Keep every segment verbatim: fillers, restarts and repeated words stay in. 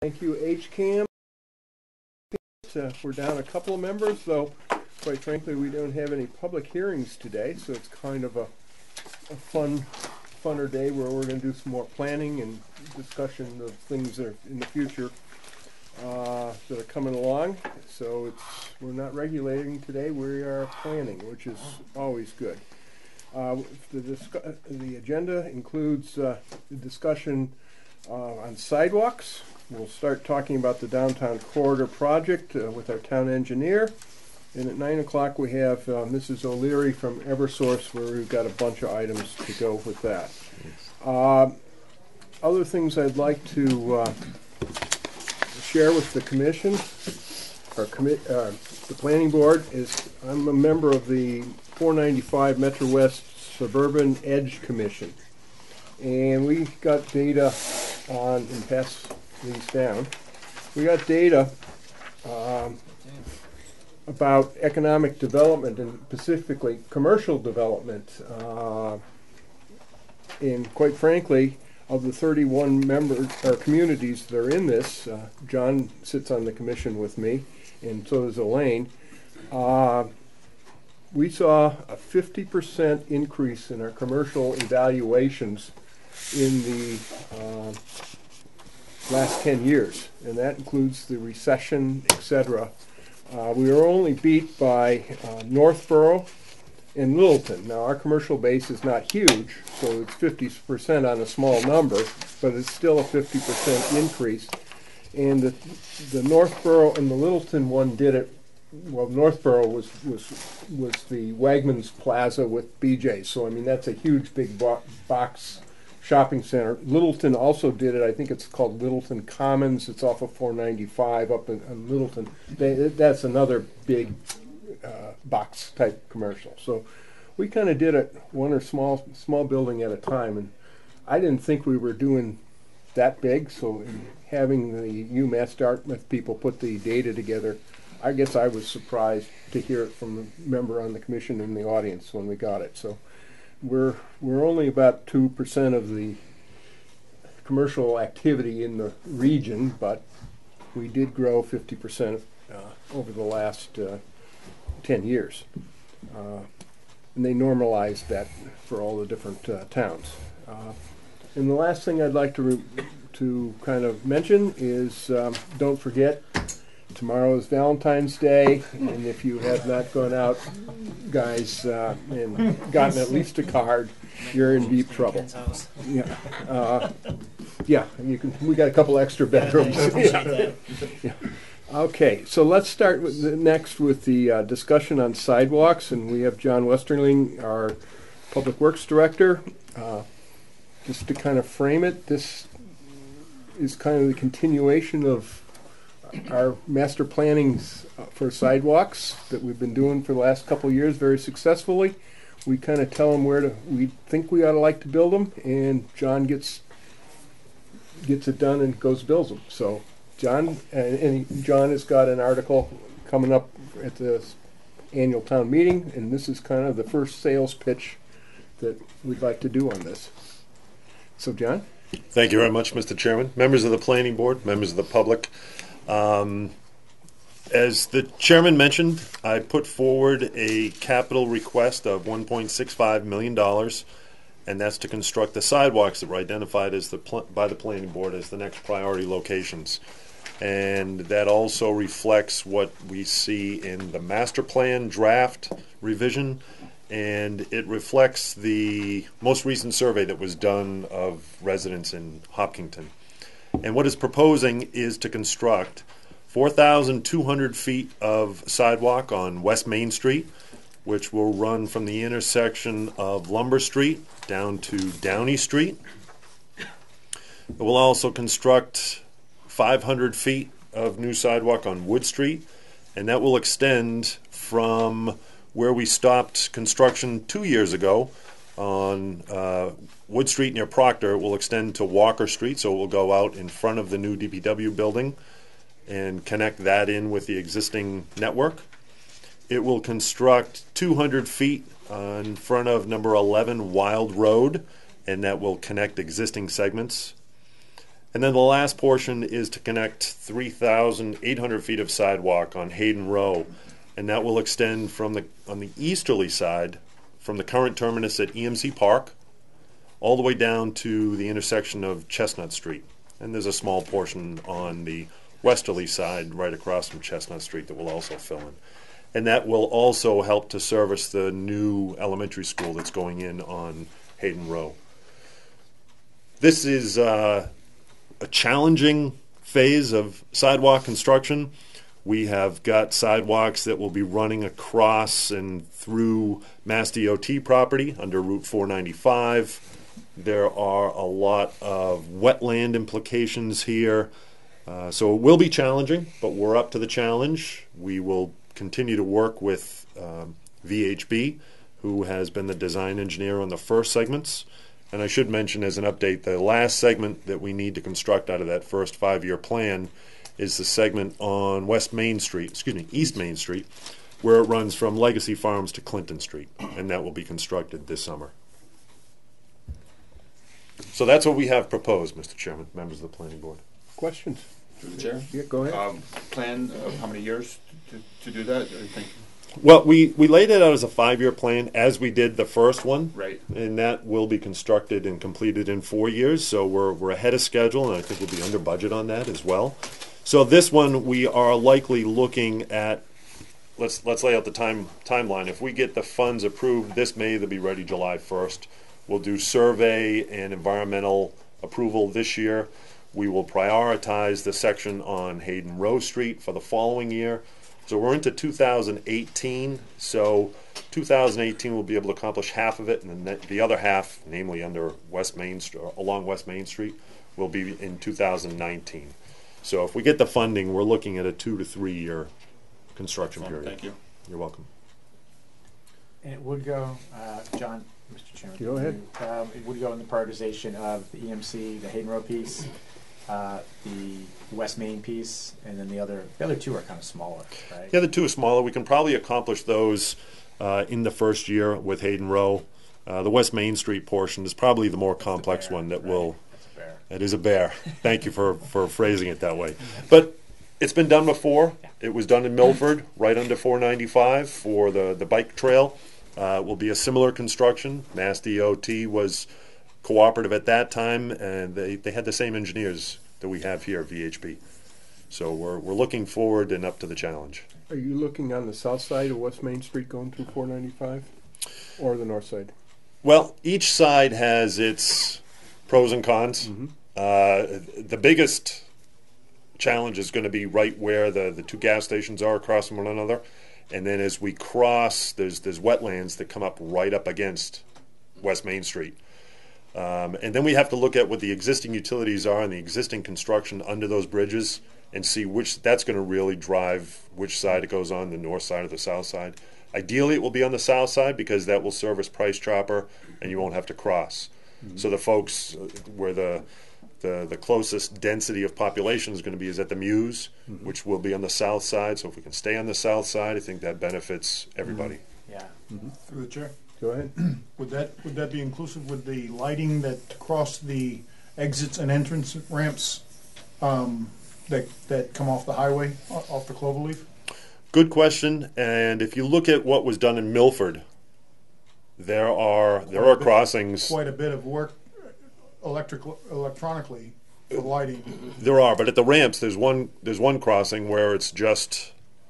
Thank you, H CAM. Uh, we're down a couple of members, though, quite frankly, we don't have any public hearings today, so it's kind of a, a fun, funner day where we're going to do some more planning and discussion of things that are in the future uh, that are coming along. So it's we're not regulating today; we are planning, which is always good. Uh, the, discu- the agenda includes uh, the discussion uh, on sidewalks. We'll start talking about the downtown corridor project uh, with our town engineer. And at nine o'clock we have uh, Missus O'Leary from Eversource, where we've got a bunch of items to go with that. Uh, other things I'd like to uh, share with the commission, or commi- uh, the planning board, is I'm a member of the four ninety-five Metro West Suburban Edge Commission. And we got data on, and pass these down, we got data um, about economic development and specifically commercial development. Uh, and quite frankly, of the thirty-one member or communities that are in this, uh, John sits on the commission with me, and so does Elaine. Uh, we saw a fifty percent increase in our commercial evaluations in the uh, last ten years, and that includes the recession, et cetera. Uh, we were only beat by uh, Northborough and Littleton. Now, our commercial base is not huge, so it's fifty percent on a small number, but it's still a fifty percent increase. And the, the Northborough and the Littleton one did it. Well, Northborough was was was the Wegmans Plaza with B J's, so I mean that's a huge big bo- box shopping center. Littleton also did it. I think it's called Littleton Commons. It's off of four ninety-five up in, in Littleton. They, that's another big uh, box type commercial. So we kind of did it one or small small building at a time, and I didn't think we were doing that big. So in having the UMass Dartmouth people put the data together, I guess I was surprised to hear it from a member on the commission in the audience when we got it. So we're we're only about two percent of the commercial activity in the region, but we did grow fifty percent uh, over the last uh, ten years. Uh, and they normalized that for all the different uh, towns. Uh, and the last thing I'd like to re- to kind of mention is um, don't forget, tomorrow is Valentine's Day, and if you have not gone out, guys, uh, and gotten at least a card, you're in deep trouble. Yeah, uh, yeah. You can. We got a couple extra bedrooms. Yeah. Yeah. Okay, so let's start with the, next with the uh, discussion on sidewalks, and we have John Westerling, our Public Works Director. Uh, just to kind of frame it, this is kind of the continuation of our master plannings for sidewalks that we've been doing for the last couple of years very successfully. We kind of tell them where to, we think we ought to like to build them, and John gets gets it done and goes builds them. So John, and, and John has got an article coming up at the annual town meeting, and this is kind of the first sales pitch that we'd like to do on this. So John? Thank you very much, Mister Chairman. Members of the Planning Board, members of the public. Um, as the chairman mentioned, I put forward a capital request of one point six five million dollars, and that's to construct the sidewalks that were identified as the pl- by the planning board as the next priority locations. And that also reflects what we see in the master plan draft revision, and it reflects the most recent survey that was done of residents in Hopkinton. And what it's proposing is to construct four thousand two hundred feet of sidewalk on West Main Street, which will run from the intersection of Lumber Street down to Downey Street. It will also construct five hundred feet of new sidewalk on Wood Street, and that will extend from where we stopped construction two years ago on uh, Wood Street near Proctor. It will extend to Walker Street, so it will go out in front of the new D P W building and connect that in with the existing network. It will construct two hundred feet uh, in front of number eleven Wild Road, and that will connect existing segments. And then the last portion is to connect three thousand eight hundred feet of sidewalk on Hayden Row, and that will extend from the on the easterly side from the current terminus at E M C Park all the way down to the intersection of Chestnut Street. And there's a small portion on the westerly side right across from Chestnut Street that will also fill in. And that will also help to service the new elementary school that's going in on Hayden Row. This is uh, a challenging phase of sidewalk construction. We have got sidewalks that will be running across and through Mass D O T property under Route four ninety-five. There are a lot of wetland implications here. Uh, so it will be challenging, but we're up to the challenge. We will continue to work with um, V H B, who has been the design engineer on the first segments. And I should mention as an update, the last segment that we need to construct out of that first five-year plan is the segment on West Main Street, excuse me, East Main Street, where it runs from Legacy Farms to Clinton Street, and that will be constructed this summer. So that's what we have proposed, Mister Chairman, members of the Planning Board. Questions? Through the chair. Yeah, go ahead. Um, plan of how many years to, to do that? I think. Well, we, we laid it out as a five-year plan, as we did the first one. Right. And that will be constructed and completed in four years, so we're, we're ahead of schedule, and I think we'll be under budget on that as well. So this one, we are likely looking at, let's let's lay out the time timeline. If we get the funds approved this May, they'll be ready July first. We'll do survey and environmental approval this year. We will prioritize the section on Hayden Row Street for the following year. So we're into two thousand eighteen. So two thousand eighteen we'll be able to accomplish half of it, and then the other half, namely under West Main Street, along West Main Street, will be in two thousand nineteen. So if we get the funding, we're looking at a two to three year construction period. Thank you. You're welcome. And it would go, uh, John, Mister Chairman. Go ahead. Um, it would go in the prioritization of the E M C, the Hayden Row piece, uh, the West Main piece, and then the other. The other two are kind of smaller, right? The other two are smaller. We can probably accomplish those uh, in the first year with Hayden Row. Uh, the West Main Street portion is probably the more complex bear, one that right? will. That's a bear. It is a bear. Thank you for, for phrasing it that way. But it's been done before. It was done in Milford, right under four ninety-five for the, the bike trail. Uh, will be a similar construction. Mass D O T was cooperative at that time, and they, they had the same engineers that we have here at V H B. So we're, we're looking forward and up to the challenge. Are you looking on the south side of West Main Street going through four ninety-five, or the north side? Well, each side has its pros and cons. Mm-hmm. Uh, the biggest challenge is going to be right where the, the two gas stations are across from one another. And then as we cross, there's there's wetlands that come up right up against West Main Street. Um, and then we have to look at what the existing utilities are and the existing construction under those bridges and see which, that's going to really drive which side it goes on, the north side or the south side. Ideally, it will be on the south side because that will service Price Chopper and you won't have to cross. Mm-hmm. So the folks uh, where the The, the closest density of population is going to be is at the Muse, mm-hmm. which will be on the south side. So if we can stay on the south side, I think that benefits everybody. Mm-hmm. Yeah. Mm-hmm. Through the chair. Go ahead. Would that would that be inclusive with the lighting that across the exits and entrance ramps um, that that come off the highway, off the Cloverleaf? Good question. And if you look at what was done in Milford, there are there Quite a are bit- crossings. Quite a bit of work, electric electronically for lighting. There are, but at the ramps, there's one there's one crossing where it's just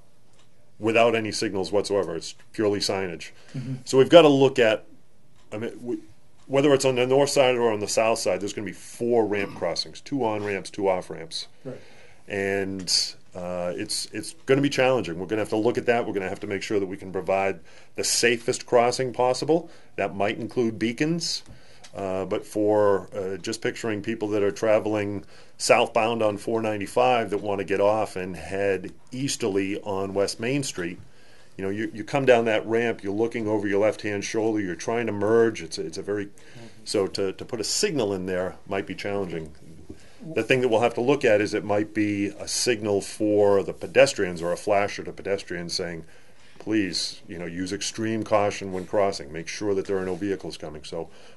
without any signals whatsoever. It's purely signage. Mm-hmm. So we've got to look at, I mean, we, whether it's on the north side or on the south side, there's going to be four ramp crossings: two on ramps, two off ramps, Right. and uh, it's it's going to be challenging. We're going to have to look at that. We're going to have to make sure that we can provide the safest crossing possible. That might include beacons. Uh, but for uh, just picturing people that are traveling southbound on four ninety-five that want to get off and head easterly on West Main Street, you know, you, you come down that ramp, you're looking over your left-hand shoulder, you're trying to merge. It's a, it's a very so to, to put a signal in there might be challenging. The thing that we'll have to look at is it might be a signal for the pedestrians or a flasher to pedestrians saying, please, you know, use extreme caution when crossing. Make sure that there are no vehicles coming. So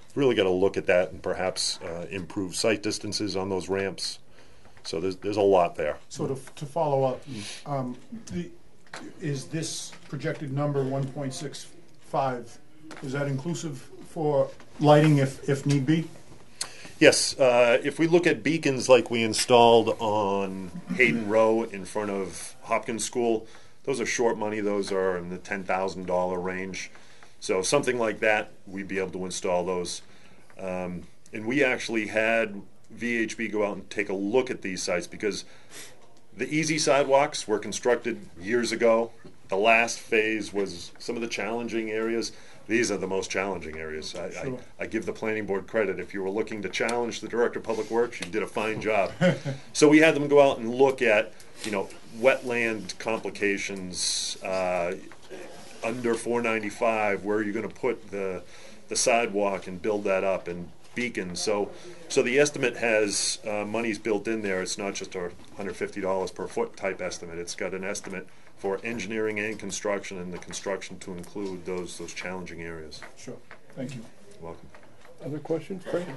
really got to look at that and perhaps uh, improve sight distances on those ramps. So there's there's a lot there. So to, to follow up, um, the, is this projected number one point six five, is that inclusive for lighting if, if need be? Yes, uh, if we look at beacons like we installed on Hayden Row in front of Hopkins School, those are short money. Those are in the ten thousand dollar range. So something like that, we'd be able to install those. Um, and we actually had V H B go out and take a look at these sites because the easy sidewalks were constructed years ago. The last phase was some of the challenging areas. These are the most challenging areas. I, Sure. I, I give the planning board credit. If you were looking to challenge the director of public works, you did a fine job. So we had them go out and look at, you know, wetland complications, uh, under four ninety-five, where you're going to put the the sidewalk and build that up, and beacons. So, so the estimate has uh, monies built in there. It's not just a one hundred fifty dollars per foot type estimate. It's got an estimate for engineering and construction, and the construction to include those those challenging areas. Sure, thank you. You're welcome. Other questions, Frank?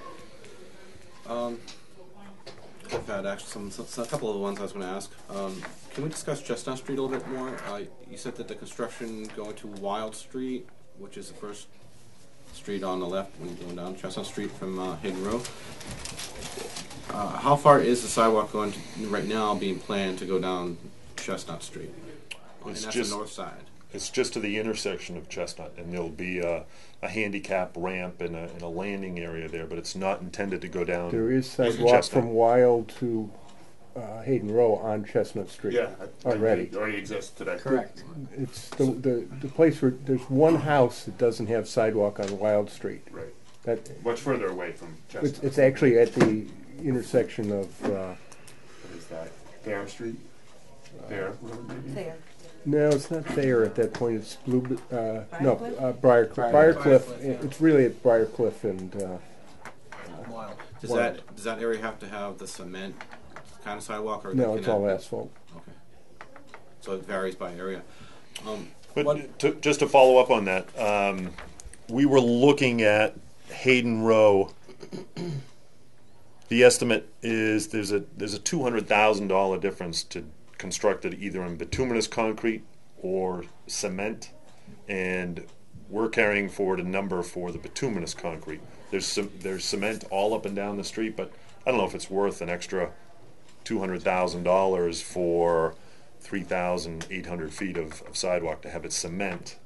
Um, I've had actually some, some a couple of the ones I was going to ask. Um, can we discuss Chestnut Street a little bit more? Uh, you said that the construction going to Wild Street, which is the first street on the left when you're going down Chestnut Street from uh, Hayden Row. Uh, how far is the sidewalk going to, right now being planned to go down Chestnut Street? And It's that's just- the north side. It's just to the intersection of Chestnut, and there'll be a, a handicap ramp and a, and a landing area there, but it's not intended to go down. There is sidewalk Chestnut. from Wild to uh, Hayden Row on Chestnut Street. Yeah. I- I- Already. It already exists today. Correct. It's the, the, the place where, there's one house that doesn't have sidewalk on Wild Street. Right. That, Much further away from it's, Chestnut. it's actually at the intersection of, uh, What is that? Thayer Street? Thayer, whatever it may be. There. no, it's not there at that point, it's Blue, uh, no, Briarcliff? uh, Briar, Briar- Briarcliff. Briarcliff, yeah. It's really at Briarcliff and, uh, Does Wild. that does that area have to have the cement kind of sidewalk, or no, can it's that- all asphalt. Okay. So it varies by area. Um, But what- to, just to follow up on that, um, we were looking at Hayden Row. The estimate is there's a there's a two hundred thousand dollar difference to construct it either in bituminous concrete or cement, and we're carrying forward a number for the bituminous concrete. There's some there's cement all up and down the street, but I don't know if it's worth an extra two hundred thousand dollars for three thousand eight hundred feet of, of sidewalk to have it cement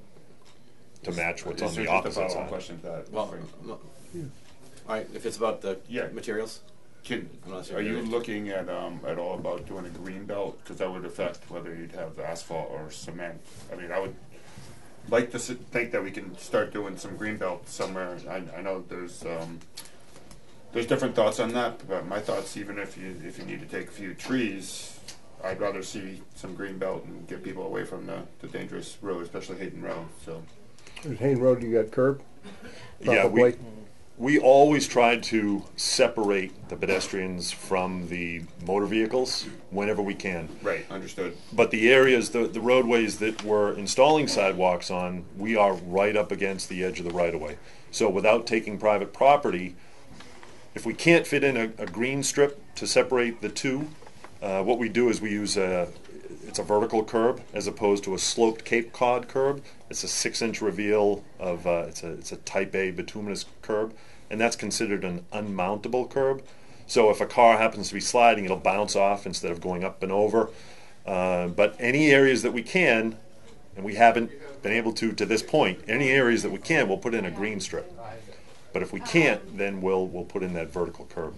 to match what's Is on there the just a opposite follow-up side. question to that? well, Frank? no- all right. If it's about the Yeah. materials, Can, I'm not sure are you there is. looking at, um, at all about doing a green belt? Because that would affect whether you'd have asphalt or cement. I mean, I would like to s- think that we can start doing some green belt somewhere. I, I know there's, um, there's different thoughts on that, but my thoughts, even if you, if you need to take a few trees, I'd rather see some green belt and get people away from the, the dangerous road, especially Hayden Road, so. There's Hayden Road, you got curb? Yeah, we, Probably. we always try to separate the pedestrians from the motor vehicles whenever we can. Right, understood. But the areas, the, the roadways that we're installing sidewalks on, we are right up against the edge of the right-of-way. So without taking private property, if we can't fit in a, a green strip to separate the two, uh, what we do is we use a, it's a vertical curb as opposed to a sloped Cape Cod curb. It's a six-inch reveal of, uh, it's a, it's a type A bituminous curb, and that's considered an unmountable curb. So if a car happens to be sliding, it'll bounce off instead of going up and over. Uh, but any areas that we can, and we haven't been able to to this point, any areas that we can, we'll put in a green strip. But if we can't, then we'll we'll put in that vertical curb.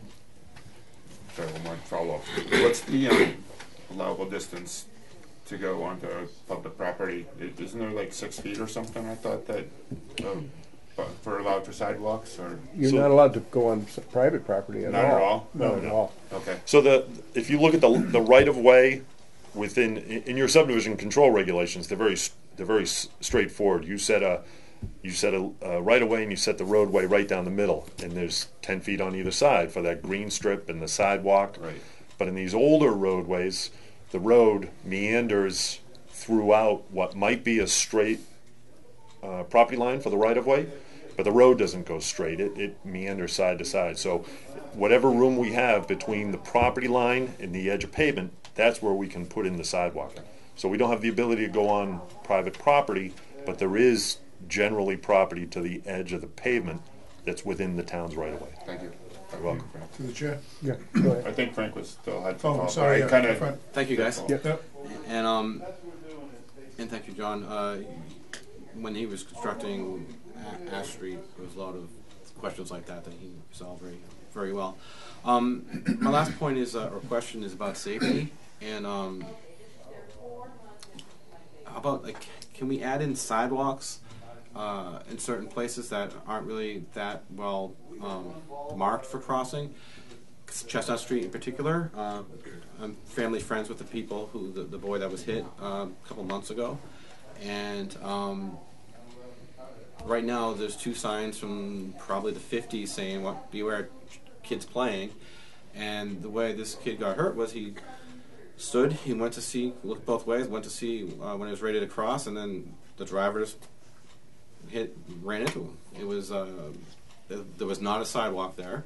Sorry, one more follow-up. What's the um, allowable distance to go onto public property? I- Isn't there like six feet or something? I thought that, um, but for allowed for sidewalks or, You're So- not allowed to go on s- private property at all. Not at all? Not No, at no. all. okay. So the if you look at the the right of way within in your subdivision control regulations, they're very s- they're very s- straightforward. You set a you set a, a right of way and you set the roadway right down the middle, and there's ten feet on either side for that green strip and the sidewalk. Right. But in these older roadways, the road meanders throughout what might be a straight uh, property line for the right of way, but the road doesn't go straight. It, it meanders side to side. So whatever room we have between the property line and the edge of pavement, that's where we can put in the sidewalk. So we don't have the ability to go on private property, but there is generally property to the edge of the pavement that's within the town's right of way. Thank you. You're welcome, Frank. To the chair. Yeah, go ahead. I think Frank was still had to Oh, call, I'm sorry. but I Yeah, kind of. front. Thank you, guys. Yeah. Yep. And um, and thank you, John. Uh, when he was constructing A- Ash Street, there was a lot of questions like that that he resolved very, very well. Um, my last point is, uh, or question is about safety, and um, how about like, can we add in sidewalks uh, in certain places that aren't really that well um, marked for crossing? Chestnut Street in particular. Uh, I'm family friends with the people who the, the boy that was hit uh, a couple months ago, and um, right now there's two signs from probably the fifties saying "What beware kids playing," and the way this kid got hurt was he stood, he went to see, looked both ways, went to see uh, when he was ready to cross, and then the driver just hit, ran into him. It was uh, there, there was not a sidewalk there.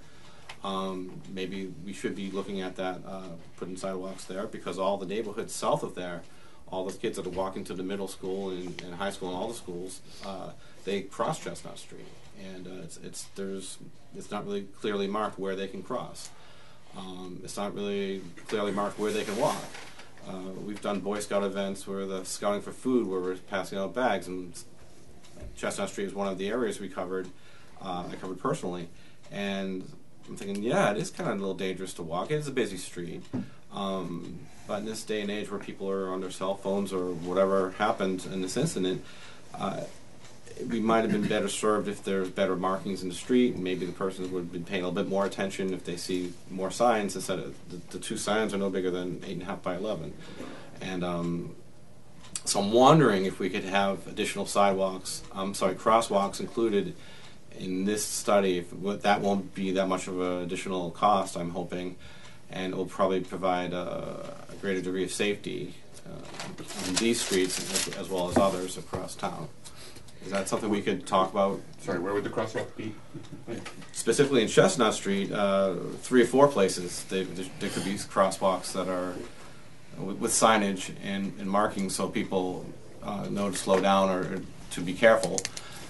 Um, maybe we should be looking at that, uh, putting sidewalks there, because all the neighborhoods south of there, all the kids that are walking to the middle school and, and high school and all the schools, uh, they cross Chestnut Street, and uh, it's it's there's it's not really clearly marked where they can cross. Um, it's not really clearly marked where they can walk. Uh, we've done Boy Scout events where the scouting for food, where we're passing out bags, and Chestnut Street is one of the areas we covered. Uh, I covered personally, and I'm thinking, yeah, it is kind of a little dangerous to walk. It is a busy street, um, but in this day and age where people are on their cell phones or whatever happened in this incident, uh, we might have been better served if there's better markings in the street, and maybe the person would have been paying a little bit more attention if they see more signs instead of the, the two signs are no bigger than eight and a half by eleven. And um, so I'm wondering if we could have additional sidewalks, I'm sorry, crosswalks included in this study. If that won't be that much of an additional cost, I'm hoping, and it will probably provide a, a greater degree of safety uh, in these streets as, as well as others across town. Is that something we could talk about? Sorry, where would the crosswalk be? Specifically in Chestnut Street, uh, three or four places, they, there, there could be crosswalks that are with, with signage and, and markings so people uh, know to slow down or, or to be careful.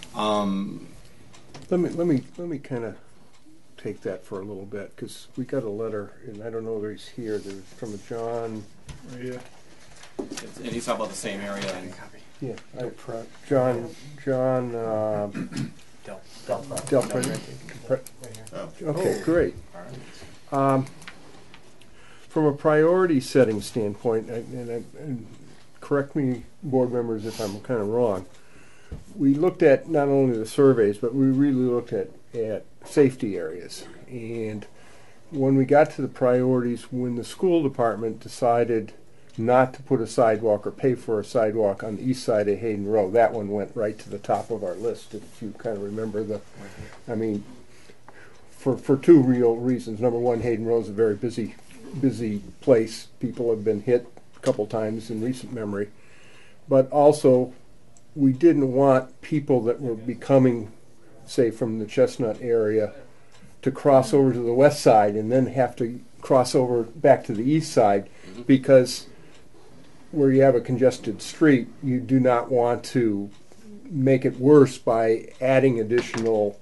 Um, Let me let me let me kind of take that for a little bit, because we got a letter, and I don't know whether he's here. There's from a John. Yeah. and he's talking about the same area. And, Yeah, I, John John uh, Del, Del, Del Del, Pre- Oh. Okay, great. Um, from a priority setting standpoint, and, and, I- and correct me, board members, if I'm kind of wrong, we looked at not only the surveys, but we really looked at, at safety areas. And when we got to the priorities, when the school department decided not to put a sidewalk or pay for a sidewalk on the east side of Hayden Row, that one went right to the top of our list, if you kind of remember the, I mean, for, for two real reasons. Number one, Hayden Row is a very busy, busy place. People have been hit a couple times in recent memory. But also, we didn't want people that were becoming, say, from the Chestnut area to cross over to the west side and then have to cross over back to the east side, because where you have a congested street, you do not want to make it worse by adding additional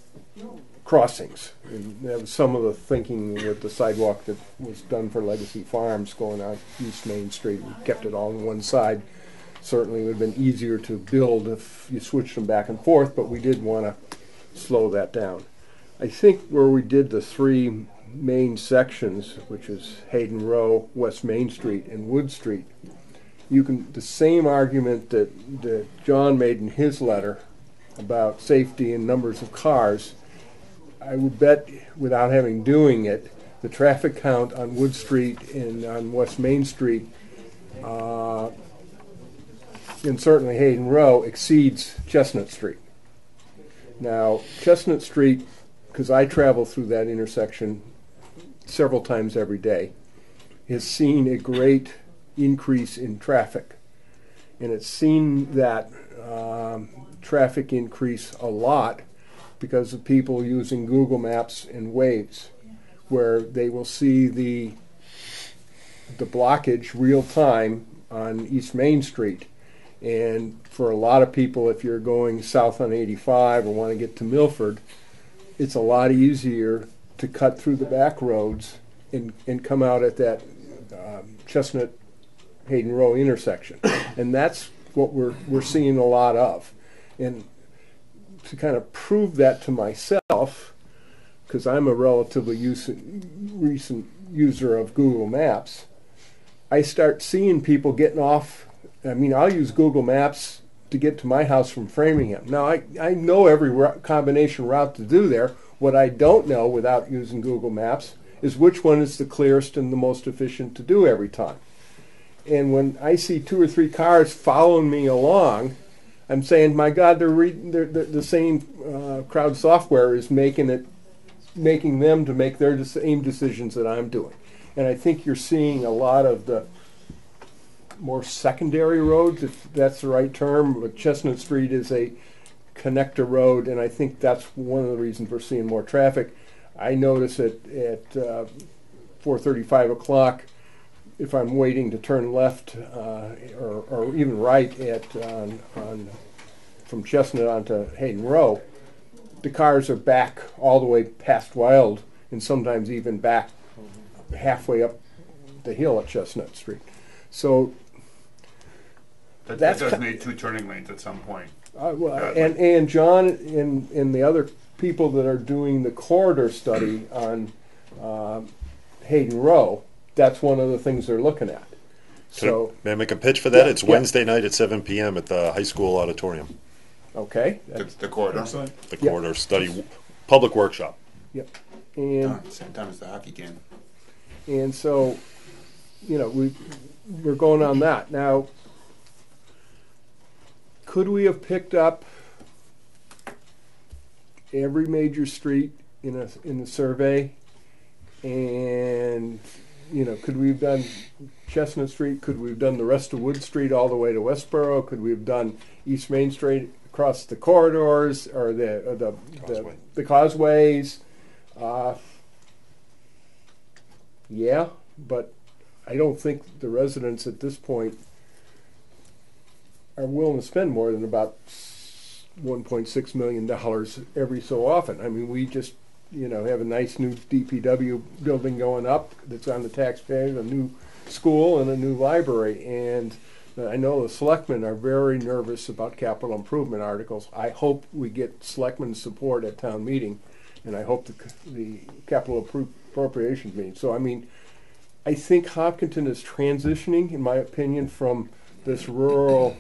crossings. And that was some of the thinking with the sidewalk that was done for Legacy Farms going out East Main Street. We kept it all on one side. Certainly would have been easier to build if you switched them back and forth, but we did want to slow that down. I think where we did the three main sections, which is Hayden Row, West Main Street, and Wood Street, you can, the same argument that, that John made in his letter about safety and numbers of cars, I would bet, without having doing it, the traffic count on Wood Street and on West Main Street, uh, and certainly Hayden Row, exceeds Chestnut Street. Now, Chestnut Street, because I travel through that intersection several times every day, has seen a great increase in traffic. And it's seen that um, traffic increase a lot because of people using Google Maps and Waze, where they will see the the blockage real time on East Main Street. And for a lot of people, if you're going south on eighty-five or want to get to Milford, it's a lot easier to cut through the back roads and, and come out at that um, Chestnut Hayden Row intersection. And that's what we're we're seeing a lot of. And to kind of prove that to myself, because I'm a relatively use, recent user of Google Maps, I start seeing people getting off. I mean, I'll use Google Maps to get to my house from Framingham. Now, I, I know every ro- combination route to do there. What I don't know without using Google Maps is which one is the clearest and the most efficient to do every time. And when I see two or three cars following me along, I'm saying, my God, they're, re- they're, they're the same uh, crowd software is making it, making them to make their same decisions that I'm doing. And I think you're seeing a lot of the more secondary roads, if that's the right term. But Chestnut Street is a connector road, and I think that's one of the reasons we're seeing more traffic. I notice it at uh, four thirty, five o'clock, if I'm waiting to turn left uh, or, or even right at on, on from Chestnut onto Hayden Row, the cars are back all the way past Wild, and sometimes even back halfway up the hill at Chestnut Street. So That, that That's does ki- need two turning lanes at some point. Uh, well, Yeah, and and John and and the other people that are doing the corridor study on um, Hayden Row, that's one of the things they're looking at. So May I make a pitch for that? Yeah, It's yeah. Wednesday night at seven p.m. at the high school auditorium. okay, The, that's, the corridor. Excellent. The Yeah. corridor study, public workshop. yep. And Done. Same time as the hockey game. and so, you know, we we're going on that now. Could we have picked up every major street in a in the survey? And you know, could we have done Chestnut Street? Could we have done the rest of Wood Street all the way to Westboro? Could we have done East Main Street across the corridors or the or the, Causeway. the the causeways? Uh, yeah, but I don't think the residents at this point are willing to spend more than about one point six million dollars every so often. I mean, we just, you know, have a nice new D P W building going up that's on the taxpayers, a new school and a new library. And I know the selectmen are very nervous about capital improvement articles. I hope we get selectmen support at town meeting, and I hope the, the capital appro- appropriations meeting. So, I mean, I think Hopkinton is transitioning, in my opinion, from this rural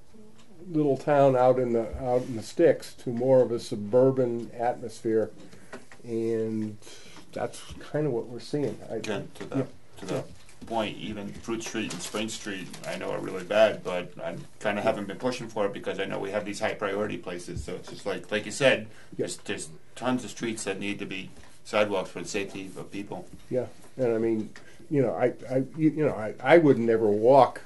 little town out in the out in the sticks to more of a suburban atmosphere, and that's kind of what we're seeing. I, Again, to that, yeah, to that point, even Fruit Street and Spring Street, I know are really bad, but I kind of haven't been pushing for it because I know we have these high priority places. So it's just like, like you said, there's there's tons of streets that need to be sidewalks for the safety of people. yeah, and I mean, you know, I, I you, you know, I, I would never walk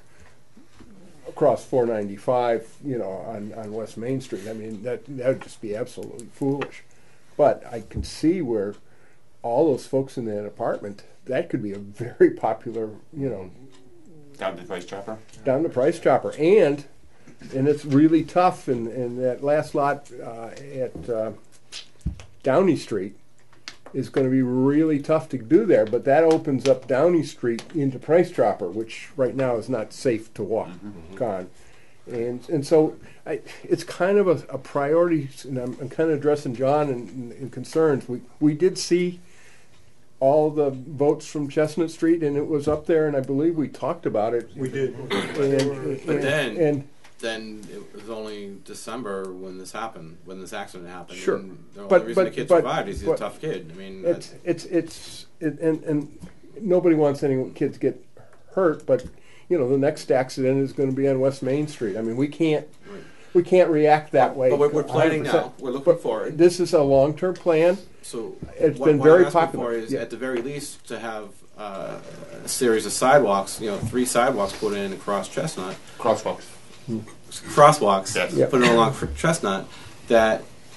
across four ninety-five, you know, on, on West Main Street. I mean, that that would just be absolutely foolish. But I can see where all those folks in that apartment, that could be a very popular, you know, Down to the Price Chopper. down the Price Chopper. And and it's really tough in, in that last lot uh, at uh, Downey Street is going to be really tough to do there, but that opens up Downey Street into Price Chopper, which right now is not safe to walk on. And and so I, it's kind of a, a priority, and I'm, I'm kind of addressing John and, and concerns. We we did see all the votes from Chestnut Street, and it was up there, and I believe we talked about it. We did. And, But and- then- and Then it was only December when this happened, when this accident happened. Sure. And the only But- reason but- the kid but- survived is he's but a tough kid. I mean, it's that's- it's it's it, and and nobody wants any kids get hurt, but you know the next accident is going to be on West Main Street. I mean, we can't we can't react that way. but we're, we're planning one hundred now. percent. We're looking But forward. This is a long term plan. So It's what, been what very I'm asking popular. for is, Yeah. at the very least, to have uh, a series of sidewalks. You know, three sidewalks put in across Chestnut, Crosswalks. crosswalks Yes. Yeah. put in along for Chestnut. That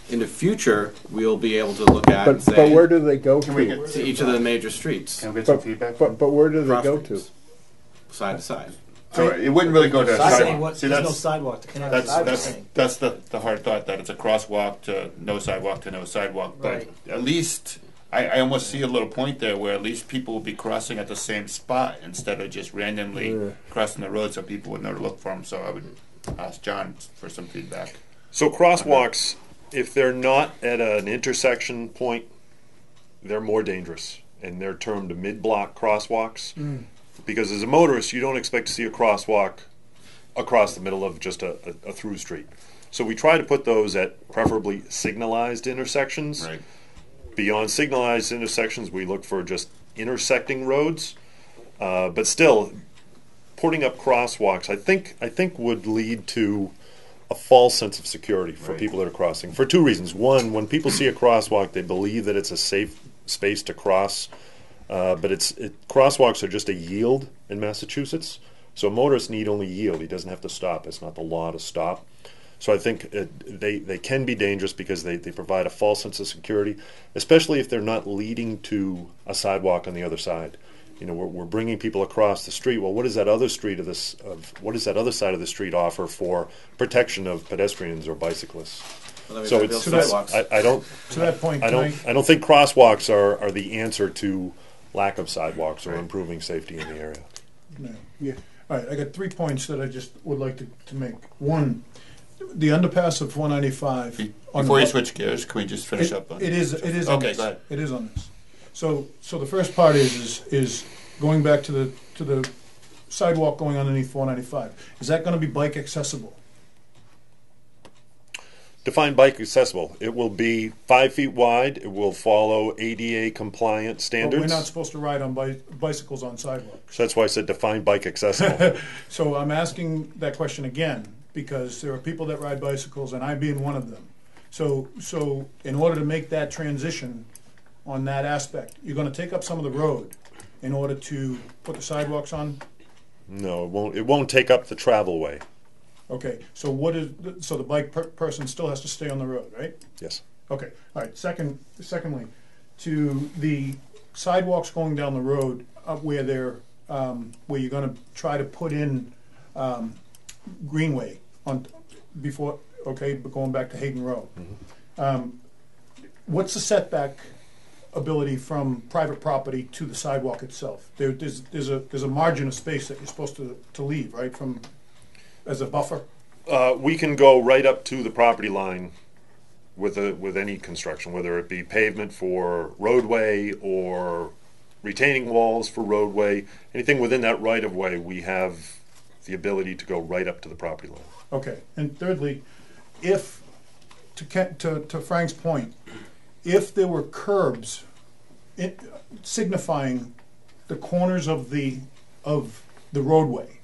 in the future, we'll be able to look at and But, say but where do they go Can we to? get- to each of the major streets, Can we get some But, feedback? but, but where do they cross go to? streets, side to side. So it wouldn't really go to a Sidewalk. Saying sidewalk. what, See, there's no that's, sidewalk to connect. that's, to the that's, sidewalk. that's the, the hard thought, that it's a crosswalk to no sidewalk to no sidewalk. But Right. at least, I, I almost see a little point there where at least people will be crossing at the same spot instead of just randomly Yeah. crossing the road so people would know to look for them. So I would ask John for some feedback. So crosswalks, if they're not at an intersection point, they're more dangerous, and they're termed mid-block crosswalks. Because as a motorist, you don't expect to see a crosswalk across the middle of just a, a, a through street. So we try to put those at preferably signalized intersections. Right. Beyond signalized intersections, we look for just intersecting roads. Uh, but still, putting up crosswalks, I think, I think would lead to a false sense of security for Right. people that are crossing. For two reasons. One, when people see a crosswalk, they believe that it's a safe space to cross. Uh, but it's it, crosswalks are just a yield in Massachusetts. So a motorist need only yield. He doesn't have to stop. It's not the law to stop. So I think it, they, they can be dangerous because they, they provide a false sense of security, especially if they're not leading to a sidewalk on the other side. You know, we're, we're bringing people across the street. Well, what does that other street of this of what does that other side of the street offer for protection of pedestrians or bicyclists? Well, then we So gotta it's, build it's sidewalks. I, I don't To that point, I can don't I, I don't think crosswalks are, are the answer to lack of sidewalks or Right. improving safety in the area. no, yeah, all right, I got three points that I just would like to, to make. One, the underpass of four ninety-five. Be- on Before you the- switch gears, can we just finish It- up on It is, it is on Okay, this. go ahead. It is on this. So, so the first part is, is, is going back to the, to the sidewalk going underneath four ninety-five. Is that gonna be bike accessible? Define bike accessible. It will be five feet wide. It will follow A D A compliant But standards. we're not supposed to ride on bi- bicycles on sidewalks. So that's why I said define bike accessible. So I'm asking that question again, because there are people that ride bicycles, and I being one of them. So, so in order to make that transition on that aspect, you're gonna take up some of the road in order to put the sidewalks on? No, it won't. It won't take up the travel way. Okay, so what is, so the bike per- person still has to stay on the road, right? Yes. Okay, all right, second, secondly, to the sidewalks going down the road up where they're, um, where you're gonna try to put in, um, Greenway on, before, okay, but going back to Hayden Road. Um, what's the setback ability from private property to the sidewalk itself? There, there's, there's a, there's a margin of space that you're supposed to, to leave, right, from, as a buffer? Uh, we can go right up to the property line with a, with any construction, whether it be pavement for roadway or retaining walls for roadway. Anything within that right of way, we have the ability to go right up to the property line. Okay, and thirdly, if, to, Ken- to, to Frank's point, if there were curbs it, signifying the corners of the, of the roadway,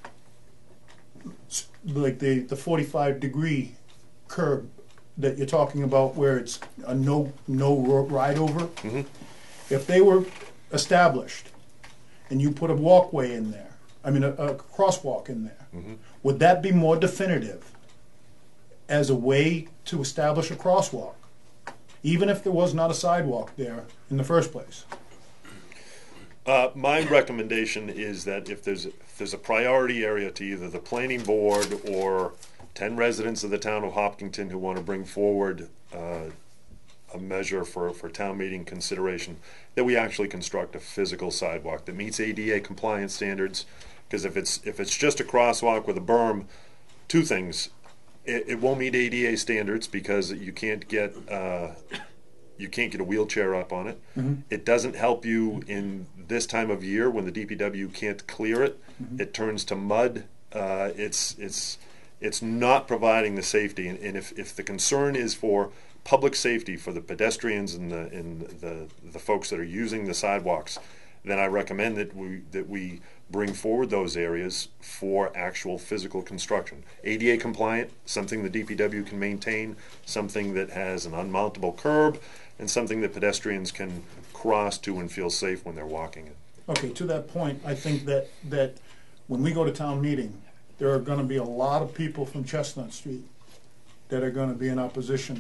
s- like the, the forty-five degree curb that you're talking about where it's a no, no ro- ride over, Mhm. if they were established and you put a walkway in there, I mean, a, a crosswalk in there, would that be more definitive as a way to establish a crosswalk, even if there was not a sidewalk there in the first place? Uh, my recommendation is that if there's if there's a priority area to either the planning board or ten residents of the town of Hopkinton who want to bring forward uh, a measure for, for town meeting consideration, that we actually construct a physical sidewalk that meets A D A compliance standards. Because if it's if it's just a crosswalk with a berm, two things: it, it won't meet A D A standards because you can't get uh, you can't get a wheelchair up on it. It doesn't help you in this time of year when the D P W can't clear it. It turns to mud. Uh, it's it's it's not providing the safety. And, and if, if the concern is for public safety for the pedestrians and the and the the folks that are using the sidewalks, then I recommend that we that we bring forward those areas for actual physical construction. A D A compliant, something the D P W can maintain, something that has an unmountable curb, and something that pedestrians can cross to and feel safe when they're walking it. Okay, to that point, I think that, that when we go to town meeting, there are gonna be a lot of people from Chestnut Street that are gonna be in opposition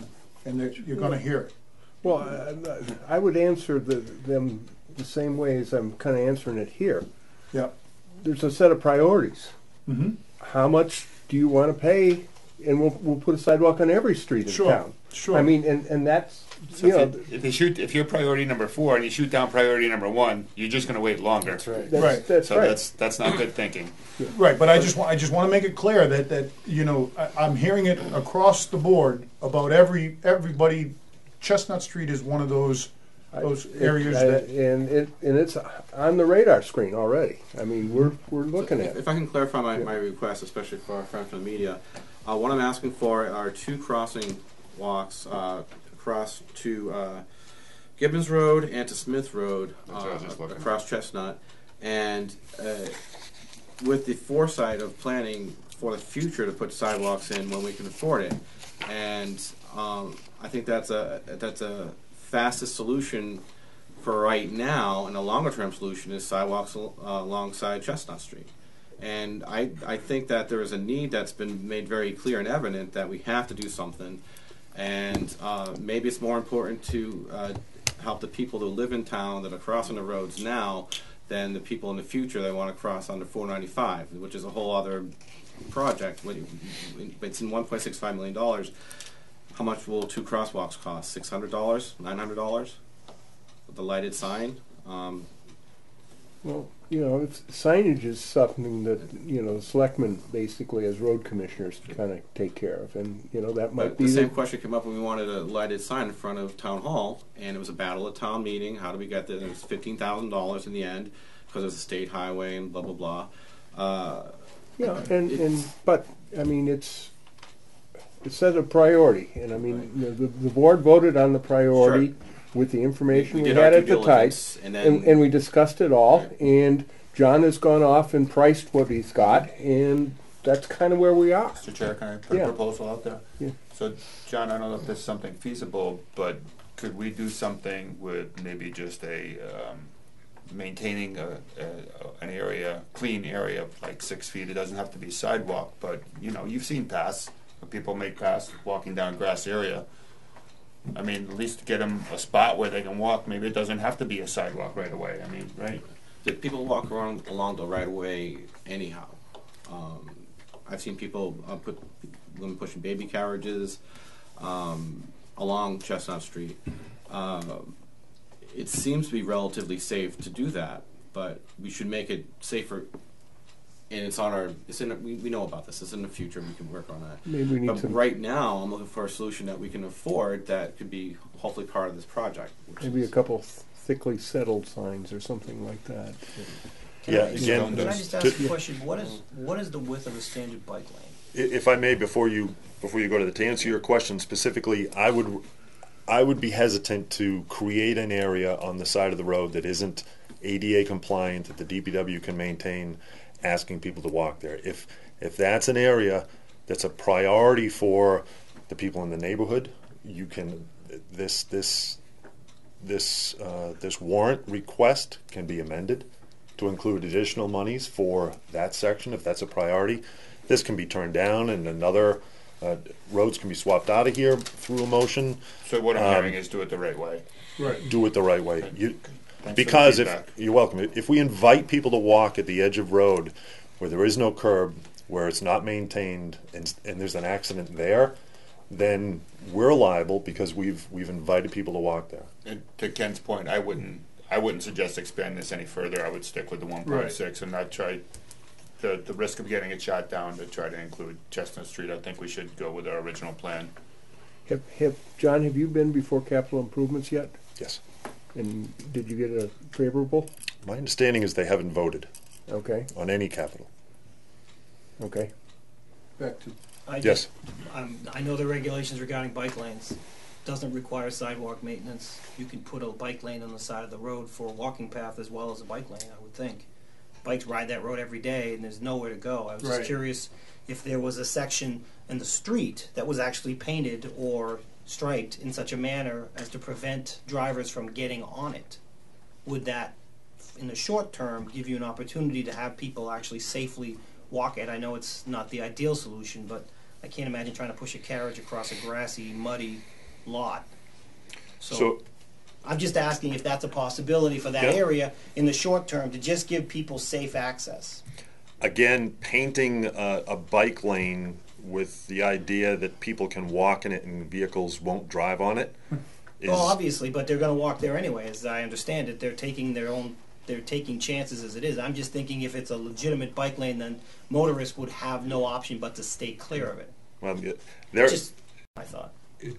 and that you're gonna hear it. Well, I, I would answer the, them the same way as I'm kind of answering it here. Yeah. There's a set of priorities. Mm-hmm. How much do you want to pay? And we'll we'll put a sidewalk on every street in Sure, town. sure. I mean, and and that's So you know if, you, if you shoot, if you're priority number four and you shoot down priority number one, you're just going to wait longer. That's right. that's, Right. that's So right. that's that's not good thinking. Right, but I just want, I just want to make it clear that, that, you know, I, I'm hearing it across the board about every, everybody, Chestnut Street is one of those, those It- areas I- that, and it and it's on the radar screen already. I mean, we're we're looking if, at it. if I can clarify my, Yeah. my request, especially for our friends from the media, uh, what I'm asking for are two crossing walks uh, across to uh, Gibbons Road and to Smith Road That's what I was just uh, looking across Chestnut, and uh, with the foresight of planning for the future to put sidewalks in when we can afford it. And um, I think that's a that's a fastest solution for right now, and a longer term solution is sidewalks uh, alongside Chestnut Street. And I, I think that there is a need that's been made very clear and evident that we have to do something. And uh, maybe it's more important to uh, help the people who live in town that are crossing the roads now than the people in the future that want to cross under four ninety-five, which is a whole other project. It's in one point six five million dollars. How much will two crosswalks cost? six hundred dollars? nine hundred dollars? With the lighted sign? Um, Well, you know, it's, signage is something that you know the selectmen basically, as road commissioners, kind of take care of, and you know that might But be the the, same question came up when we wanted a lighted sign in front of Town Hall, and it was a battle at town meeting. How do we get there? It was fifteen thousand dollars in the end because it was a state highway and blah blah blah. Uh, yeah, and and it's- but I mean it's it says a priority, and I mean you know, the the board voted on the priority. Sure. With the information we, did our had due at the time, diligence, and then and, and we discussed it all, Right. and John has gone off and priced what he's got, and that's kind of where we are. Mister Chair, can I put Yeah. a proposal out there? Yeah. So, John, I don't know if this is something feasible, but could we do something with maybe just a um, maintaining a, a, an area, clean area, of like six feet? It doesn't have to be sidewalk, but you know, you've seen paths. People make paths walking down grass area. I mean, at least get them a spot where they can walk. Maybe it doesn't have to be a sidewalk right away. I mean, right? the people walk around along the right of way anyhow. Um, I've seen people uh, put them pushing baby carriages um, along Chestnut Street. Uh, it seems to be relatively safe to do that, but we should make it safer. And it's on our. It's in. We, we know about this. It's in the future. We can work on that. Maybe we need But some right now, I'm looking for a solution that we can afford that could be hopefully part of this project. which maybe a is- couple thickly settled signs or something like that. Can Yeah, I just- again, Can I just to- ask a question? What is, what is the width of a standard bike lane? I- If I may, before you before you go to the to answer your question specifically, I would I would be hesitant to create an area on the side of the road that isn't A D A compliant, that the D P W can maintain, asking people to walk there. If if that's an area that's a priority for the people in the neighborhood, you can this this this uh, this warrant request can be amended to include additional monies for that section if that's a priority. This can be turned down, and another uh, roads can be swapped out of here through a motion. So what I'm Um, hearing is do it the right way. right. Do it the right way. You, Thanks for the because if feedback. you're welcome, if we invite people to walk at the edge of road where there is no curb, where it's not maintained, and, and there's an accident there, then we're liable because we've we've invited people to walk there. And to Ken's point, I wouldn't, I wouldn't suggest expand this any further. I would stick with the one point six and not try, the, the risk of getting it shot down to try to include Chestnut Street. I think we should go with our original plan. Have, have John, have you been before capital improvements yet? Yes. And did you get a favorable? My understanding is they haven't voted Okay, on any capital. okay. Back to, I Yes. just- um, I know the regulations regarding bike lanes. Doesn't require sidewalk maintenance. You can put a bike lane on the side of the road for a walking path as well as a bike lane, I would think. Bikes ride that road every day and there's nowhere to go. I was Right. just curious if there was a section in the street that was actually painted or striped in such a manner as to prevent drivers from getting on it. Would that, in the short term, give you an opportunity to have people actually safely walk it? I know it's not the ideal solution, but I can't imagine trying to push a carriage across a grassy, muddy lot. So, So, I'm just asking if that's a possibility for that Yeah. area in the short term to just give people safe access. again, painting a, a bike lane with the idea that people can walk in it and vehicles won't drive on it is, Well, obviously, but they're going to walk there anyway, as I understand it. They're taking their own, they're taking chances as it is. I'm just thinking if it's a legitimate bike lane, then motorists would have no option but to stay clear of it. well, there. Just my thought.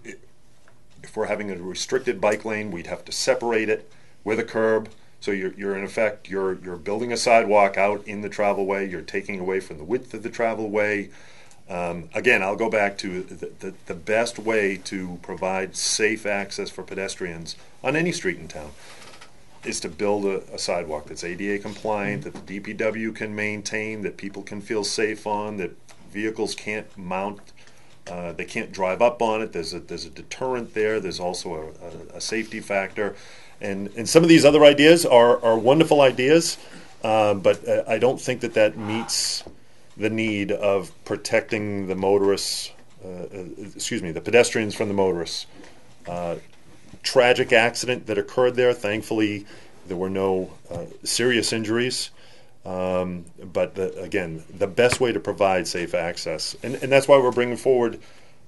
If we're having a restricted bike lane, we'd have to separate it with a curb. So you're, you're in effect, you're, you're building a sidewalk out in the travelway. You're taking away from the width of the travelway. Um, again, I'll go back to the, the, the best way to provide safe access for pedestrians on any street in town is to build a, a sidewalk that's A D A compliant, that the D P W can maintain, that people can feel safe on, that vehicles can't mount, uh, they can't drive up on it. There's a, there's a deterrent there. There's also a, a, a safety factor. And, and some of these other ideas are, are wonderful ideas, uh, but uh, I don't think that that meets the need of protecting the motorists, uh, uh, excuse me, the pedestrians from the motorists. Uh, tragic accident that occurred there. Thankfully, there were no uh, serious injuries. Um, but the, again, the best way to provide safe access, and, and that's why we're bringing forward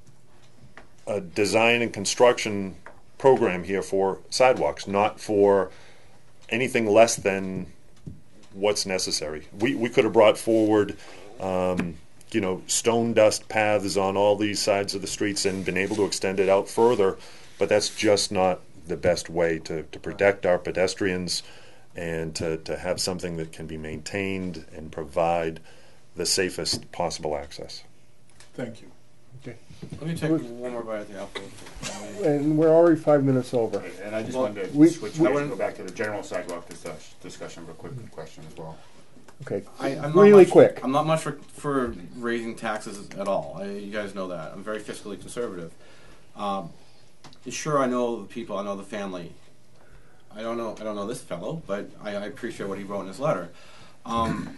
a design and construction program here for sidewalks, not for anything less than what's necessary. We we could have brought forward, um, you know, stone dust paths on all these sides of the streets and been able to extend it out further, but that's just not the best way to, to protect our pedestrians and to, to have something that can be maintained and provide the safest possible access. Thank you. Okay. Let me take one more bite at the apple. And we're already five minutes over. And I just Well, wanted to we- switch, we- I want to go back to the general sidewalk discuss, discussion for a quick question as well. Okay. I, I'm not Really much, quick. I'm not much for, for raising taxes at all. I, you guys know that. I'm very fiscally conservative. Um, sure, I know the people. I know the family. I don't know. I don't know this fellow, but I, I appreciate what he wrote in his letter. Um,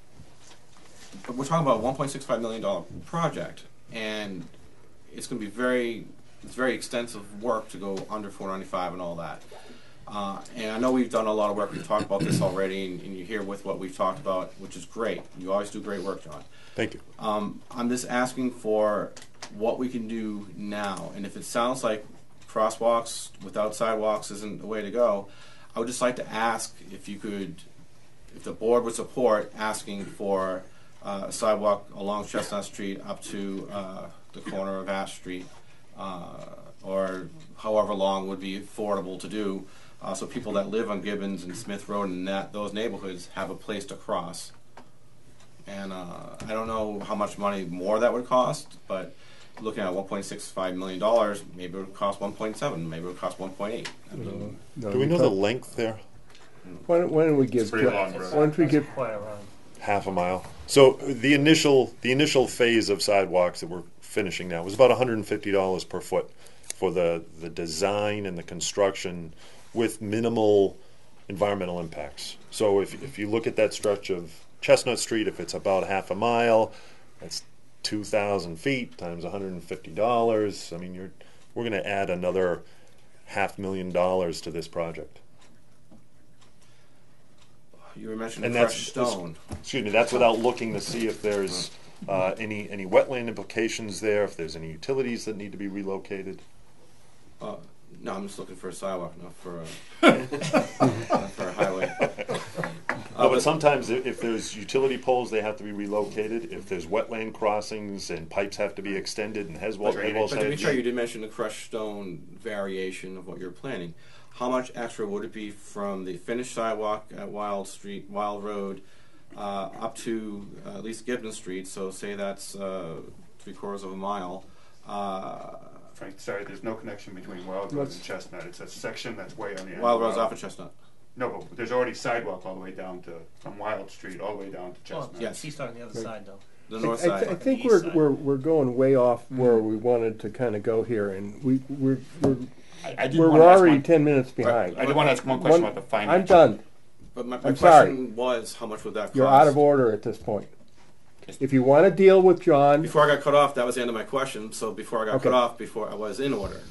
but we're talking about a one point six five million dollar project, and it's going to be very, it's very extensive work to go under four ninety-five and all that. Uh, and I know we've done a lot of work. We've talked about this already, and, and you're here with what we've talked about, which is great. You always do great work, John. Thank you. Um, I'm just asking for what we can do now. And if it sounds like crosswalks without sidewalks isn't the way to go, I would just like to ask if you could, if the board would support asking for uh, a sidewalk along Chestnut Street up to uh, the corner of Ash Street, uh, or however long would be affordable to do. Uh, so people that live on Gibbons and Smith Road and that those neighborhoods have a place to cross. And uh, I don't know how much money more that would cost, but looking at one point six five million dollars, maybe it would cost one point seven, maybe it would cost one point eight. I mean, No, Do we you know the can't- length there? Why don't, why don't we give? It's pretty Jo- long road. Why don't we give? Half a mile. So the initial the initial phase of sidewalks that we're finishing now was about one hundred fifty dollars per foot for the, the design and the construction with minimal environmental impacts. So if, if you look at that stretch of Chestnut Street, if it's about half a mile, that's two thousand feet times one hundred fifty dollars. I mean, you're we're going to add another half million dollars to this project. you were mentioning And crushed that's- stone. Excuse me, that's without looking to see if there's uh, any any wetland implications there, if there's any utilities that need to be relocated. Uh, no, I'm just looking for a sidewalk, not for a, not for a highway. Uh, but sometimes if, if there's utility poles, they have to be relocated. If there's wetland crossings and pipes have to be extended and has But, well, but to be fair, you did mention the crushed stone variation of what you're planning. How much extra would it be from the finished sidewalk at Wild Street, Wild Road, uh, up to uh, at least Gibbon Street? So say that's uh, three quarters of a mile. Uh, Frank, sorry, there's no connection between Wild Road and Chestnut. It's a section that's way on the end. Wild of Road's off of Chestnut. No, but there's already sidewalk all the way down to, from Wild Street all the way down to Well, Chestnut. Yes. he's talking the other side, though. The north I, I, side. th- I The think east we're, side. we're we're going way off where we wanted to kind of go here, and we we're we're, I, I did we're, want we're to ask already one, ten minutes behind. I did want to ask one question about the finance. I'm done. But my, my I'm question sorry. was, how much would that cost? You're out of order at this point. If you want to deal with John, Before I got cut off, that was the end of my question. So before I got Okay. cut off, before I was in order.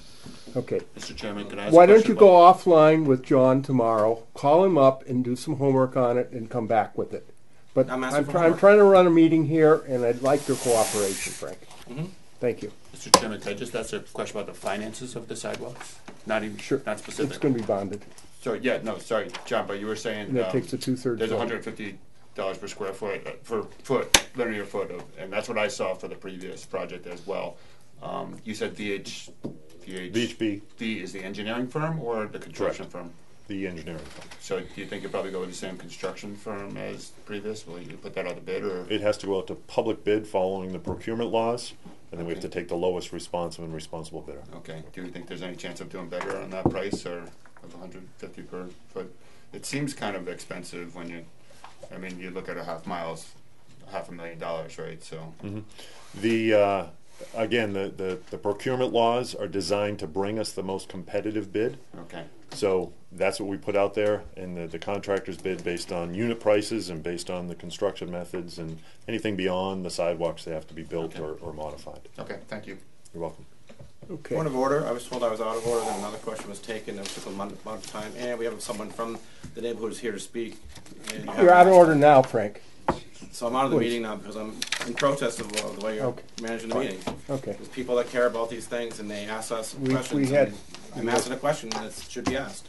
Okay. Mister Chairman, can I ask Why a don't question you go about- offline with John tomorrow, call him up and do some homework on it and come back with it. But I'm I'm, asking for try- I'm homework. trying to run a meeting here and I'd like your cooperation, Frank. Mhm. Thank you. Mister Chairman, can I just ask a question about the finances of the sidewalks? Not even, Sure. not It's specific. gonna be bonded. Sorry, yeah, no, sorry, John, but you were saying, And that um, takes a two-thirds there's vote. hundred and fifty dollars per square foot, uh, for foot, linear foot of, and that's what I saw for the previous project as well. Um, you said V H, V H. V H B, D is the engineering firm or the construction firm? the engineering firm. So do you think you'll probably go with the same construction firm as previous? Will you put that out to bid or? It has to go out to public bid following the procurement laws, and then we have to Okay. take the lowest responsive and responsible bidder. Okay, do you think there's any chance of doing better on that price or of one hundred fifty per foot? It seems kind of expensive when you, I mean, you look at a half miles, half a million dollars, right? So, The, uh, again, the, the, the procurement laws are designed to bring us the most competitive bid. okay, So that's what we put out there, and the, the contractors bid based on unit prices and based on the construction methods, and anything beyond the sidewalks, they have to be built Okay. or, or modified. okay, thank you. You're welcome. Okay. Point of order, I was told I was out of order, then another question was taken, it took a month, amount of time, and we have someone from the neighborhood who's here to speak. and you You're haven't out of asked. order now, Frank. So I'm out of the Please. meeting now because I'm in protest of uh, the way you're Okay. managing the Fine. meeting. Okay. There's people that care about these things and they ask us We- we questions. had- and we I'm had- asking a question and it should be asked.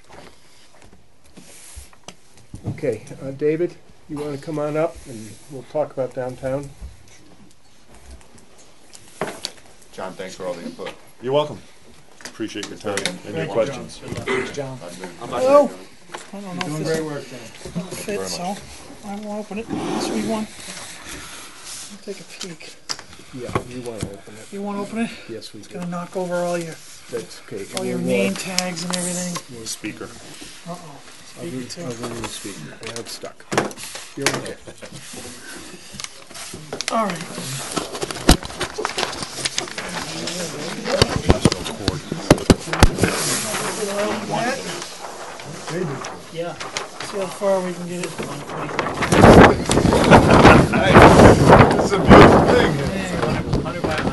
Okay, uh, David, you wanna come on up and we'll talk about downtown? John, thanks for all the input. You're welcome. Appreciate your time and your questions. John. Hello. I don't know Doing if great this work, John. will fit, so I will open it. Sweet one. I'll take a peek. Yeah, you wanna open it? You want to open it? Yes, we It's do. gonna knock over all your That's okay. all your We'll, name uh, tags and everything. Speaker. Uh oh. I'll Speaker do- too. I'll do the speaker. Yeah, it's stuck. You're okay. All right. Yeah. See how far we can get it. It's a beautiful thing here.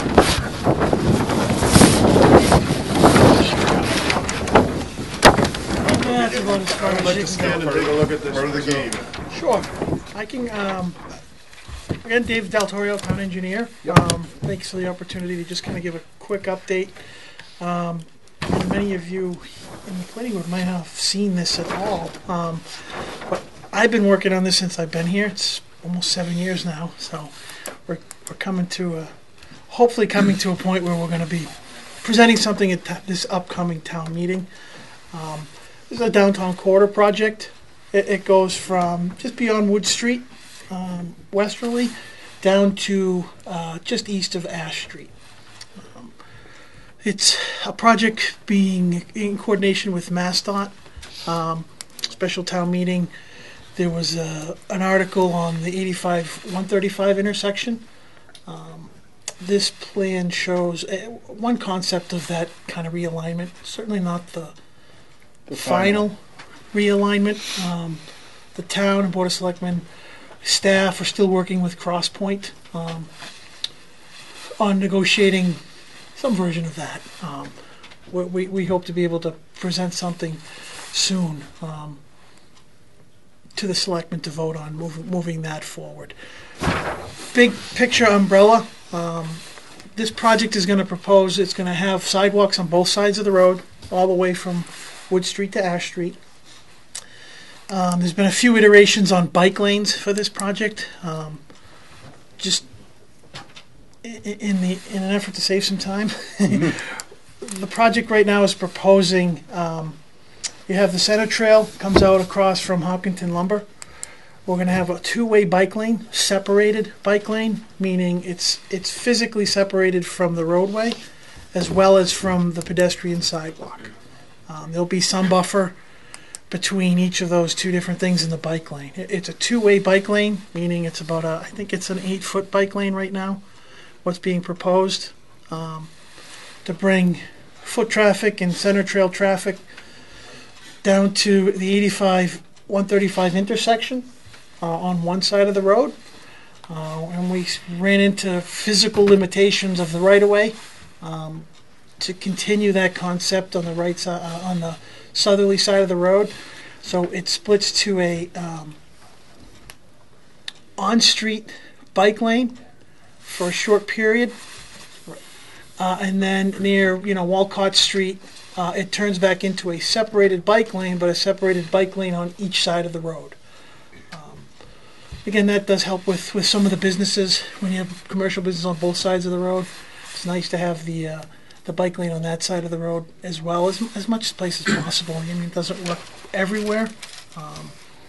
Yeah, that's about as far as you can go. and take a look at this. Part of the game. Sure. I can, um, again, Dave Del Torio, town engineer. Yep. Um, thanks for the opportunity to just kind of give a quick update. Um, and many of you in the planning board might not have seen this at all. Um, but I've been working on this since I've been here. It's almost seven years now. So we're, we're coming to a, hopefully coming to a point where we're going to be presenting something at ta- this upcoming town meeting. Um, this is a downtown quarter project. It, it goes from just beyond Wood Street, um, westerly, down to uh, just east of Ash Street. Um, it's a project being in coordination with MassDOT. Um, special town meeting. There was a, an article on the eighty-five one thirty-five intersection. Um, this plan shows uh, one concept of that kind of realignment. Certainly not the The final realignment. Um, the town and Board of Selectmen staff are still working with CrossPoint um, on negotiating some version of that. Um, we, we, we hope to be able to present something soon um, to the selectmen to vote on move, moving that forward. Big picture umbrella. Um, this project is going to propose, it's going to have sidewalks on both sides of the road, all the way from Wood Street to Ash Street. Um, there's been a few iterations on bike lanes for this project. Um, just i- i- in the in an effort to save some time, the project right now is proposing. Um, you have the center trail comes out across from Hopkinton Lumber. We're going to have a two-way bike lane, separated bike lane, meaning it's it's physically separated from the roadway, as well as from the pedestrian sidewalk. Um, there'll be some buffer between each of those two different things in the bike lane. It- It's a two-way bike lane, meaning it's about a, I think it's an eight-foot bike lane right now, what's being proposed, um, to bring foot traffic and center trail traffic down to the eighty-five one thirty-five intersection uh, on one side of the road. Uh, and we ran into physical limitations of the right-of-way. Um, to continue that concept on the right side, uh, on the southerly side of the road. So it splits to a um, on-street bike lane for a short period, uh, and then near you know Walcott Street, uh, it turns back into a separated bike lane, but a separated bike lane on each side of the road. Again, that does help with, with some of the businesses. When you have commercial business on both sides of the road, it's nice to have the uh, the bike lane on that side of the road as well, as, as much space as possible. I mean, it doesn't work everywhere. Um,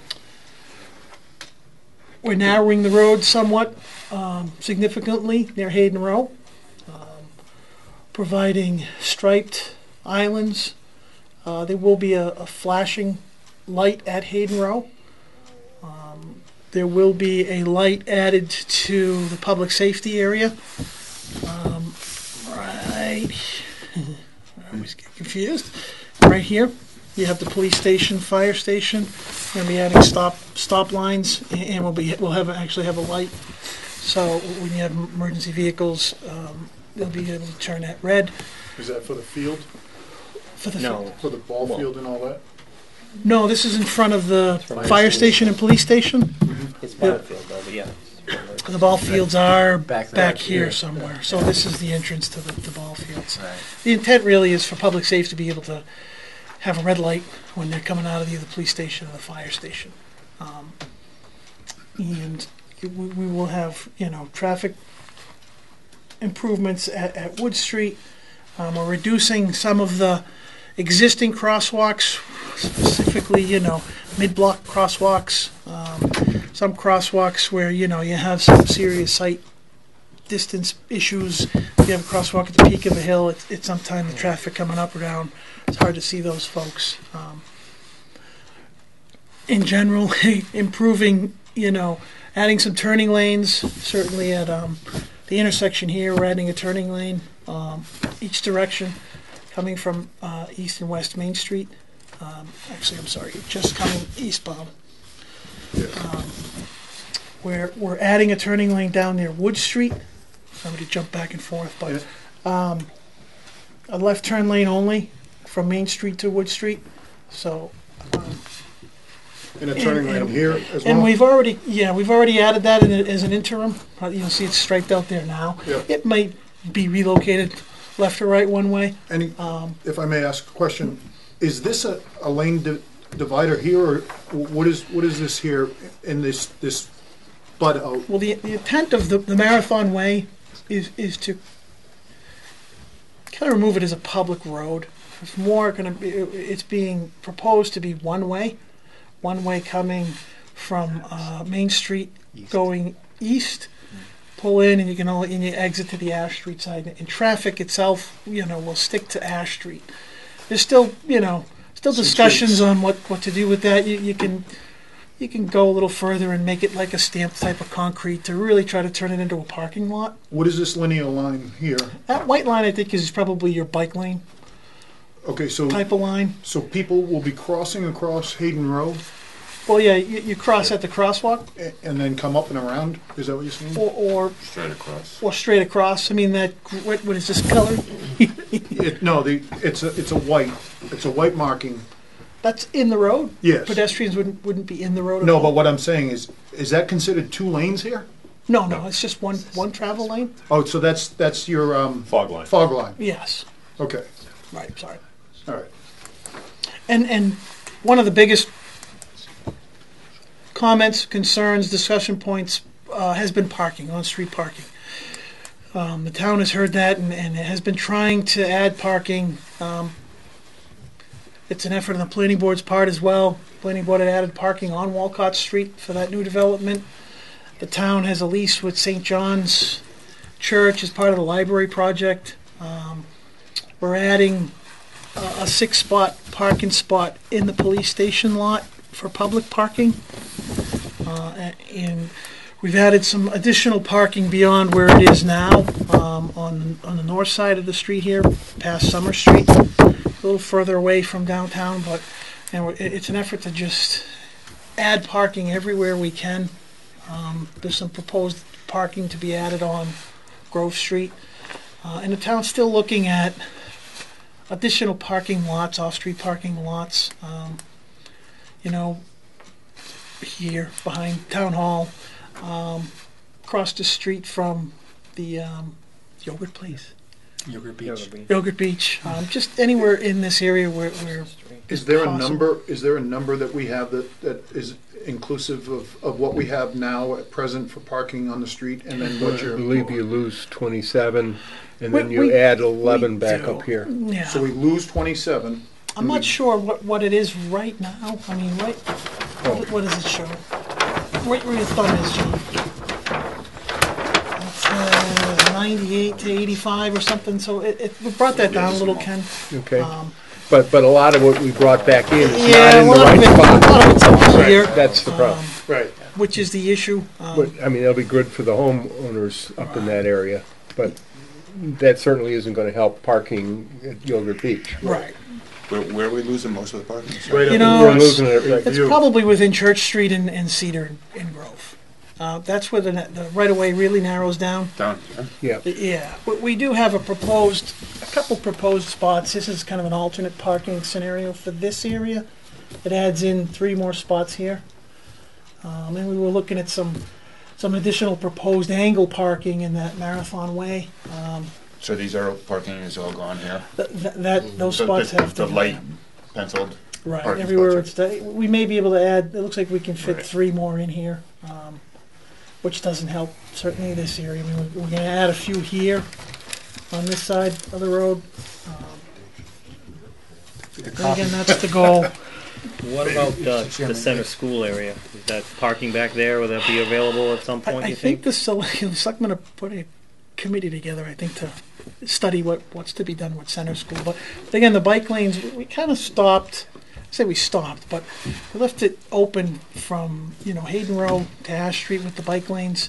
we're narrowing the road somewhat um, significantly near Hayden Row, um, providing striped islands. Uh, there will be a, a flashing light at Hayden Row. Um, There will be a light added to the public safety area. Um, right, I always get confused. Right here, you have the police station, fire station. We're going to be adding stop stop lines, and we'll be we'll have actually have a light. So when you have emergency vehicles, um, they'll be able to turn that red. Is that for the field? For the No. For the ball field and all that? No, this is in front of the Fire fire station. station and police station. It's battlefield though, but yeah. The ball fields are Back back, there. here somewhere. So this is the entrance to the, the ball fields. Right. The intent really is for public safety to be able to have a red light when they're coming out of either the police station or the fire station. Um, and we, we will have, you know, traffic improvements at, at Wood Street. Um, we're reducing some of the existing crosswalks, specifically, you know, mid-block crosswalks, um, some crosswalks where, you know, you have some serious sight distance issues. If you have a crosswalk at the peak of a hill, it's, it's sometimes the traffic coming up or down. It's hard to see those folks. Um, in general, improving, you know, adding some turning lanes, certainly at um, the intersection here, we're adding a turning lane um, each direction, coming from uh, East and West Main Street. Um, actually, I'm sorry, just coming eastbound. Um, we're, we're adding a turning lane down near Wood Street. Somebody jump back and forth, but um, a left turn lane only from Main Street to Wood Street. So, um, And a turning And- lane here as well? and we've already, yeah, we've already added that in a, as an interim. Uh, You'll see it's striped out there now. Yep. It might be relocated left or right one way. Any, Um, if I may ask a question, is this a, a lane di- divider here, or what is, what is this here in this, this bud out? Well, the, the intent of the, the Marathon Way is, is to kind of remove it as a public road. It's more going to be, it's being proposed to be one way, one way coming from uh, Main Street going east, pull in, and you can only, and you exit to the Ash Street side. And traffic itself, you know, will stick to Ash Street. There's still, you know, still Some discussions tweaks. on what, what to do with that. You, you can you can go a little further and make it like a stamped type of concrete to really try to turn it into a parking lot. What is this linear line here? That white line, I think, is probably your bike lane Okay, so, type of line. so people will be crossing across Hayden Road Well, yeah, you, you cross at the crosswalk, a- and then come up and around? Is that what you're saying? or or, Straight across. or straight across. I mean, that what, what is this color? It, no, the, it's a, it's a white, it's a white marking, That's in the road. yes. Pedestrians wouldn't wouldn't be in the road. At No, all. but what I'm saying is, is that considered two lanes here? no, no, it's just one one travel lane. Oh, so that's, that's your, um, Fog line. fog line? Yes, Okay, right. Sorry. all right. And and one of the biggest comments, concerns, discussion points uh, has been parking, on-street parking. Um, the town has heard that and, and has been trying to add parking. Um, it's an effort on the planning board's part as well. Planning board had added parking on Walcott Street for that new development. The town has a lease with Saint John's Church as part of the library project. Um, we're adding a a six-spot parking spot in the police station lot for public parking. Uh, And we've added some additional parking beyond where it is now um, on, on the north side of the street here, past Summer Street, a little further away from downtown, but and we're- it's an effort to just add parking everywhere we can. Um, There's some proposed parking to be added on Grove Street. Uh, And the town's still looking at additional parking lots, off-street parking lots, um, you know, here behind Town Hall, um, across the street from the um, yogurt place, Yogurt Beach. Yogurt Beach, um, just anywhere in this area where, where Is there a possible. number, is there a number that we have that, that is inclusive of, of what we have now at present for parking on the street, and then what I you're? believe you lose twenty-seven, and We- then you we- add eleven we back do. up here. Yeah. So we lose twenty-seven. I'm not sure what, what it is right now. I mean, right, what, what does it show? Right where your thumb is, John. It's uh, ninety-eight to eighty-five or something, so it, it, we brought that down a little, Ken. Okay, Um, but, but a lot of what we brought back in is Yeah, not in a the lot right of it, a spot. lot of it's up Right, here, that's the problem. um, Right. which is the issue. Um, But, I mean, it'll be good for the homeowners up in that area, but that certainly isn't gonna help parking at Yogurt Beach. Right. Where, where are we losing most of the parking? Right You up know, in We're West- losing it right It's view. probably within Church Street and, and Cedar and Grove. Uh, that's where the, the right-of-way really narrows down. Down here? Yeah, Yeah, but we do have a proposed, a couple proposed spots. This is kind of an alternate parking scenario for this area. It adds in three more spots here. Um, and we were looking at some, some additional proposed angle parking in that Marathon Way. Um, So these are, parking is all gone here? th- th- that, those The- spots the- have to. The light penciled? Right, parking everywhere spots it's, the- we may be able to add, it looks like we can fit Right. three more in here, um, which doesn't help certainly this area. I mean, we're, we're gonna add a few here on this side of the road. Um, and Again, that's the goal. What about uh, the center school area? Is that parking back there? Will that be available at some I, point, I you think think? the select, the selectmen are putting a committee together, I think, to study what, what's to be done with center school. But again, the bike lanes, we, we kind of stopped, I say we stopped, but we left it open from, you know, Hayden Row to Ash Street with the bike lanes.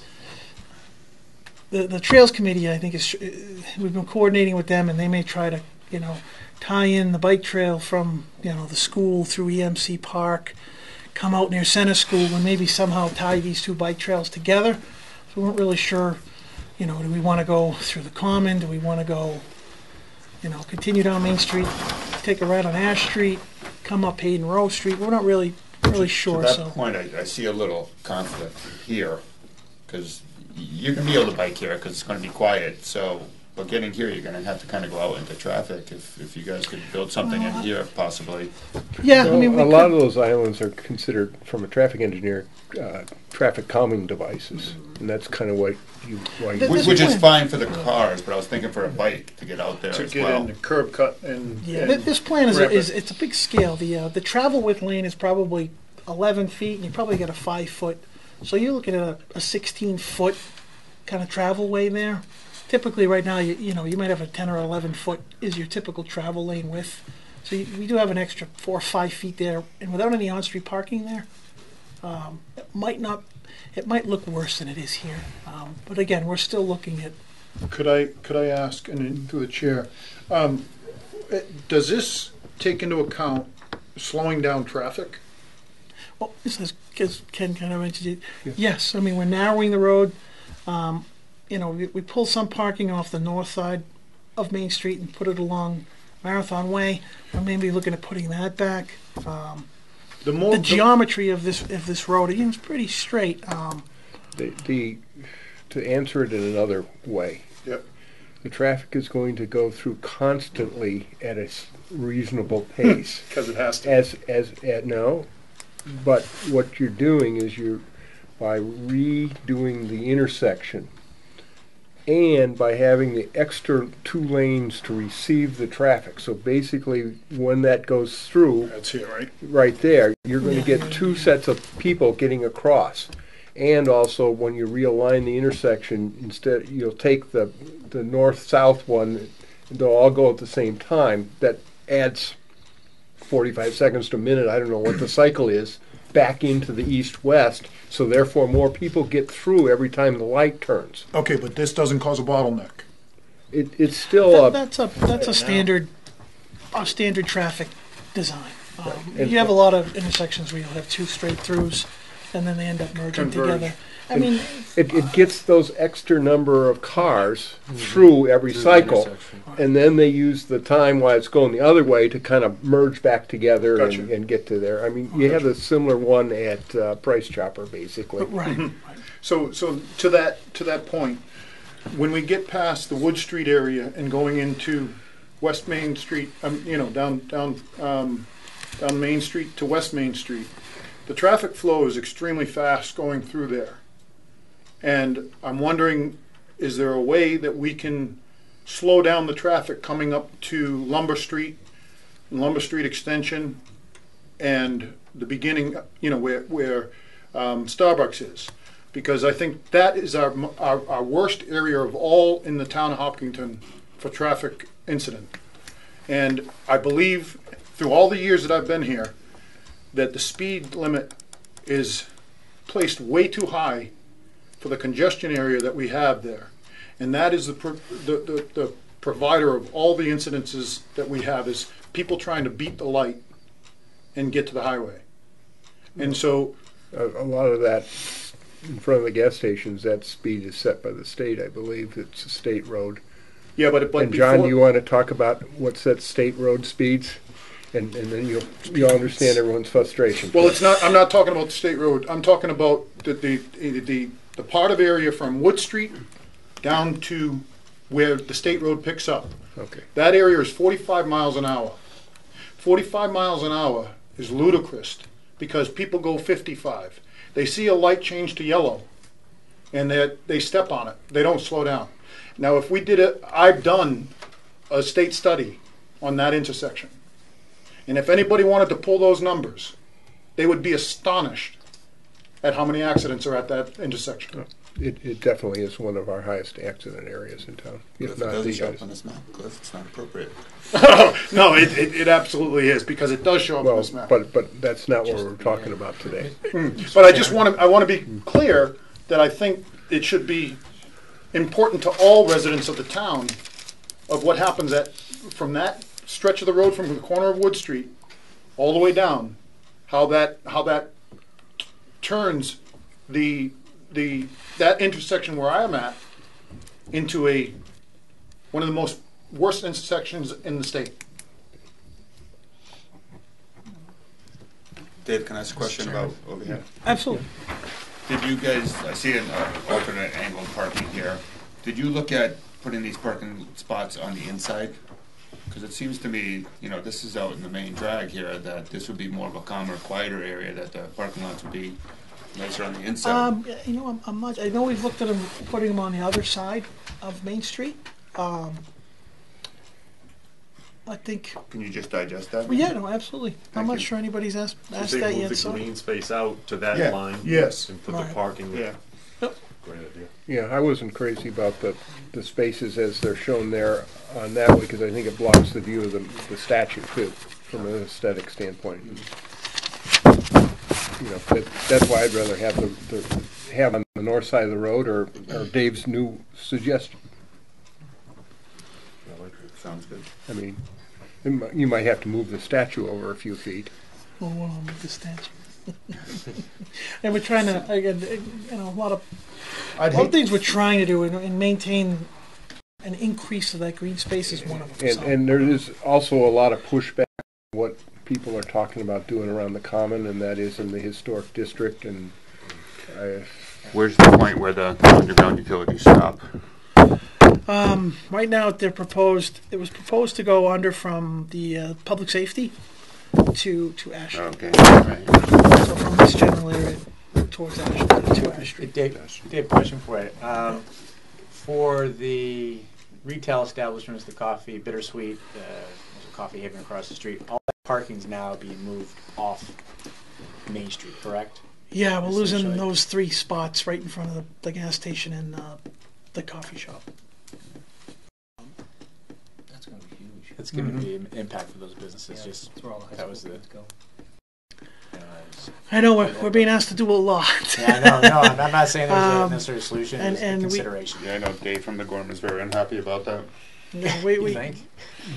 The, the Trails Committee, I think, is, uh, we've been coordinating with them, and they may try to, you know, tie in the bike trail from, you know, the school through E M C Park, come out near Center School, and maybe somehow tie these two bike trails together. So we weren't really sure, you know, do we want to go through the Common? Do we want to go, you know, continue down Main Street, take a right on Ash Street, come up Hayden Row Street? We're not really, really sure, To that so. point, I, I see a little conflict here, because you're gonna be able to bike here, because it's gonna be quiet, so, but getting here, you're gonna have to kind of go out into traffic, if, if you guys could build something in here, possibly. Yeah, I Well, mean, we a lot could, of those islands are considered, from a traffic engineer, uh, traffic calming devices, and that's kind of what you, why you. Th- Which, this which is plan- fine for the cars, but I was thinking for a bike to get out there To as get well. in the curb cut and. yeah, and th- this plan is, wrap is, it. it's a big scale. The, uh, the travel width lane is probably eleven feet, and you probably get a five foot. So you're looking at a, a sixteen foot kind of travel way there. Typically, right now, you, you know, you might have a ten or eleven foot is your typical travel lane width. So you, we do have an extra four or five feet there, and without any on-street parking there, um, it might not, it might look worse than it is here. Um, but again, we're still looking at. Could I, could I ask, and then through the chair, um, eh, does this take into account slowing down traffic? Well, this is, because Ken kind of mentioned it. Yes, I mean, we're narrowing the road. Um, you know, we, we pull some parking off the north side of Main Street and put it along Marathon Way. We're maybe looking at putting that back. Um, The more, the geometry of this of this road, again, is pretty straight. Um, The, the, to answer it in another way, Yep. the traffic is going to go through constantly at a s- reasonable pace. because it has to. As, as, at, no, but what you're doing is you're, by redoing the intersection and by having the extra two lanes to receive the traffic. So basically, when that goes through, That's here, right? right there, you're going to Yeah. get two sets of people getting across. And also, when you realign the intersection, instead, you'll take the, the north-south one, they'll all go at the same time. That adds forty-five seconds to a minute, I don't know what the cycle is, back into the east-west. So therefore, more people get through every time the light turns. Okay, but this doesn't cause a bottleneck. It, it's still that, a, that's a that's a standard a standard traffic design. Um, And- you have a lot of intersections where you'll have two straight throughs, and then they end up merging Converge. together. I mean, It, it gets those extra number of cars through every cycle, and then they use the time while it's going the other way to kind of merge back together and, Gotcha. and get to there. I mean, you have a similar one at uh, Price Chopper, basically. right. So, so to that, to that point, when we get past the Wood Street area and going into West Main Street, um, you know, down, down, um, down Main Street to West Main Street, the traffic flow is extremely fast going through there. And I'm wondering, is there a way that we can slow down the traffic coming up to Lumber Street, Lumber Street Extension, and the beginning, you know, where, where um, Starbucks is? Because I think that is our, our, our worst area of all in the town of Hopkinton for traffic incident. And I believe through all the years that I've been here, that the speed limit is placed way too high for the congestion area that we have there. And that is the, pro- the, the, the provider of all the incidences that we have, is people trying to beat the light and get to the highway. And so, A, a lot of that in front of the gas stations, that speed is set by the state, I believe. It's a state road. yeah, but, but And John, before, do you want to talk about what's that state road speeds? And, and then you'll, you'll understand everyone's frustration. well, it's not, I'm not talking about the state road. I'm talking about the, the, the, the part of area from Wood Street down to where the state road picks up. Okay. That area is forty-five miles an hour. forty-five miles an hour is ludicrous because people go fifty-five. They see a light change to yellow and they they step on it. They don't slow down. Now, if we did it, I've done a state study on that intersection. And if anybody wanted to pull those numbers, they would be astonished at how many accidents are at that intersection. It, it definitely is one of our highest accident areas in town, If if it not doesn't the show up highest. on this map, Cliff, it's not appropriate. No, it, it, it absolutely is because it does show up on Well, this map. but, but that's not what we're talking about today. But I just want to, I want to be clear that I think it should be important to all residents of the town of what happens at, from that stretch of the road from the corner of Wood Street all the way down, how that, how that turns the, the, that intersection where I am at into a, one of the most worst intersections in the state. Dave, can I ask a question about over here? Absolutely. Did you guys, I see an uh, alternate angle parking here. Did you look at putting these parking spots on the inside? Because it seems to me, you know, this is out in the main drag here, that this would be more of a calmer, quieter area, that the parking lots would be nicer on the inside. Um, you know, I'm, I'm not, I know we've looked at them, putting them on the other side of Main Street. Um, I think, Can you just digest that? well, yeah, no, absolutely. I'm Thank not you. sure anybody's asked, So asked they that move yet, the so. green space out to that Yeah. line. Yes. And put Right. the parking. Yeah. Great idea. Yeah, I wasn't crazy about the, the spaces as they're shown there on that way, because I think it blocks the view of the, the statue too, from an aesthetic standpoint. You know, that, that's why I'd rather have the, the, have on the north side of the road, or, or Dave's new suggestion. I like it. Sounds good. I mean, you mi- you might have to move the statue over a few feet. Oh, wow, with the statue. And we're trying to, again, you know, a lot of, I'd a lot of hate, things we're trying to do and, and maintain an increase of that green space is one of them. And, so. and there is also a lot of pushback on what people are talking about doing around the common, and that is in the historic district, and I, Where's the point where the underground utilities stop? Um, right now, they're proposed. It was proposed to go under from the uh, public safety to to Ash. Okay. Right. So from this general area towards Ash to Ash Hey, Street. Dave, Dave, question for you. Um, for the retail establishments, the coffee, Bittersweet, uh, there's a coffee haven across the street, all that parking's now being moved off Main Street, correct? Yeah, we're losing Essentially. those three spots right in front of the, the gas station and uh, the coffee shop. That's going to be huge. It's going to Mhm. be an impact for those businesses. Yeah, Just that's where all the high that school was the. kids go. You know, it's- I know we're, we're being asked to do a lot. yeah, no, no, I'm I'm not saying there's a Um, necessary solution. and- It's and a we- consideration. Yeah, I know Dave from the Gorman is very unhappy about that. Yeah, we, You we, think?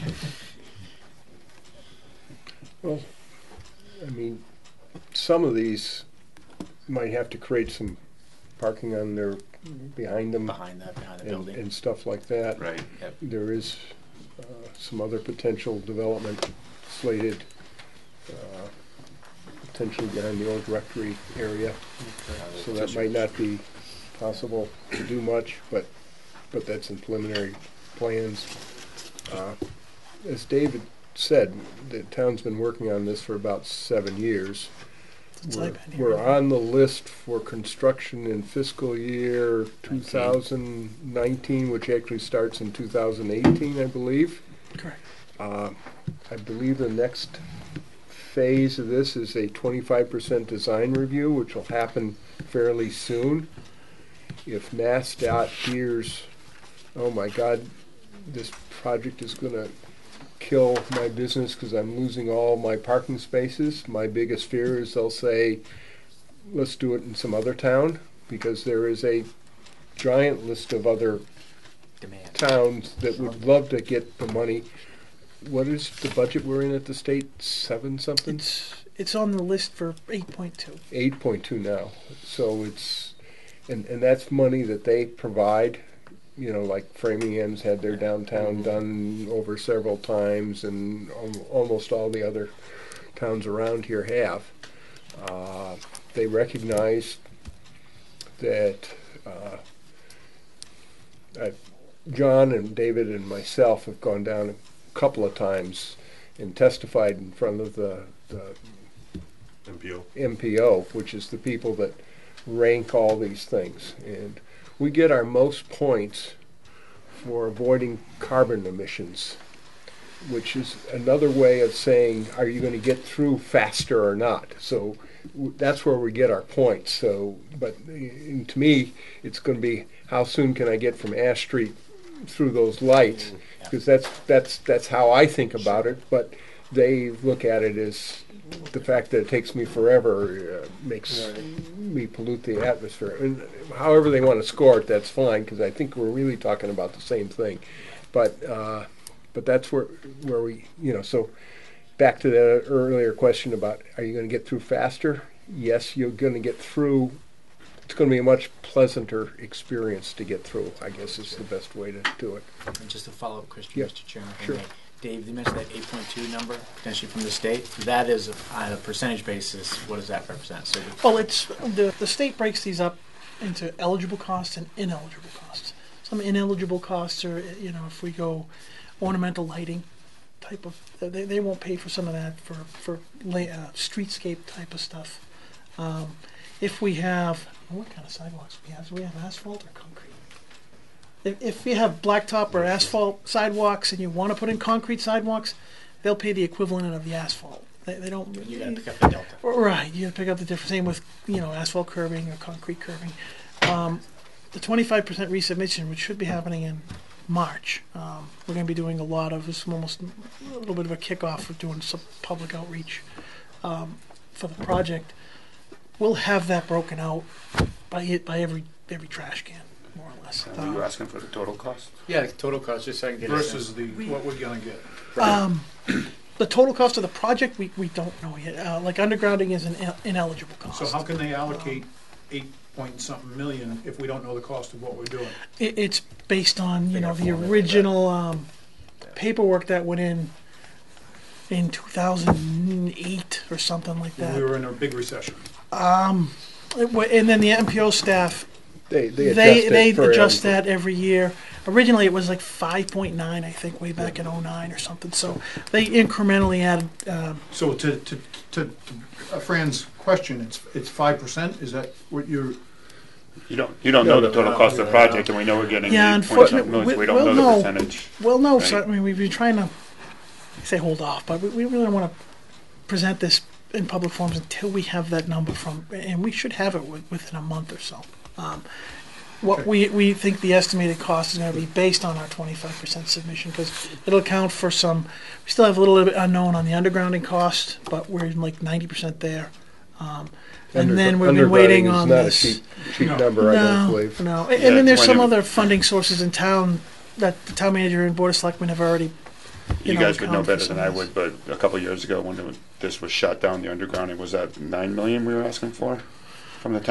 well, I mean, some of these might have to create some parking on their, behind them behind that, behind the and, building. and stuff like that. Right. Yep. There is uh, some other potential development slated, uh, potentially behind the old rectory area. So that might not be possible to do much, but, but that's in preliminary plans. Uh, As David said, the town's been working on this for about seven years. Since We're, I've been here. we're on the list for construction in fiscal year two thousand nineteen, which actually starts in two thousand eighteen, I believe. Correct. Uh, I believe the next phase of this is a twenty-five percent design review, which will happen fairly soon. If MassDOT hears, oh my God, this project is going to kill my business because I'm losing all my parking spaces, my biggest fear is they'll say, let's do it in some other town, because there is a giant list of other Demand. towns that would love to get the money. What is the budget we're in at the state? Seven something? It's it's on the list for eight point two. Eight point two now. So it's, and, and that's money that they provide. You know, like Framingham's had their downtown done over several times, and al- almost all the other towns around here have. Uh, they recognize that uh, uh, John and David and myself have gone down a couple of times and testified in front of the, the M P O. M P O, which is the people that rank all these things. And we get our most points for avoiding carbon emissions, which is another way of saying, are you going to get through faster or not? So w- that's where we get our points. So, but uh, to me, it's going to be how soon can I get from Ash Street through those lights? Because that's that's that's how I think about it. But they look at it as the fact that it takes me forever uh, makes me pollute the atmosphere. And however they want to score it, that's fine, because I think we're really talking about the same thing. But uh, but that's where where we, you know, so back to the earlier question about, are you going to get through faster? Yes, you're going to get through. It's going to be a much pleasanter experience to get through, I guess is the best way to do it. And just to follow up, Christian, Yeah, Mister Chairman, if I sure. may. Dave, you mentioned that eight point two number, potentially from the state. That is, on a percentage basis, what does that represent? So the- Well, it's the the state breaks these up into eligible costs and ineligible costs. Some ineligible costs are, you know, if we go ornamental lighting type of, they, they won't pay for some of that for for lay, uh, streetscape type of stuff. Um, if we have, what kind of sidewalks do we have? Do we have asphalt or concrete? If, if you have blacktop or asphalt sidewalks and you want to put in concrete sidewalks, they'll pay the equivalent of the asphalt. They, they don't. you got to pick up the delta. Right, you have to pick up the difference. Same with, you know, asphalt curbing or concrete curbing. Um, the twenty-five percent resubmission, which should be happening in March, um, we're going to be doing a lot of this, almost a little bit of a kickoff for doing some public outreach um, for the project. We'll have that broken out by it by every every trash can, more or less. Are you asking for the total cost? Yeah, the total cost, just so I can get Versus the, what we're gonna get. Um, the total cost of the project, we, we don't know yet. Uh, like undergrounding is an in- ineligible cost. So how can they allocate eight point something million if we don't know the cost of what we're doing? It, it's based on, you know, the formula for original um, paperwork that went in in two thousand eight or something like When we that. were in a big recession. Um, it wa- and then the M P O staff, They they adjust they it they for adjust everything. that every year. Originally, it was like five point nine, I think, way back in oh nine or something. So they incrementally added. Um, So to, to, to, to uh, Fran's question, it's, it's five percent, is that what you're, You don't, you don't know the total cost of the project, and we know we're getting Yeah, eight point unfortunate- something million, so we we- don't well, know no. the percentage. well, no, so, I Right. mean, we've been trying to I say hold off, but we, we really don't want to present this in public forums until we have that number from, and we should have it wi- within a month or so. Um, what Okay. we, we think the estimated cost is going to be based on our twenty-five percent submission, because it'll account for some, we still have a little bit unknown on the undergrounding cost, but we're like ninety percent there. Um, and Undergr- then we've been waiting undergrounding is on not this. a cheap, cheap No. number, I don't No, believe. no. And, Yeah, and then there's when some it- other funding sources in town that the town manager and board of selectmen have already. You know, guys would know account for better some than I of would, but a couple of years ago, when it was, this was shut down, the undergrounding, was that nine million we were asking for from the town?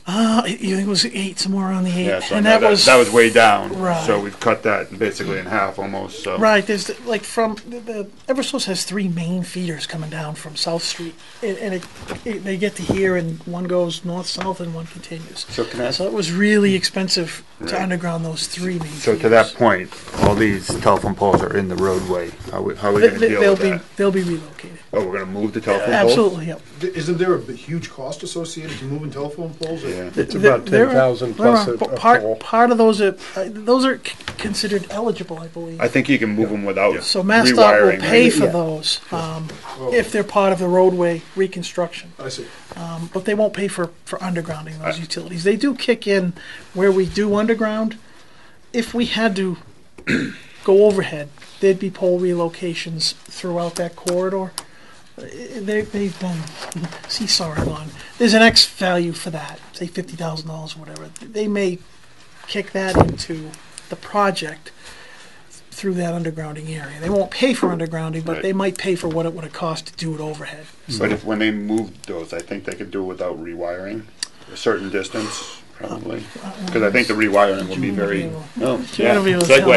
Uh, you think it was eight, somewhere around the eight, Yeah, so and I know that, was that was way down. Right. So we've cut that basically in half almost. So right. There's the, like from the, the Eversource has three main feeders coming down from South Street, and, and it, it, they get to here, and one goes north south, and one continues. So can I? So it was really expensive to Right. underground those three main. So feeders. to that point, all these telephone poles are in the roadway. How we, how are we They, going to deal will with be that? they'll be relocated. Oh, we're going to move the telephone poles. Absolutely, yep. Isn't there a b- huge cost associated to moving telephone poles? or- Yeah. It's There- about there ten are- thousand there plus are- a, but a part pole. part of those are uh, those are c- considered eligible, I believe. I think you can move them without So MassDOT will rewiring. pay right? for Yeah. those um, Oh, if they're part of the roadway reconstruction, I see. um, but they won't pay for for undergrounding those utilities. They do kick in where we do underground. If we had to go overhead, there'd be pole relocations throughout that corridor. Uh, They, they've been seesawing on. There's an X value for that, say fifty thousand dollars or whatever. They may kick that into the project through that undergrounding area. They won't pay for undergrounding, but Right. they might pay for what it would have cost to do it overhead. But if when they moved those, I think they could do it without rewiring a certain distance, probably. Because I think the rewiring will be very. Oh, Do you want to be able to tell segue.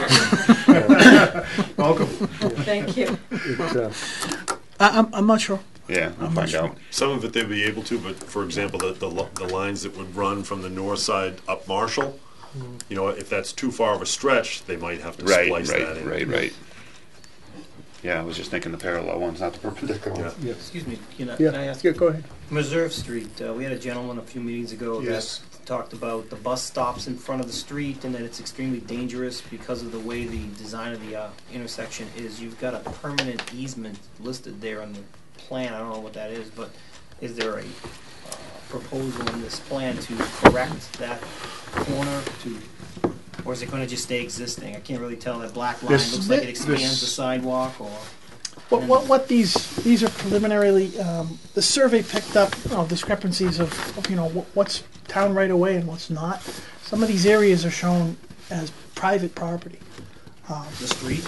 us? Welcome. Thank you. It's, uh, I, I'm, I'm not sure. Yeah, I'll I'm not find sure. out. Some of it they'd be able to, but for example, the, the, lo- the lines that would run from the north side up Marshall, you know, if that's too far of a stretch, they might have to Right, splice that right, in. right, right. Yeah, I was just thinking the parallel ones, not the perpendicular Yeah. ones. yes. Excuse me, can I, Yeah, can I ask? yeah, go ahead. Meserve Street, uh, we had a gentleman a few meetings ago Yes. that talked about the bus stops in front of the street and that it's extremely dangerous because of the way the design of the uh, intersection is. You've got a permanent easement listed there on the plan, I don't know what that is, but is there a uh, proposal in this plan to correct that corner to, or is it gonna just stay existing? I can't really tell, that black line This- looks like it expands this- the sidewalk, or? What, what, what these these are preliminarily. Um, the survey picked up you know, discrepancies of, of you know wh- what's town right away and what's not. Some of these areas are shown as private property. The street?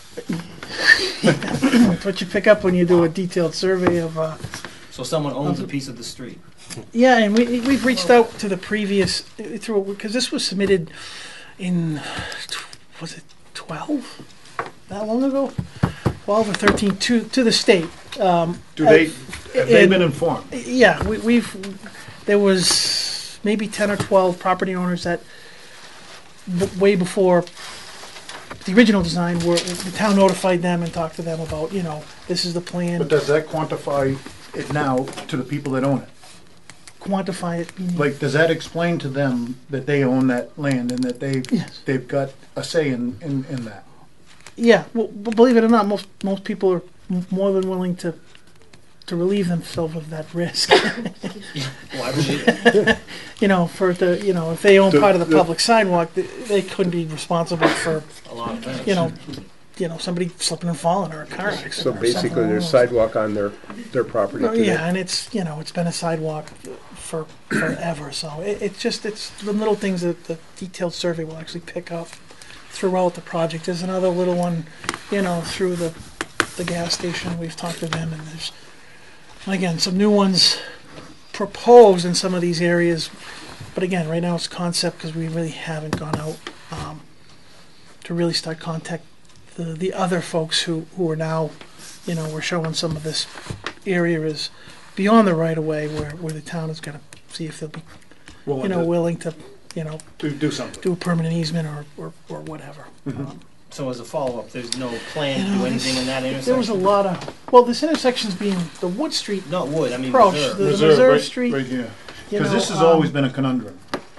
That's what you pick up when you do a detailed survey of. Uh, So someone owns a piece of the street? yeah, and we we've reached out to the previous through because this was submitted in tw- was it twelve that long ago, twelve or thirteen to to the state. Um, Do they, uh, have they and- been informed? Yeah, we, we've, there was maybe ten or twelve property owners that, b- way before the original design, were, the town notified them and talked to them about, you know, this is the But plan, does that quantify it now to the people that own it? quantify it. meaning- Like, does that explain to them that they own that land and that they, Yes. they've got a say in, in, in that? Yeah, well, b- believe it or not, most, most people are m- more than willing to, to relieve themselves of that risk. Well, I believe it. You know, for the, you know, if they own The- part of the the- public sidewalk, th- they couldn't be responsible for, A lot of things. you know, you know, somebody slipping and falling or a car accident. So or basically, something there's along those sidewalk on their, their property Oh, today. yeah, and it's, you know, it's been a sidewalk for forever, so it, it's just, it's the little things that the detailed survey will actually pick up throughout the project. There's another little one, you know, through the, the gas station, we've talked to them, and there's, again, some new ones proposed in some of these areas, but again, right now it's concept, because we really haven't gone out, um, to really start contact the, the other folks who, who are now, you know, we're showing some of this area is beyond the right of way where, where the town is gonna see if they'll be, you know, willing to, you know, Do, do something. do a permanent easement or, or, or whatever. Um, So as a follow-up, there's no plan You to know, do anything this- in that intersection? There was a lot of, well, this intersection's being, the Wood Street Not Wood, I mean approach, Reserve. the Reserve, Reserve right- Street, Right here. you Because know, this has um, always been a conundrum.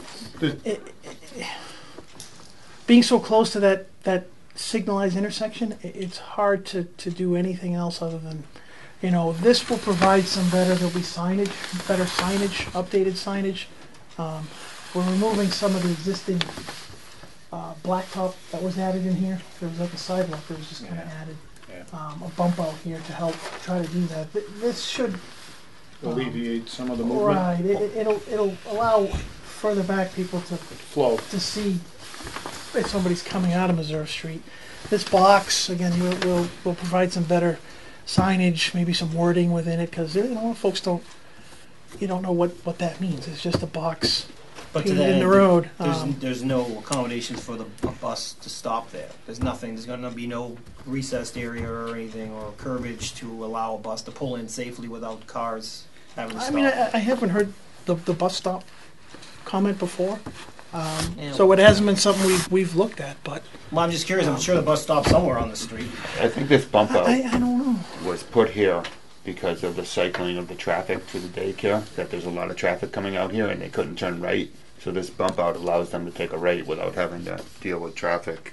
being so close to that, that signalized intersection, i it's hard to, to do anything else other than, you know, this will provide some better, there'll be signage, better signage, updated signage. Um, we're removing some of the existing, uh, blacktop that was added in here. There was like a sidewalk that was just kinda added. Um, a bump out here to help try to do that. Th- This should, Alleviate some of the movement. right, it, it- it'll, it'll allow further back people to Flow. to see if somebody's coming out of Missouri Street. This box, again, will, will, will provide some better signage, maybe some wording within it, because, you know, folks don't, you don't know what, what that means. It's just a box But to painted that in the end, road. There's, Um, there's no accommodations for the a bus to stop there. There's nothing. There's going to be no recessed area or anything or curbage to allow a bus to pull in safely without cars having to I stop. mean, I, I haven't heard the, the bus stop comment before. Um, Yeah. so it hasn't been something we've, we've looked at, but well, I'm just curious. I'm sure the bus stops somewhere on the street. I think this bump out I, I don't know. was put here because of the cycling of the traffic to the daycare, that there's a lot of traffic coming out here and they couldn't turn right. So this bump out allows them to take a right without having to deal with traffic.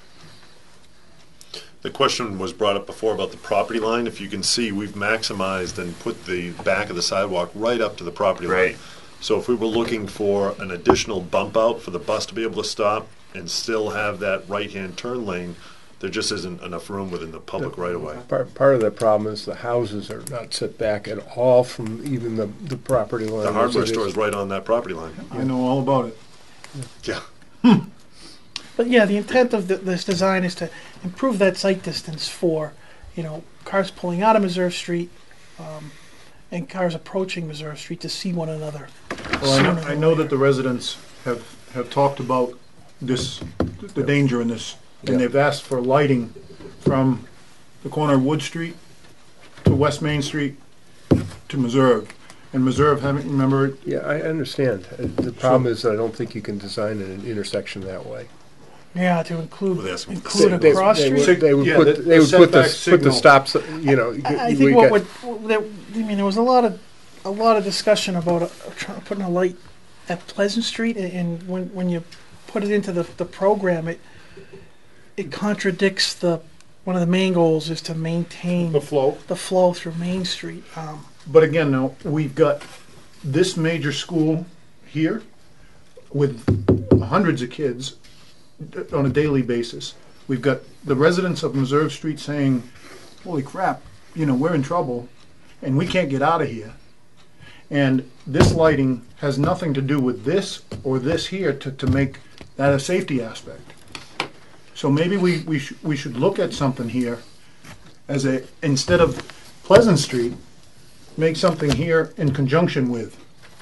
The question was brought up before about the property line. If you can see, we've maximized and put the back of the sidewalk right up to the property line. Right. So if we were looking for an additional bump out for the bus to be able to stop and still have that right-hand turn lane, there just isn't enough room within the public right-of-way. Part, part of the problem is the houses are not set back at all from even the, the property line. The as hardware it store is. is right on that property line. I know all about it. Yeah. But yeah, the intent of the, this design is to improve that sight distance for, you know, cars pulling out of Meserve Street um, and cars approaching Meserve Street to see one another. Well, I know, sooner I than know later. that the residents have, have talked about this, the danger in this, Yeah. and they've asked for lighting from the corner of Wood Street to West Main Street to Meserve. And Meserve, haven't, remember, it? Yeah, I understand. Uh, The problem is I don't think you can design an intersection that way. Yeah, to include Well, that's- include a They- cross they street. would- They would Yeah, put, the- they the would put the, setback put the signal. stops, you know. I, I we think what got- would there, I mean, there was a lot of a lot of discussion about uh, trying putting a light at Pleasant Street, and, and when when you put it into the the program, it it contradicts the one of the main goals is to maintain the flow. the flow through Main Street. Um, But again, now, we've got this major school here with hundreds of kids on a daily basis. We've got the residents of Meserve Street saying, holy crap, you know, we're in trouble and we can't get out of here. And this lighting has nothing to do with this or this here to, to make that a safety aspect. So maybe we, we, sh- we should look at something here as a, instead of Pleasant Street, make something here in conjunction with.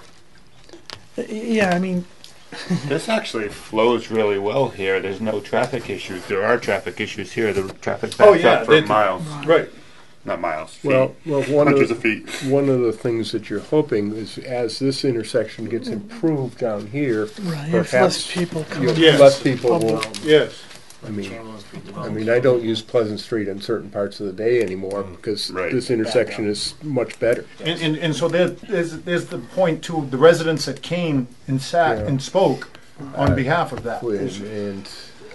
yeah, I mean, This actually flows really well here. There's no traffic issues. There are traffic issues here. The traffic backs Oh, yeah, up for they- miles. Right. Not miles, feet. Well, well, one of, Hundreds the, of feet. one of the things that you're hoping is as this intersection gets improved down here, right, if perhaps less people come. you'll- Yes. less people will, Yes. I mean, I mean, I don't use Pleasant Street in certain parts of the day anymore because Right. this intersection is much better. And, and, and so there, there's, there's the point to the residents that came and sat Yeah. and spoke on behalf of that. And, and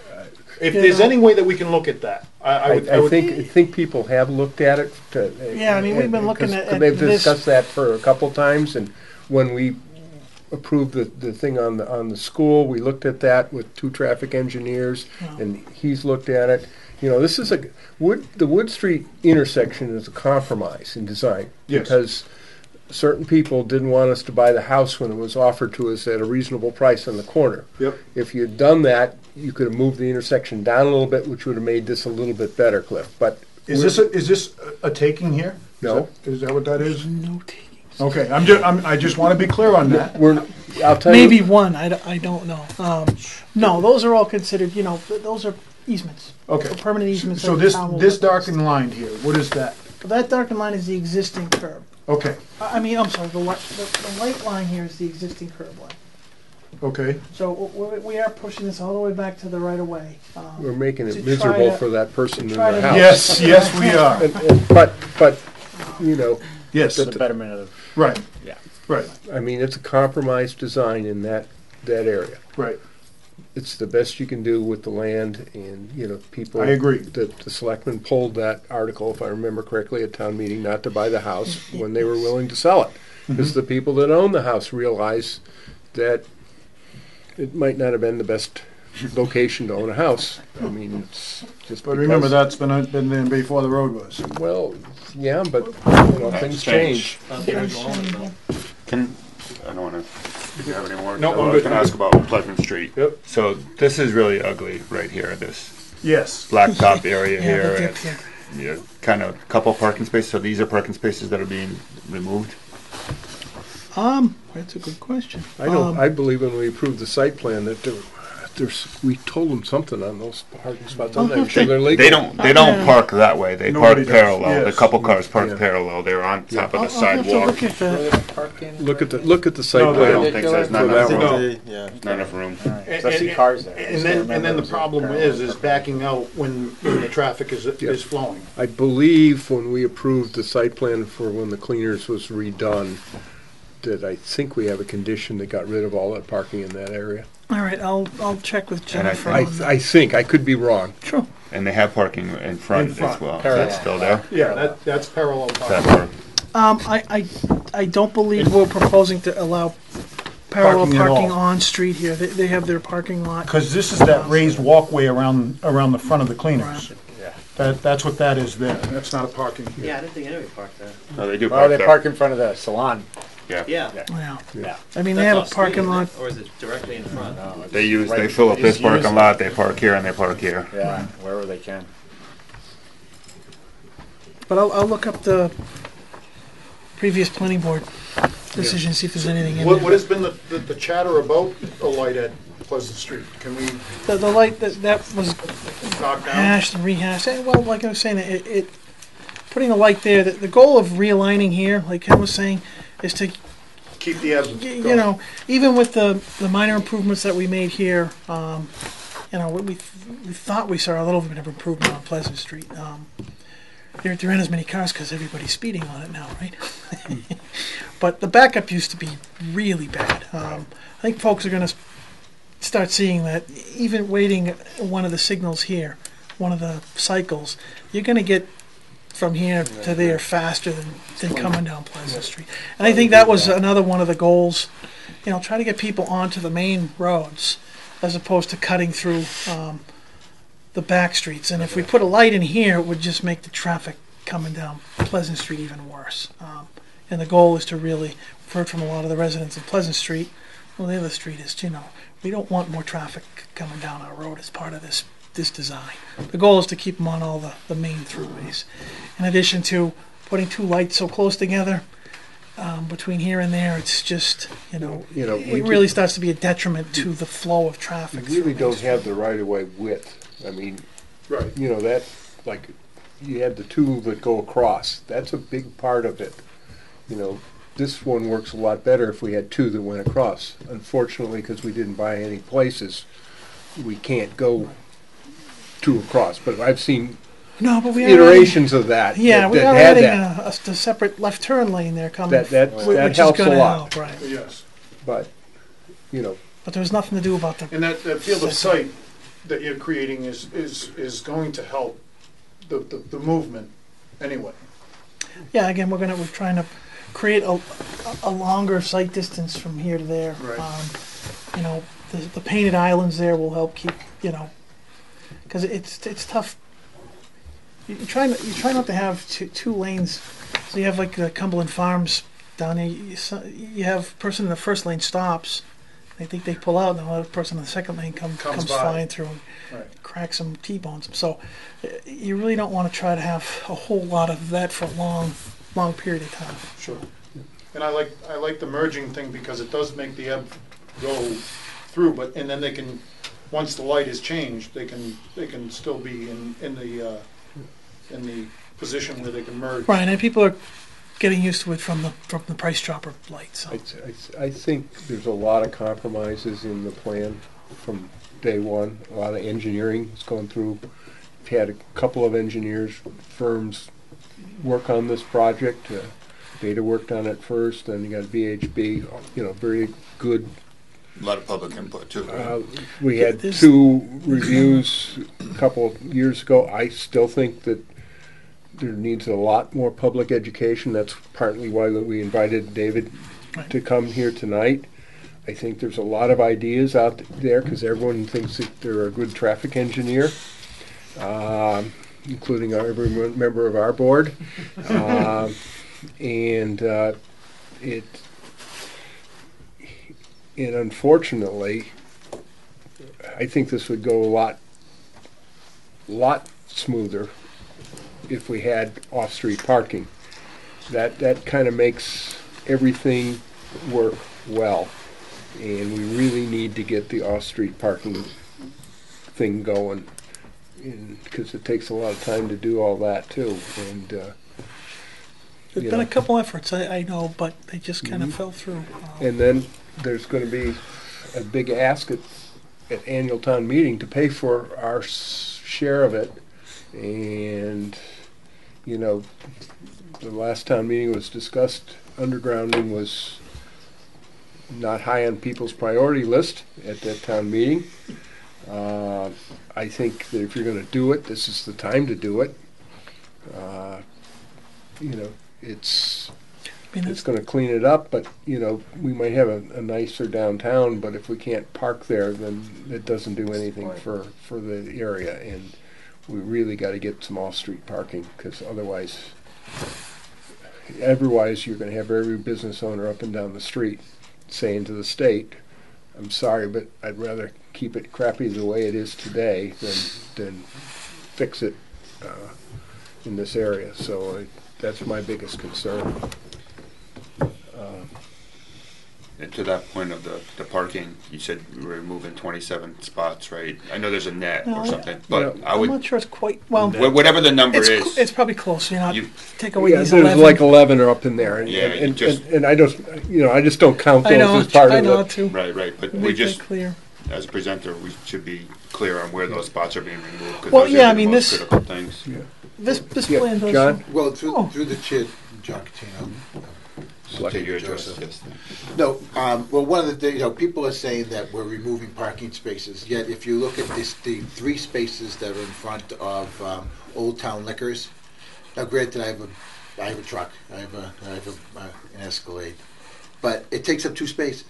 If You there's know- any way that we can look at that, I, I I, would, I I would think, I think people have looked at it. To, Yeah, I mean, we've been and- looking 'cause at- at They've this- discussed that for a couple times, and when we approved the, the thing on the, on the school, we looked at that with two traffic engineers, Yeah. and he's looked at it. You know, this is a, Wood, the Wood Street intersection is a compromise in design. Yes. Because certain people didn't want us to buy the house when it was offered to us at a reasonable price on the corner. Yep. If you'd done that, you could have moved the intersection down a little bit, which would have made this a little bit better, Cliff. But Is this a, is this a a taking here? Is No. that- Is that what that is? No taking. Okay, I'm just, I'm, I just want to be clear on that. we're, I'll tell Maybe you. one. I, don't- I don't know. Um, no, those are all considered. You know, th- those are easements. Okay. Permanent easements. So that the this, town will- this darkened line here, what is that? That darkened line is the existing curb. Okay, I I mean, I'm sorry. The, li- the, the light line here is the existing curb line. okay. So we, we are pushing this all the way back to the right of way. Um, We're making To it try miserable to- for that person in try the to- house. Yes, yes, we are. And, and, but, but, you know, Yes, For the betterment of, right, yeah. right, I mean, it's a compromised design in that, that area. right. It's the best you can do with the land and, you know, people. I agree. The, the selectmen pulled that article, if I remember correctly, at town meeting, not to buy the house when they were willing to sell it. Because the people that own the house realize that it might not have been the best location to own a house. I mean, it's just But remember, because- that's been, been there before the road was. Well, yeah, but, you know, things change. Can, I don't wanna, do you have any more? No, I I'm was good. gonna ask about Pleasant Street. Yep. So this is really ugly right here, this Yes, blacktop area yeah, here. the and dip it's, here. yeah, kind of couple parking spaces. So these are parking spaces that are being removed. Um, that's a good question. I don't, Um, I believe when we approved the site plan that there, there's, we told them something on those parking spots. I'm I'll not have sure to- they're legal. They don't. They don't Yeah. park that way. They Nobody park does, parallel. The yes. couple cars park Yeah. parallel. They're on top I'll, of the I'll have to sidewalk. look at that. Parking. Look at the, look at the site No, I plan. don't think so. There's not For that enough one. room. Yeah. Not enough room. Because I see cars there. I And just then, don't and then remember the if it was problem parallel is, is parking. backing out when, when the traffic is, Yeah. is flowing. I believe when we approved the site plan for when the cleaners was redone, that I think we have a condition that got rid of all that parking in that area. All right, I'll I'll check with And I Jennifer. I, on that. I think, I could be wrong. Sure. And they have parking in front, In front. as well. Parallel. That's still there. Yeah, that, that's parallel That parking. part. Um, I, I, I don't believe we're proposing to allow parallel Parking at parking all. on street here. They, they have their parking lot. Because this is that raised walkway around, around the front of the cleaners. Yeah. That, that's what that is there. That's not a parking. Yeah, I didn't think anybody parked there. No, they do Well, park they there. park in front of the salon. Yeah. Yeah. Yeah. Yeah. I mean, they have a parking lot. Or is it directly in front? No, it's They use. They right- fill up they this just use parking it. lot. They park here and they park here. Yeah, wherever they can. But I'll, I'll look up the previous planning board decision, see if there's anything in What, what there. has been the, the- the chatter about a light at Pleasant Street? Can we The, the light, that, that was knock down? hashed and rehashed. Eh, Well, like I was saying, it, it putting a light there, the, the goal of realigning here, like Ken was saying, is to Keep the evidence Y- going. you know, even with the, the minor improvements that we made here, um, you know, we, we we thought we saw a little bit of improvement on Pleasant Street. Um, there, there aren't as many cars because everybody's speeding on it now, right? But the backup used to be really bad. Um, I think folks are going to start seeing that even waiting one of the signals here, one of the cycles, you're going to get from here to there faster than, than coming down Pleasant Street. And I think that was another one of the goals, you know, try to get people onto the main roads as opposed to cutting through um, the back streets. And if we put a light in here, it would just make the traffic coming down Pleasant Street even worse. Um, and the goal is to really, we've heard from a lot of the residents of Pleasant Street, well, the other street is, you know, we don't want more traffic coming down our road as part of this this design. The goal is to keep them on all the, the main throughways. In addition to putting two lights so close together, um, between here and there, it's just, you know, You know, we it really starts to be a detriment to the flow of traffic. We really through don't Main have Street. the right-of-way width. I mean, Right. you know, that, like, you had the two that go across. That's a big part of it. You know, this one works a lot better if we had two that went across. Unfortunately, because we didn't buy any places, we can't go two across. But I've seen No, but we are iterations of that. Yeah, that, we that are had adding that. a, a, a separate left turn lane there coming. That- that- wh- that which helps is a gonna lot. help, right? Yes. But, you know, But there was nothing to do about the. And that, that field of sight that you're creating is, is, is going to help the, the, the movement anyway. Yeah, again, we're gonna we're trying to create a, a longer sight distance from here to there. Right. Um, you know, the, the painted islands there will help keep, you know, because it's it's tough. You you try not- you try not to have two, two lanes. So you have like the Cumberland Farms down there. You, so- you have person in the first lane stops. They think they pull out, and the other person in the second lane come, Comes comes by. flying through and Right. cracks some T-bones. So uh, you really don't want to try to have a whole lot of that for a long, long period of time. Sure. And I like, I like the merging thing because it does make the ebb go through, but, and then they can, once the light is changed, they can, they can still be in, in the, uh, in the position where they can merge. Right, and people are getting used to it from the from the price chopper light. So I, I, I think there's a lot of compromises in the plan from day one. A lot of engineering has gone through. We've had a couple of engineers firms work on this project. Uh, Beta worked on it first, then you got V H B. You know, very good. A lot of public input too. Uh, we had There's- two reviews a couple of years ago. I still think that there needs a lot more public education. That's partly why we invited David Right. to come here tonight. I think there's a lot of ideas out there because everyone thinks that they're a good traffic engineer, um, including our, every member of our board. um, and uh, it, and unfortunately, I think this would go a lot, lot smoother if we had off-street parking. That that kind of makes everything work well. And we really need to get the off-street parking thing going, because it takes a lot of time to do all that too. And uh, There's you been know. a couple efforts, I, I know, but they just kind of Mhm. fell through. Uh, And then there's going to be a big ask at, at annual town meeting to pay for our s- share of it. And, you know, the last town meeting was discussed, undergrounding was not high on people's priority list at that town meeting. Uh, I think that if you're going to do it, this is the time to do it. Uh, you know, it's I mean, it's it's, going to clean it up, but you know, we might have a, a nicer downtown, but if we can't park there, then it doesn't do anything for, for the area. And we really got to get some off-street parking, because otherwise, otherwise you're going to have every business owner up and down the street saying to the state, "I'm sorry, but I'd rather keep it crappy the way it is today than than fix it uh, in this area." So I, that's my biggest concern. And to that point of the, the parking, you said we were removing twenty-seven spots, right? I know there's a net No, or I- something, but Yeah. I I'm would, not sure it's quite, well, wh- whatever the number it's, is. cl- it's probably close, you know, You- take away Yeah, these there's eleven. like eleven are up in there, and, Yeah, you and, just- and, and I just, you know, I just don't count I those know, as part I of know the. too. Right, right, but we Make just, that clear. as a presenter, we should be clear on where those spots are being removed. 'Cause Well, those are yeah, I the mean, most this- critical things. This, this Yeah, plan does. John? Well, through, Oh. through the chair, John Catino. To your address, Joseph. yes. No, um, well, one of the things, you know, people are saying that we're removing parking spaces, yet if you look at this, the three spaces that are in front of um, Old Town Liquors, now granted, I have a, I have a truck, I have a, I have a, uh, an Escalade, but it takes up two spaces.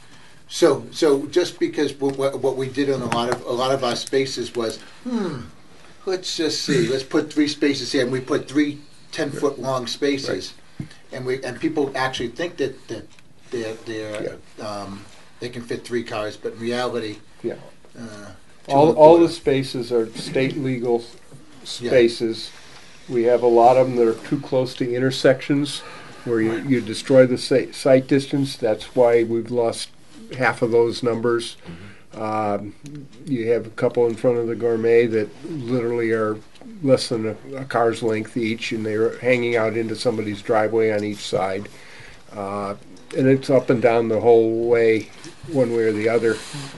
So, so just because what, what what we did on a lot of, a lot of our spaces was, hmm, let's just see, let's put three spaces here, and we put three ten-foot-long spaces. And we and people actually think that that they're, they're um, they can fit three cars, but in reality, Yeah. uh, two All, and a all the quarter. spaces are state legal spaces. We have a lot of them that are too close to intersections where you, you destroy the sa- sight distance. That's why we've lost half of those numbers. Um, you have a couple in front of the Gourmet that literally are less than a, a car's length each, and they're hanging out into somebody's driveway on each side. Uh, and it's up and down the whole way, one way or the other.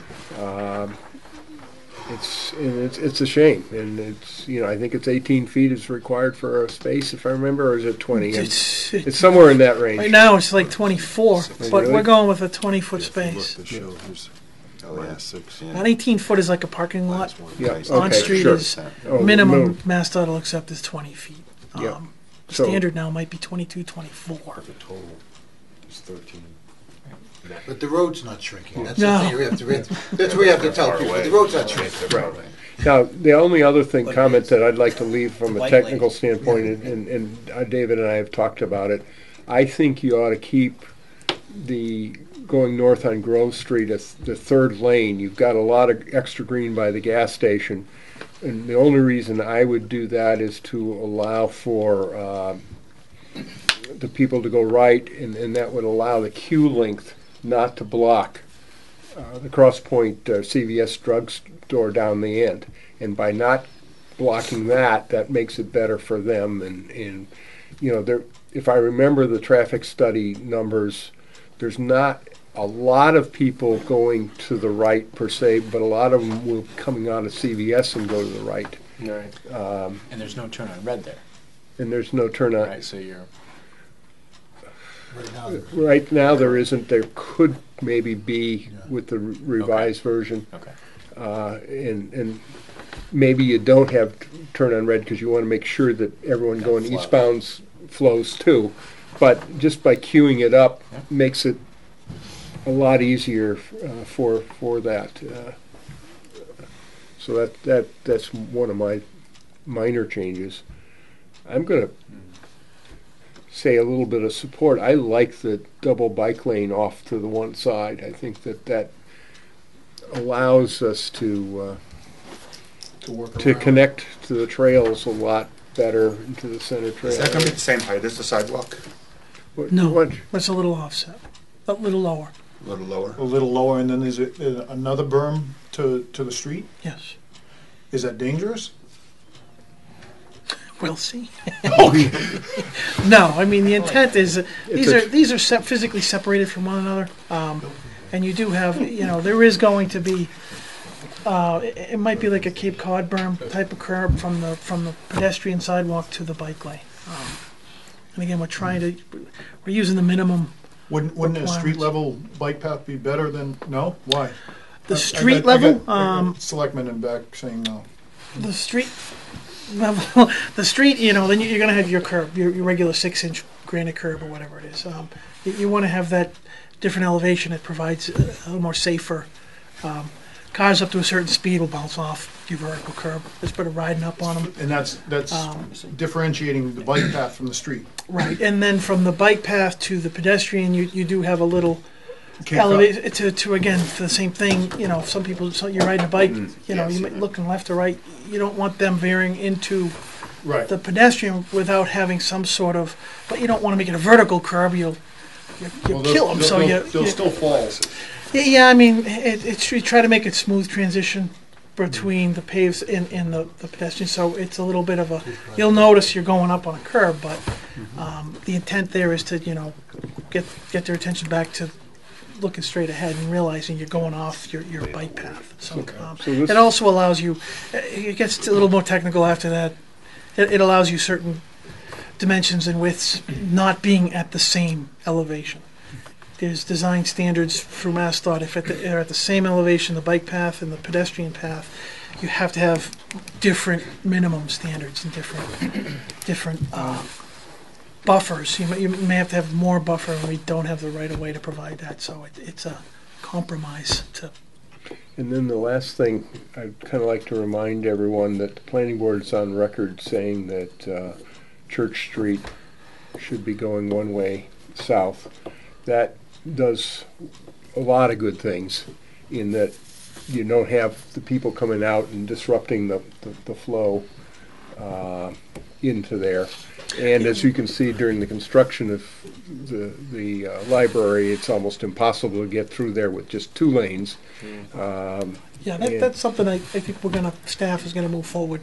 Um, it's and it's it's a shame, and it's you know I think it's eighteen feet is required for a space, if I remember, or is it twenty? It's, It's somewhere in that range. right now it's like twenty-four, but really? we're going with a twenty-foot space. The show, there's last six. An eighteen foot is like a parking lot. Yeah, On okay, street sure. is Oh, minimum. no. Mass dot will accept is twenty feet. Yeah. Um, So- standard now might be twenty-two, twenty-four. The total is thirteen. But the road's not shrinking. That's No. the thing. We have to, we have to- that's what we have to tell people. The road's not shrinking. Right. Now, the only other thing, But comment it's- that I'd like to leave from a White technical lane. standpoint, and, and, and uh, David and I have talked about it, I think you ought to keep the, going north on Grove Street, as the third lane. You've got a lot of extra green by the gas station, and the only reason I would do that is to allow for, um, the people to go right, and, and that would allow the queue length not to block uh, the Cross Point uh, C V S drugstore down the end. And by not blocking that, that makes it better for them. And, and you know, there, if I remember the traffic study numbers, there's not a lot of people going to the right per se, but a lot of them will coming out of C V S and go to the right. Right. Um, And there's no turn on red there, and there's no turn on. right? So you're Right now, Right now, there isn't. There could maybe be with the re- revised version. okay. Uh, and, and maybe you don't have t- turn on red because you want to make sure that everyone going flow. eastbound flows too. But just by queuing it up Yeah. makes it a lot easier uh, for for that. Uh, so that that that's one of my minor changes. I'm going to say a little bit of support. I like the double bike lane off to the one side. I think that that allows us to uh, To work to around. connect to the trails a lot better into the center trail. Is that gonna be the same height as the sidewalk? What- No. what- It's a little offset. a little lower, A little lower. A little lower, and then there's a, there's another berm to, to the street? yes. Is that dangerous? We'll see. No, I mean, the intent is, that these It's a- are, these are sep- physically separated from one another. Um, and you do have, you know, there is going to be, uh, it, it might be like a Cape Cod berm type of curb from the, from the pedestrian sidewalk to the bike lane. Um, And again, we're trying to, we're using the minimum. Wouldn't, wouldn't a street Requirements. level bike path be better than, no? Why? The I- I street got- I level, got- I got um, Selectmen in back saying no. the street level, the street, you know, then you're gonna have your curb, your, your regular six inch granite curb or whatever it is. Um, you, you wanna have that different elevation. It provides a, a little more safer. Um, cars up to a certain speed will bounce off your vertical curb. It's better riding up on them. And that's, that's Um, differentiating the bike path from the street. Right, and then from the bike path to the pedestrian, you, you do have a little Can't cut- elevate to, to again for the same thing. You know, some people, so you're riding a bike. You know, Yes, you yeah. might looking left or right. You don't want them veering into Right. the pedestrian without having some sort of. But you don't want to make it a vertical curb. You'll you, you Well, they'll- kill them. they'll- So they'll- you, They'll you still fall. yeah, yeah, I mean, it, it's you try to make it smooth transition between the paves and, and the, the pedestrian. So it's a little bit of a. You'll notice you're going up on a curb, but um, the intent there is to you know get get their attention back to looking straight ahead and realizing you're going off your, your bike path. So, um, So this- it also allows you. It gets a little more technical after that. It, it allows you certain dimensions and widths not being at the same elevation. There's design standards through MassDOT. If at the, they're at the same elevation, the bike path and the pedestrian path, you have to have different minimum standards and different different uh, buffers. You may, you may have to have more buffer, and we don't have the right of way to provide that. So it, it's a compromise to. And then the last thing, I'd kind of like to remind everyone that the planning board is on record saying that uh, Church Street should be going one way south. That does a lot of good things in that you don't have the people coming out and disrupting the, the, the flow uh, into there. And as you can see during the construction of the, the uh, library, it's almost impossible to get through there with just two lanes. Um, Yeah, that, and- that's something I, I think we're gonna, staff is gonna move forward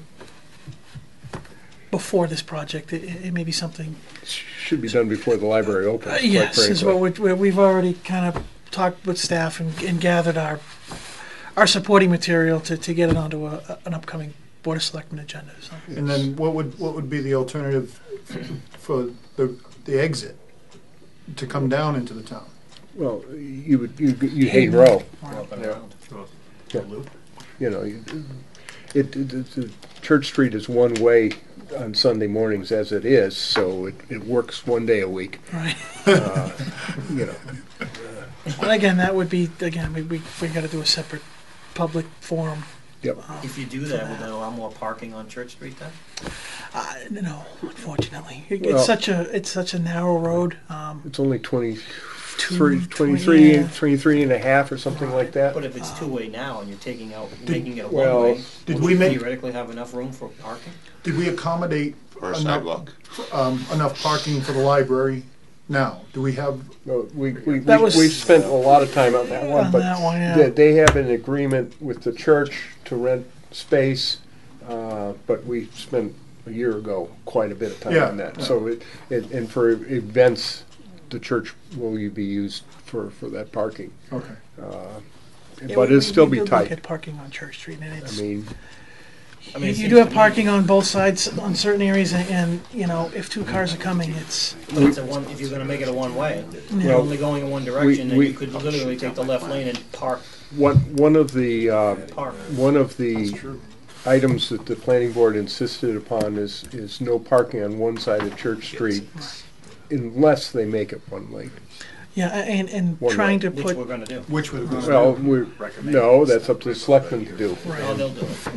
before this project. It, it may be something. Should be done before the library opens, Uh, quite yes, is frankly. what we, we've already kind of talked with staff and, and gathered our our supporting material to, to get it onto a, an upcoming Board of Selectmen agenda. So. And then what would, what would be the alternative for the, the exit to come down into the town? Well, you would, you, you Hayden Row, Yeah. Yeah. you know, you- it, it, it, the Church Street is one way on Sunday mornings as it is, so it, it works one day a week, Right. uh, you know. And again, that would be again we we, we got to do a separate public forum. Yep. um, If you do that, would that allow more parking on Church Street then? Uh, no, unfortunately, It- Well- it's such a it's such a narrow road. Um, It's only twenty-three, Two- twenty-three, yeah. twenty-three and a half or something like that. But if it's two-way now and you're taking out, Did- making it a well, one-way, did would we you make- theoretically have enough room for parking? Did we accommodate Or a enough, sidewalk. um, enough parking for the library now? Do we have, No, we, we, That we, was- we've spent a lot of time on that one, On but that one, yeah. they, they have an agreement with the church to rent space, uh, but we spent a year ago quite a bit of time Yeah, on that. yeah. So it, it, and for events, the church will be used for, for that parking. okay. Uh, yeah, But we- it'll still we be did look tight. at parking on Church Street, and I it's mean, I mean, you, it you seems do have to me- parking on both sides on certain areas, and, and you know if two cars are coming, it's But it's a one, if you're gonna make it a one-way, you're Well, only going in one direction, then we- you could literally take the left lane and park, one, one of the, uh, park. one of the items that the planning board insisted upon is, is no parking on one side of Church Street unless they make it one lane. yeah, and and One trying to Which put we're gonna do. Which we're gonna Well, do. we're, no, that's up to the selectmen to do. Oh, they'll do it.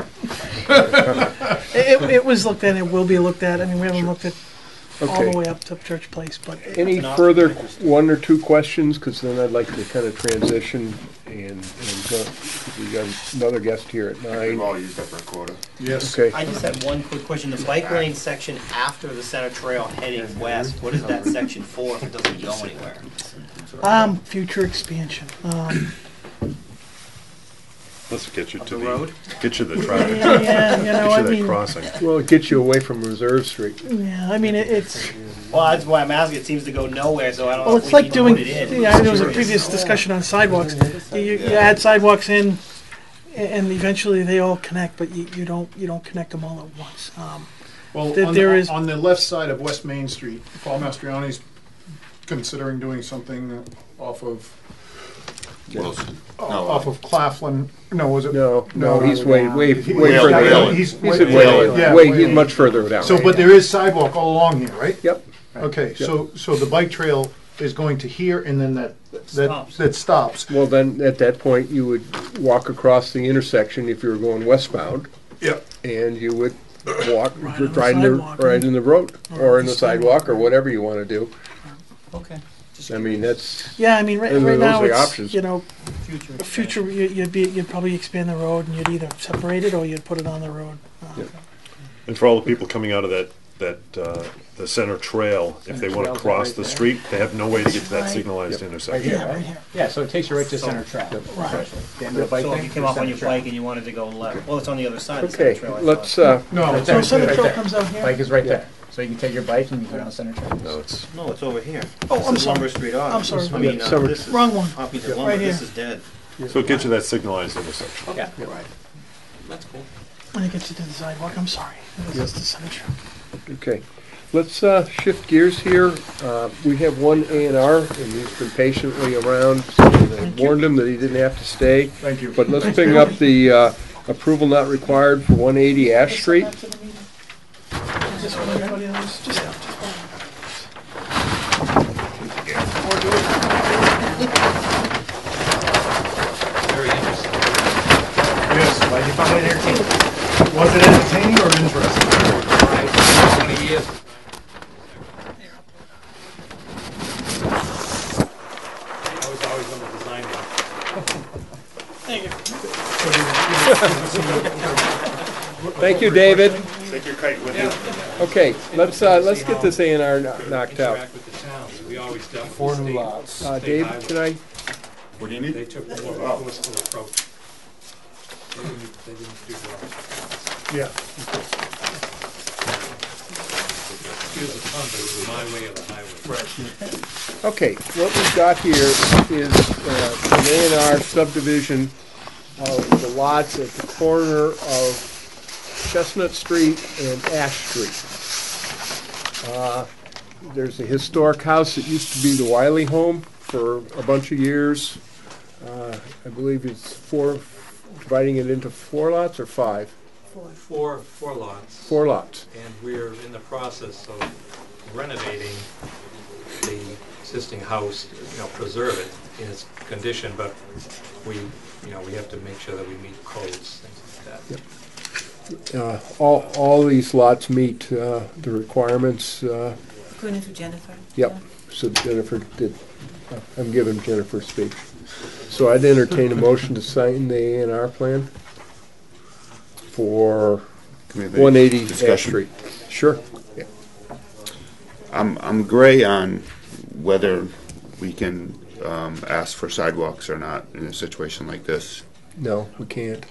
it, it was looked at. It will be looked at. I mean, we haven't looked at all Okay. the way up to Church Place, but Any Not- further one or two questions? Because then I'd like to kind of transition and, and go, 'cause we got another guest here at We've nine. all used up our quota. Yes. Okay. I just had one quick question. The bike lane section after the center trail heading west, what is that section for if it doesn't go anywhere? Um, future expansion. Um, Let's get you to the the, road? get you the traffic. yeah, yeah, you know, Get I you that mean, crossing. Well, it gets you away from Reserve Street. yeah, I mean, it, it's, Well, that's why I'm asking. It seems to go nowhere, so I don't well, know if it's we like need doing, to put it in. yeah, there was a Curious. previous discussion on sidewalks. You, you add sidewalks in, a- and eventually they all connect, but you, you don't, you don't connect them all at once. Um, Well, That on, there the, is- on the left side of West Main Street, Paul Mastriani's considering doing something off of Wilson. off of Claflin. No, was it? No, no, No, he's way, way, He- way Whalen, further Whalen. down. He's, He's way, at Whalen. yeah, Way, Whalen. he's much further down. So, but there is sidewalk all along here, right? Yep. Okay, so so the bike trail is going to here, and then that that Stops. that stops. Well, then, at that point, you would walk across the intersection if you were going westbound, Yep. and you would walk, Ride on the ride in the, sidewalk. ride in the road, Or or in the the sidewalk, or whatever you wanna do. Okay. Just I mean, that's, yeah, I mean, right, And right those now are the it's, options. you know, future. future, you- you'd be, you'd probably expand the road and you'd either separate it or you'd put it on the road. Uh, Yeah. And for all the people coming out of that, that, uh, the center trail, if they want to trail's cross right the there. street, they have no way to get to that Right. signalized Right intersection. Yeah, right here. Yeah, so it takes you right to So- center track. Right. essentially. The end of the bike So if thing, you came off on center your track. bike and you wanted to go left, well, it's on the other side. of the okay, center trail, I let's, thought. uh, No, Right it's So there. Center Right Trail there. comes out here? Bike is right there. So you can take your bike and you go down center track. No, it's, No, it's over here. Oh, This I'm is sorry. Lumber Street on. I'm sorry. I mean, uh, Summer- this is Wrong one. Hopkinton Right Lumber. here. This is dead. so it gets you that signalized intersection. Yeah, right. That's cool. When it gets you to the sidewalk, I'm sorry. It was just the Center Trail. okay. Let's, uh, shift gears here. Uh, we have one A and R, and he's been patiently around, and I warned him that he didn't have to stay. Thank you. But let's pick up the, uh, approval not required for one eighty Ash Street. Just one, everybody else, just, just one. Very interesting. Yes. Why did you find it entertaining? Was it entertaining or interesting? twenty years. I was always on the design end. Thank you. Thank you, David. Take your kite with you. Okay, let's, uh, let's get this A and R kno- knocked out. With the towns, we always dealt with Four the new state- lots. Uh, state Dave, highway. can I, What do you need? They took a more forceful approach. They didn't, they didn't do well. Yeah. Excuse the pun, but it was my way or the highway. okay, what we've got here is, uh, an A and R subdivision of the lots at the corner of Chestnut Street and Ash Street. Uh, There's a historic house that used to be the Wiley home for a bunch of years. Uh, I believe it's four, dividing it into four lots or five? Four, four lots. Four lots. And we're in the process of renovating the existing house, you know, preserve it in its condition, but we, you know, we have to make sure that we meet codes, things like that. Uh, all, all these lots meet, uh, the requirements, uh, According to Jennifer. yep. So Jennifer did, uh, I'm giving Jennifer speech. So I'd entertain a motion to sign the A and R plan for Can we have a one eighty Ash discussion? Street. Sure. I'm, I'm gray on whether we can um, ask for sidewalks or not in a situation like this. No, we can't.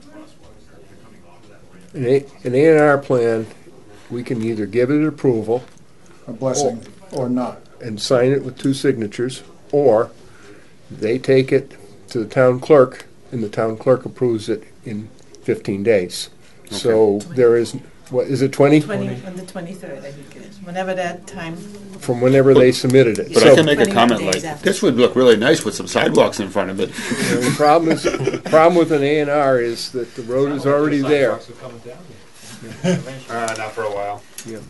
An A, an A and R plan, we can either give it approval A blessing or not. and sign it with two signatures, or they take it to the town clerk, and the town clerk approves it in fifteen days. So there is, what, is it twenty? Twenty, on the twenty-third, I think it is, whenever that time. From whenever they submitted it. But So I can make a twenty-one comment days like, after. this would look really nice with some sidewalks in front of it. you know, the problem is, the problem with an A and R is that the road is already there. Sidewalks are coming down here. Uh, not for a while. Yeah.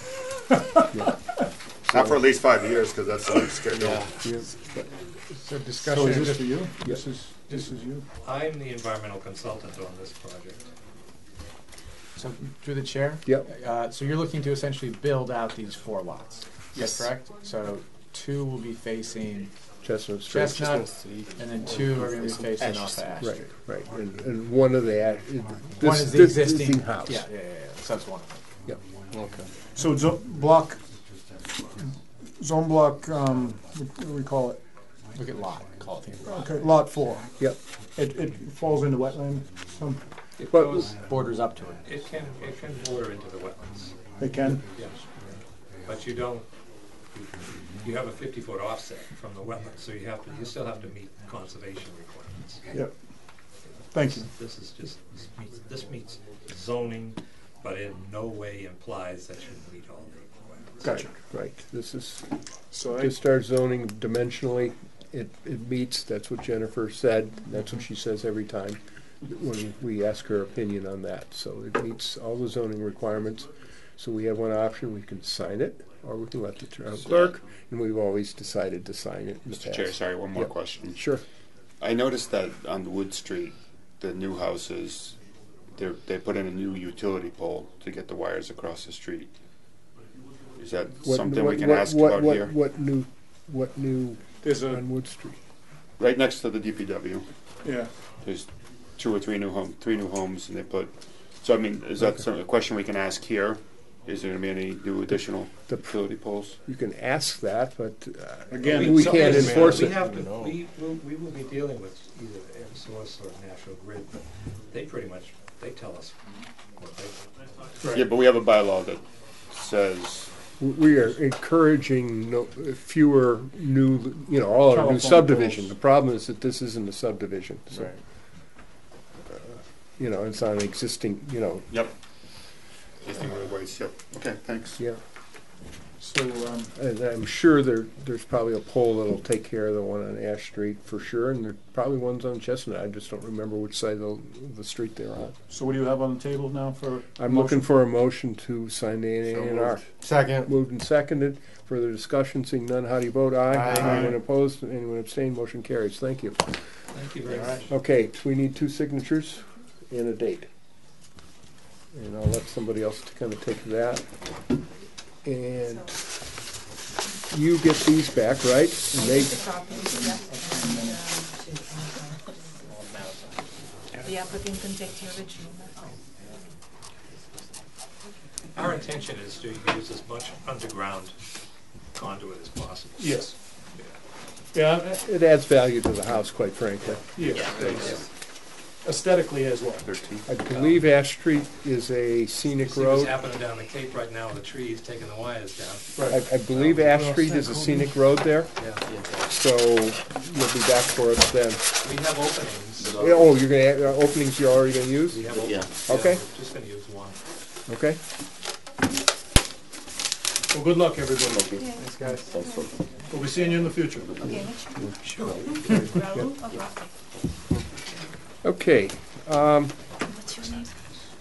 Not for at least five years, because that's the schedule. Yeah. So discussion. So is this for you? This is, this is you. I'm the environmental consultant on this project. So through the chair? Yep. Uh, so you're looking to essentially build out these four lots? Yes. Is that correct? So two will be facing Chestnut Street. Chestnut, and then two are going to be facing off of Ash Right, Street. right, and, and one of the, ash- One this, is the this existing house. Yeah, yeah, yeah, yeah. So that's one. Yep, okay. So zo- block, zone block, um, what do we call it? Look at lot, call it the lot. Okay, lot four. Yep. It, it falls into wetland, some, It But- goes, Borders up to it. it can, it can border into the wetlands, they can, yes. But you don't, you have a fifty foot offset from the wetlands, so you have to, you still have to meet conservation requirements. yep. Thank you. This is just, this meets, this meets zoning, but in no way implies that you meet all the requirements. Gotcha. Right, this is, So I, just our zoning dimensionally, it, it meets, that's what Jennifer said, that's what she says every time when we ask her opinion on that. So it meets all the zoning requirements. So we have one option, we can sign it, or we can let the town clerk, and we've always decided to sign it in the Mister past. Chair, sorry, one more Yep. question. Sure. I noticed that on Wood Street, the new houses, they they put in a new utility pole to get the wires across the street. Is that What- something what- we can what- ask what- about what- here? What new, what new there's a, on Wood Street? Right next to the D P W, Yeah. there's two or three new home, three new homes, and they put. So I mean, is that some, a question we can ask here? Is there going to be any new additional The- utility poles? You can ask that, but uh, Again, we it's can't something- enforce We it. have to, we, will we will be dealing with either Eversource or National Grid, but they pretty much, they tell us what they. Yeah, but we have a bylaw that says We are encouraging no, fewer new, you know, all our Telephone new subdivision. poles. The problem is that this isn't a subdivision, so, right. you know, it's on an existing, you know, yep. Existing roadways. Yep. Okay. Thanks. yeah. So, um, And I'm sure there, there's probably a pole that'll take care of the one on Ash Street for sure, and there's probably ones on Chestnut. I just don't remember which side of the, the street they're on. so what do you have on the table now for? I'm motion? looking for a motion to sign the So A and R. Second. Moved and seconded. Further discussion, seeing none, how do you vote? Aye. Aye. Anyone opposed? Anyone abstained? Motion carries. Thank you. Thank you very much. Okay, so we need two signatures and a date. And I'll let somebody else kind of take that. And you get these back, right? And they, The applicant can take the original. Our intention is to use as much underground conduit as possible. Yes. Yeah, uh, it adds value to the house, quite frankly. yes. Aesthetically as well. I believe Ash Street is a scenic See what's road. happening down the Cape right now with the trees taking the wires down. I, I believe Ash Street is a scenic road there, Yeah. so you'll be back for us then. We have openings. Yeah, oh, you're gonna, have, uh, openings you're already gonna use? We have openings. Okay. We're just gonna use one. Okay? Well, good luck, everybody. Thanks, guys. We'll be seeing you in the future. Okay, um, What's your name?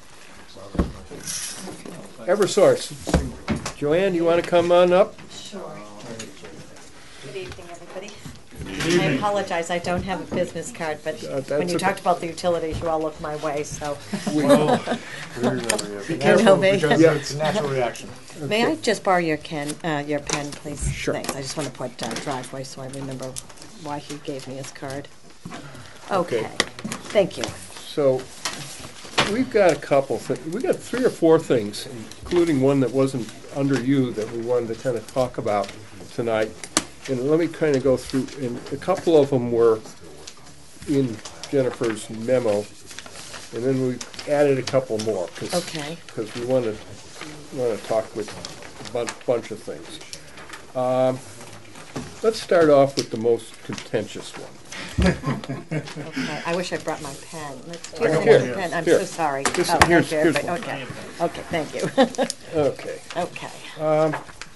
Eversource. Joanne, you wanna come on up? Sure. Good evening, everybody. Good I evening. apologize, I don't have a business card, but Uh, that's when you okay. talked about the utilities, you all looked my way, so. Well, You be careful me. because Yeah. it's a natural reaction. May I just borrow your pen, uh, your pen, please? Sure. Thanks, I just want to put uh, driveway so I remember why he gave me his card. Okay. Okay, thank you. So, we've got a couple, thi- we got three or four things, including one that wasn't under you that we wanted to kind of talk about tonight. And let me kind of go through, and a couple of them were in Jennifer's memo, and then we added a couple more. Cause, Okay. Because we want to, want to talk with a bunch, bunch of things. Um, let's start off with the most contentious one. Okay, I wish I brought my pen. Let's do Here, you here, have a pen? I'm here. so sorry. This- Oh, here's- okay, here's but- one. Okay, okay, thank you. Okay. Okay. Um,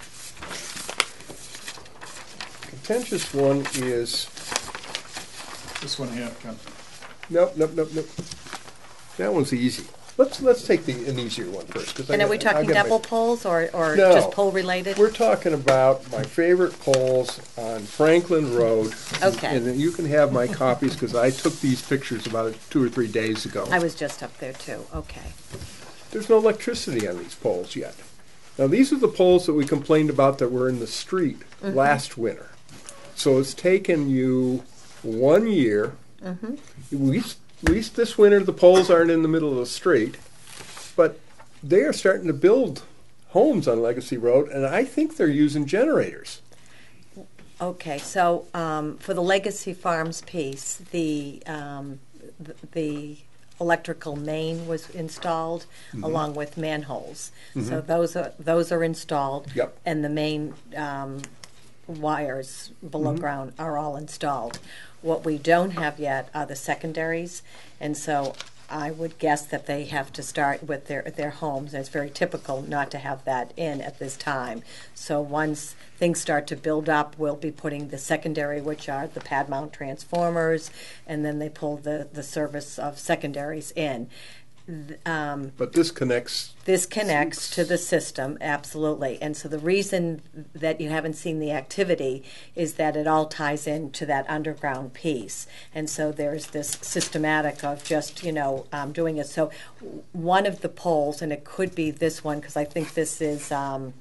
contentious one is, This one here, Ken. nope, nope, nope, nope. That one's easy. Let's, let's take the, an easier one first. 'cause I And are got- we I talking got my- double poles or, or No. just pole related? We're talking about my favorite poles on Franklin Road. Okay. And then you can have my copies, because I took these pictures about two or three days ago. I was just up there too, okay. There's no electricity on these poles yet. Now, these are the poles that we complained about that were in the street Mhm. last winter. So it's taken you one year. Mhm. At least, at least this winter, the poles aren't in the middle of the street. But they are starting to build homes on Legacy Road, and I think they're using generators. Okay, so um, for the Legacy Farms piece, the um, th- the electrical main was installed Mhm. along with manholes. So Mhm. those are those are installed. Yep. And the main um, wires below Mhm. ground are all installed. What we don't have yet are the secondaries, and so I would guess that they have to start with their their homes. And it's very typical not to have that in at this time. So once things start to build up, we'll be putting the secondary, which are the pad mount transformers, and then they pull the the service of secondaries in. Th- Um, But this connects. this connects to the system, absolutely. And so the reason that you haven't seen the activity is that it all ties into that underground piece. And so there's this systematic of just, you know, um, doing it. So w- one of the poles, and it could be this one, because I think this is um,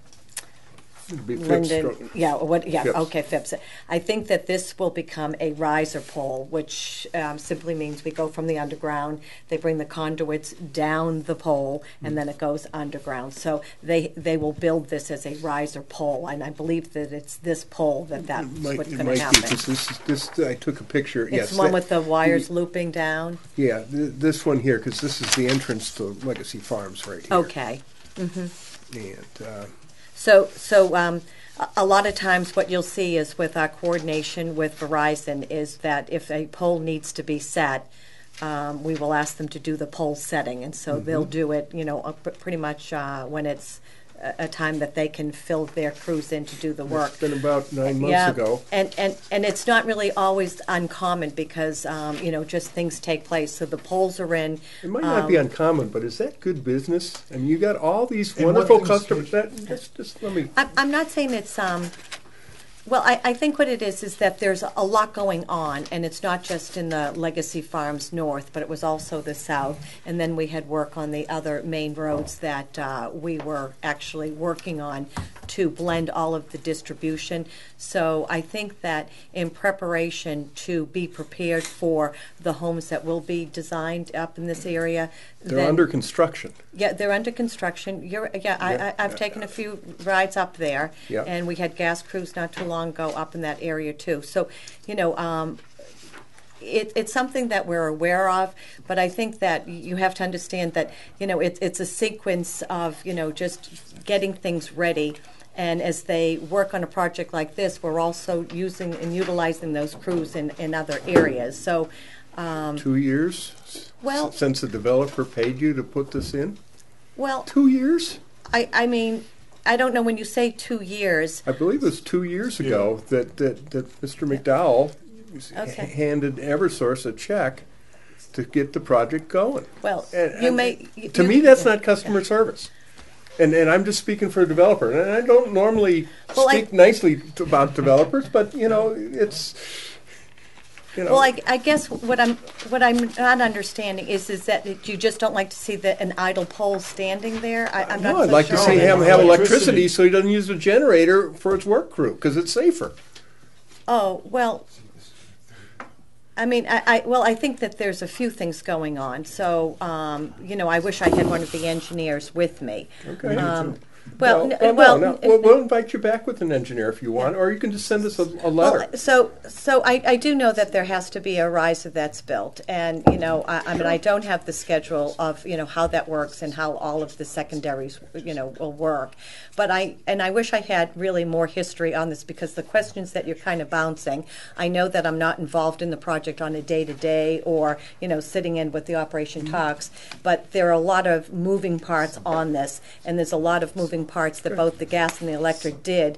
It'd be Phipps Linden, stroke. yeah, what, yeah, Phipps. okay, Phipps. I think that this will become a riser pole, which um, simply means we go from the underground, they bring the conduits down the pole, and then it goes underground. So they they will build this as a riser pole, and I believe that it's this pole that that's It might, what's it going might to be, happen. 'cause this, is- this, I took a picture, yes. It's the one that- with the wires looping down. Yeah, th- this one here, because this is the entrance to Legacy Farms right here. Okay. hmm And, uh, So, so um, a- a lot of times what you'll see is with our coordination with Verizon is that if a pole needs to be set, um, we will ask them to do the pole setting. And so they'll Mhm. do it, you know, uh, pr- pretty much uh, when it's a, a time that they can fill their crews in to do the work. it's been about nine months Yeah, ago. and, and, and it's not really always uncommon because, um, you know, just things take place. So the poles are in. It might not be um, uncommon, but is that good business? I mean, you got all these And what wonderful things- customers, that, just, just let me, I'm, I'm not saying it's, um, well, I, I think what it is is that there's a lot going on, and it's not just in the Legacy Farms North, but it was also the South. And then we had work on the other main roads that uh, we were actually working on to blend all of the distribution. So I think that in preparation to be prepared for the homes that will be designed up in this area, they're then- under construction. yeah, they're under construction. You're, yeah, I, Yeah. I, I've taken a few rides up there, Yeah. and we had gas crews not too long ago up in that area too. So, you know, um, it, it's something that we're aware of, but I think that you have to understand that, you know, it's it's a sequence of, you know, just getting things ready. And as they work on a project like this, we're also using and utilizing those crews in, in other areas. So, um, Two years s- Well- since the developer paid you to put this in? well, Two years? I, I mean, I don't know when you say two years. I believe it was two years ago that, that, that Mister McDowell s- Okay. handed Eversource a check to get the project going. Well, And- you and may. you- To you- me, that's not customer service. And, and I'm just speaking for a developer. And I don't normally Well, I- speak nicely to, about developers, but, you know, it's, you know. Well, I, I guess what I'm what I'm not understanding is is that you just don't like to see the, an idle pole standing there. I, I'm not. No, I'd so like sure to see on him that. have Electricity. electricity so he doesn't use a generator for his work crew, because it's safer. Oh well. I mean, I, I well, I think that there's a few things going on. So, um, you know, I wish I had one of the engineers with me. Okay. Um, well, no, n- no, well, no, n- we'll, we'll invite you back with an engineer if you want, or you can just send us a, a letter. Well, so, so I, I do know that there has to be a riser that's built, and you know, I, I mean, I don't have the schedule of you know how that works and how all of the secondaries you know will work, but I and I wish I had really more history on this because the questions that you're kind of bouncing, I know that I'm not involved in the project on a day to day or you know sitting in with the operation talks, but there are a lot of moving parts on this, and there's a lot of moving parts that both the gas and the electric did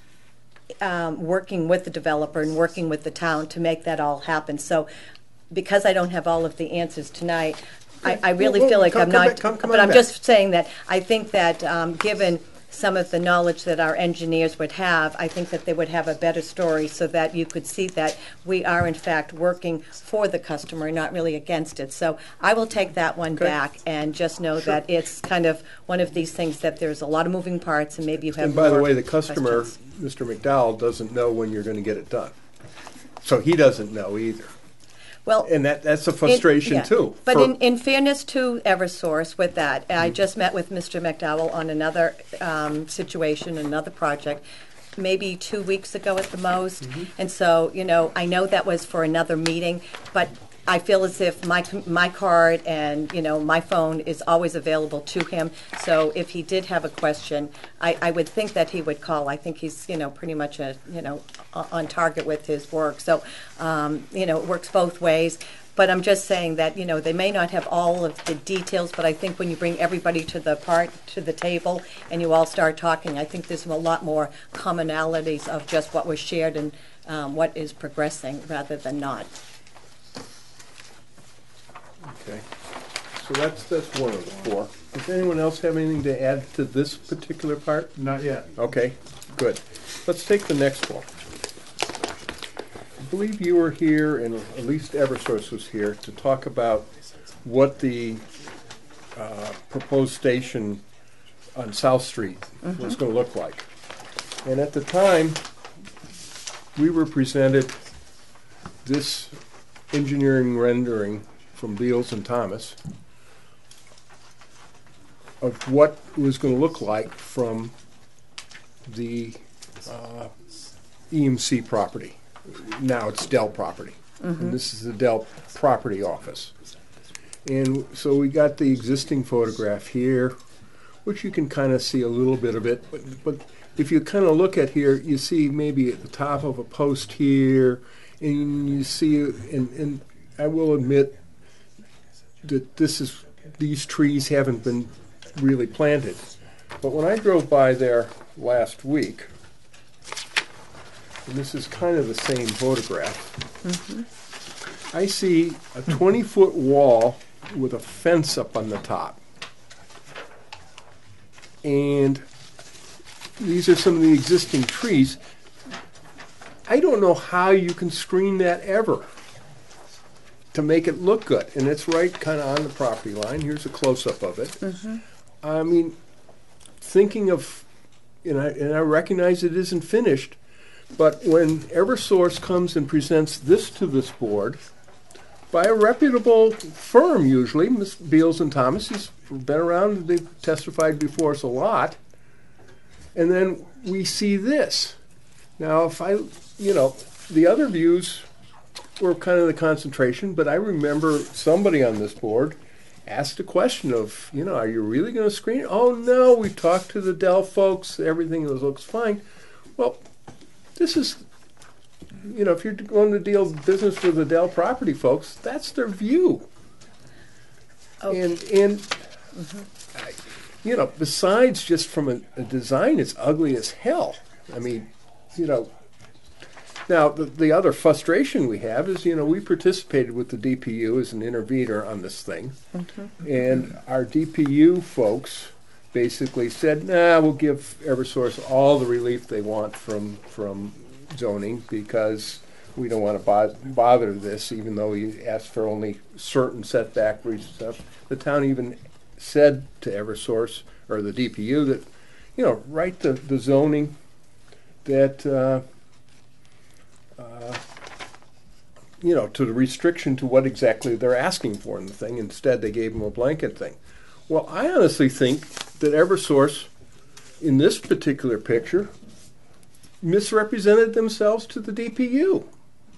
um, working with the developer and working with the town to make that all happen. So because I don't have all of the answers tonight, I, I really Well, feel well, like come- I'm come not, back- come- come but on I'm back. just saying that I think that um, given some of the knowledge that our engineers would have, I think that they would have a better story so that you could see that we are in fact working for the customer, not really against it. So I will take that one Okay. back and just know that it's kind of one of these things that there's a lot of moving parts and maybe you have And by the more way, the customer, questions. Mister McDowell, doesn't know when you're going to get it done. So he doesn't know either. Well, And that, that's a frustration In- yeah. too. But for- in, in fairness to Eversource with that, I just met with Mister McDowell on another um, situation, another project. maybe two weeks ago at the most. And so, you know, I know that was for another meeting, but I feel as if my my card and, you know, my phone is always available to him. So if he did have a question, I, I would think that he would call. I think he's, you know, pretty much a, you know, on target with his work. So, um, you know, it works both ways. But I'm just saying that, you know, they may not have all of the details, but I think when you bring everybody to the part, to the table, and you all start talking, I think there's a lot more commonalities of just what was shared and um, what is progressing rather than not. Okay, so that's, that's one of the four. Does anyone else have anything to add to this particular part? Not yet. Okay, good. Let's take the next one. I believe you were here, and at least Eversource was here, to talk about what the uh, proposed station on South Street Mm-hmm. was going to look like. And at the time, we were presented this engineering rendering from Beals and Thomas of what it was going to look like from the uh, E M C property. Now it's Dell property. And this is the Dell property office. And so we got the existing photograph here, which you can kind of see a little bit of it. But, but if you kind of look at here, you see maybe at the top of a post here, and you see, and, and I will admit that this is, these trees haven't been really planted. But when I drove by there last week, and this is kind of the same photograph, Mm-hmm. I see a twenty-foot wall with a fence up on the top. And these are some of the existing trees. I don't know how you can screen that ever to make it look good. And it's right kind of on the property line. Here's a close-up of it. Mm-hmm. I mean, thinking of, and I, and I recognize it isn't finished, but when Eversource comes and presents this to this board, by a reputable firm usually, Miz Beals and Thomas, he's been around, they've testified before us a lot, and then we see this. Now, if I, you know, the other views were kind of the concentration, but I remember somebody on this board asked a question of, you know, are you really going to screen it? Oh, no, we talked to the Dell folks, everything looks fine. Well, this is, you know, if you're going to deal business with the Dell property folks, that's their view. Okay. And, and I, you know, besides just from a, a design, it's ugly as hell. I mean, you know, now the, the other frustration we have is, you know, we participated with the D P U as an intervener on this thing. Mm-hmm. And our D P U folks basically said, nah, we'll give Eversource all the relief they want from from zoning because we don't want to bo bother this, even though we asked for only certain setback stuff. The town even said to Eversource, or the D P U, that, you know, write the, the zoning that, uh, uh, you know, to the restriction to what exactly they're asking for in the thing. Instead, they gave them a blanket thing. Well, I honestly think that Eversource, in this particular picture, misrepresented themselves to the D P U.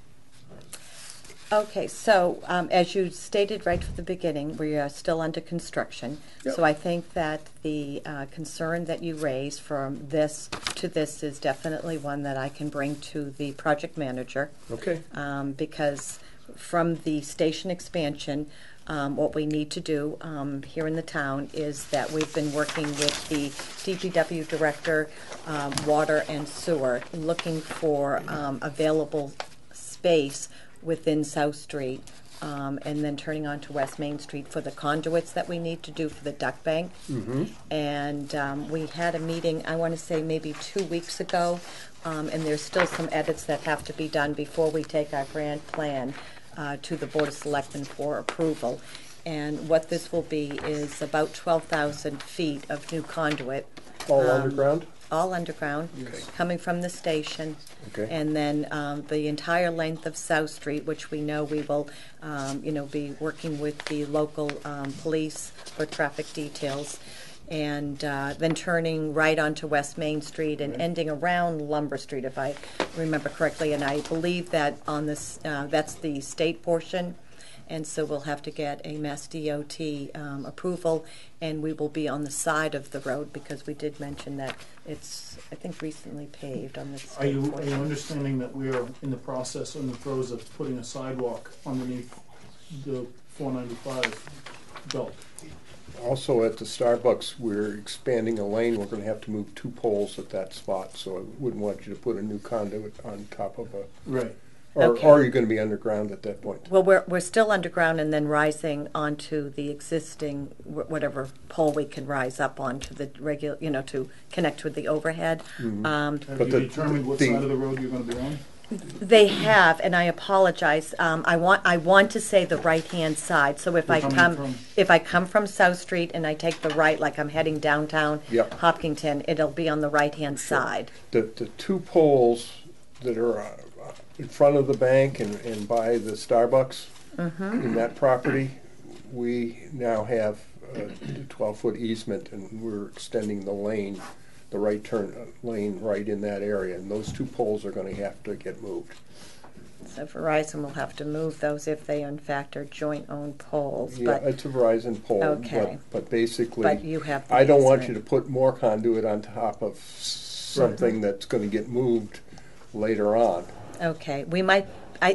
Okay, so um, as you stated right from the beginning, we are still under construction. Yep. So I think that the uh, concern that you raised from this to this is definitely one that I can bring to the project manager. Okay. Um, because from the station expansion, um, what we need to do um, here in the town is that we've been working with the D P W director, um, water and sewer, looking for um, available space within South Street, um, and then turning on to West Main Street for the conduits that we need to do for the duck bank. Mm-hmm. And um, we had a meeting, I want to say maybe two weeks ago, um, and there's still some edits that have to be done before we take our grand plan uh, to the Board of Selectmen for approval. And what this will be is about twelve thousand feet of new conduit. All um, underground? All underground, Okay. coming from the station. Okay. And then um, the entire length of South Street, which we know we will, um, you know, be working with the local um, police for traffic details. and uh, then turning right onto West Main Street and ending around Lumber Street, if I remember correctly. And I believe that on this, uh, that's the state portion. And so we'll have to get a Mass D O T um, approval, and we will be on the side of the road because we did mention that it's, I think, recently paved on this. Are you, are you understanding that we are in the process, in the throes of putting a sidewalk underneath the four ninety-five belt? Also at the Starbucks, we're expanding a lane. We're going to have to move two poles at that spot, so I wouldn't want you to put a new conduit on top of a. Right. Or, Okay. or are you going to be underground at that point? Well, we're, we're still underground and then rising onto the existing, wh- whatever pole we can rise up onto the regular, you know, to connect with the overhead. Mhm. Um, Have But you the- determined what the- side of the road you're going to be on? They have, and I apologize. Um, I want I want to say the right hand side. So if You're I coming come from- if I come from South Street and I take the right, like I'm heading downtown Yep. Hopkinton, it'll be on the right hand side. The, the two poles that are uh, in front of the bank and, and by the Starbucks Mm-hmm. in that property, we now have a twelve-foot easement, and we're extending the lane, the right turn uh, lane right in that area, and those two poles are going to have to get moved. So Verizon will have to move those if they in fact are joint owned poles. Yeah, But it's a Verizon pole, Okay. but, but basically, But you have the I don't want you easement. to put more conduit on top of something that's going to get moved later on. okay, we might. I.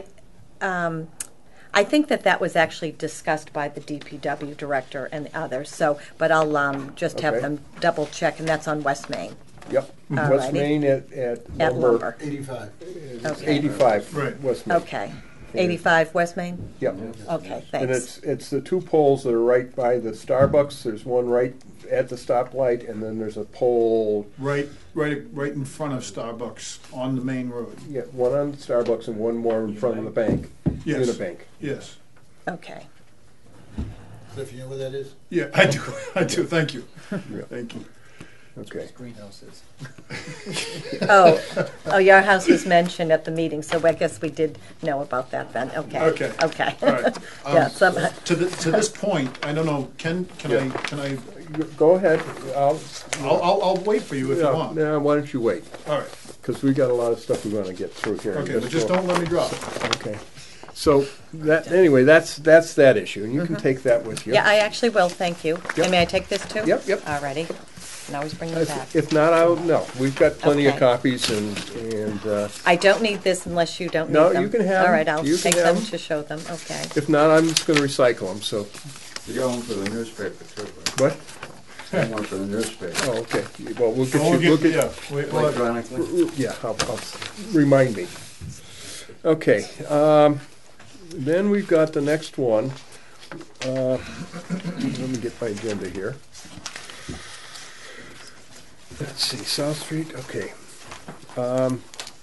Um, I think that that was actually discussed by the D P W director and the others. So, but I'll um, just have Okay. them double check, and that's on West Main. Yep, Alrighty. West Main at, at At number Lumber. Eighty-five. Okay. eighty-five, Right. West Main. Okay. eighty-five West Main? Yep. Okay, And thanks. it's, it's the two poles that are right by the Starbucks. There's one right at the stoplight, and then there's a pole, Right, right, right in front of Starbucks on the main road. yeah, one on the Starbucks and one more in front of the bank. Yes. Unibank. Yes. Okay. Cliff, you know where that is? Yeah, I do. I do. Thank you. Yeah. Thank you. Okay. Greenhouses. Oh, oh, your house was mentioned at the meeting, so I guess we did know about that then. Okay. Okay. Okay. All right. Yeah, Um, some, To the, to this point, I don't know, Ken, can I, can I, Go ahead. I'll, I'll, I'll, I'll wait for you if you no, want. no, why don't you wait? All right. Because we got a lot of stuff we want to get through here. Okay, but just don't let me drop. Okay. So that, anyway, that's, that's that issue, and you can take that with you. yeah, I actually will, thank you. Yep. And may I take this too? Yep, yep. Alrighty. And always bring them back. If if not, I'll, no, we've got plenty of Okay. copies, and, and, uh, I don't need this unless you don't need No, them. you can have All right, them. I'll You can take have them them. to show them, okay. if not, I'm just gonna recycle them, so, You got one for the newspaper too, right? what? Got one for the newspaper. Oh, okay, well, we'll get Oh, you, we'll we'll get- get, yeah, wait, well, Electronically? yeah, I'll, I'll, remind me. Okay, um, then we've got the next one. Uh, let me get my agenda here. Let's see, South Street, okay. Um,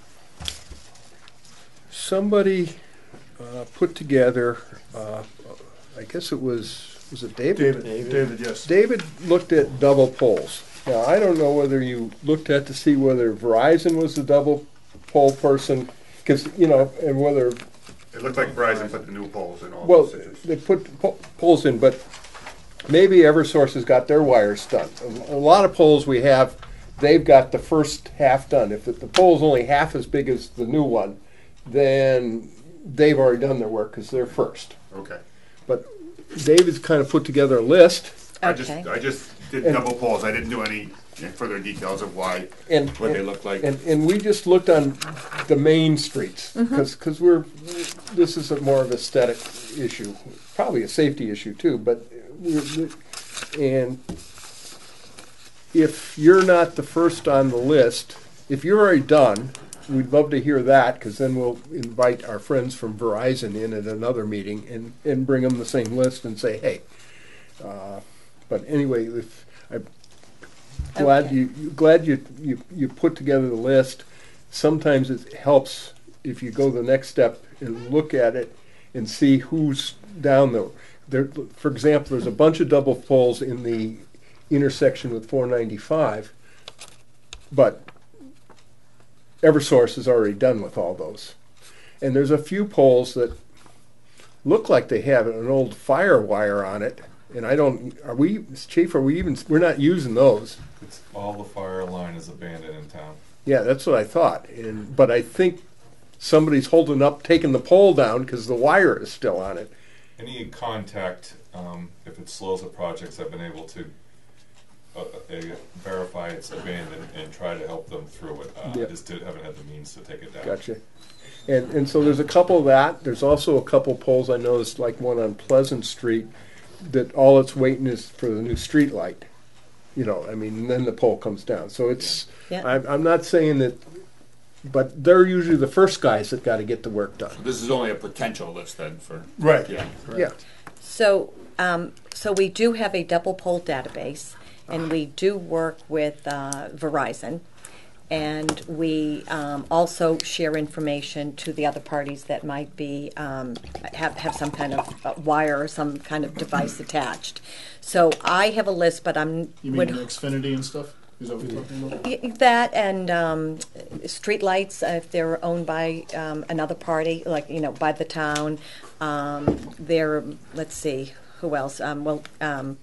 somebody, uh, put together, uh, I guess it was, was it David? David, David, yes. David looked at double poles. Now, I don't know whether you looked at to see whether Verizon was the double pole person, because, you know, and whether, It looked like Verizon put the new poles in all well, the situations. they put po- poles in, but maybe Eversource has got their wires done. A a lot of poles we have, they've got the first half done. If the the pole's only half as big as the new one, then they've already done their work because they're first. Okay. But David's kind of put together a list. I just, Okay. I just did And- double poles. I didn't do any further details of why, And, what they and- look like. And, and we just looked on the main streets, Mm-hmm. because, we're, this is a more of aesthetic issue, probably a safety issue too, but, we're- and if you're not the first on the list, if you're already done, we'd love to hear that, because then we'll invite our friends from Verizon in at another meeting and, and bring them the same list and say, hey, uh, but anyway, if, I'm glad Okay. you, you- glad you, you, you put together the list. Sometimes it helps if you go the next step and look at it and see who's down there. There, for example, there's a bunch of double poles in the intersection with four ninety-five, but Eversource is already done with all those. And there's a few poles that look like they have an old fire wire on it, And I don't, are we, Chief, are we even, we're not using those. It's all the fire line is abandoned in town. Yeah, that's what I thought. And, but I think somebody's holding up, taking the pole down because the wire is still on it. Any contact, um, if it slows the projects, I've been able to uh, uh, verify it's abandoned and try to help them through it. Uh, Yep. I just did, haven't had the means to take it down. Gotcha. And, and so there's a couple of that. There's also a couple poles I noticed, like one on Pleasant Street, that all it's waiting is for the new street light. You know, I mean, and then the pole comes down. So it's, Yeah. I'm, I'm not saying that, but they're usually the first guys that got to get the work done. This is only a potential list then for. Right. Yeah. Yeah. So, um, so we do have a double pole database, and we do work with uh, Verizon, and we um, also share information to the other parties that might be um, have have some kind of uh, wire or some kind of device attached. So I have a list, but I'm You mean would, Xfinity and stuff? Is that what you're talking about? Y- That and um, streetlights, uh, if they're owned by um, another party, like, you know, by the town. Um, they're, let's see, who else? Um, well, um,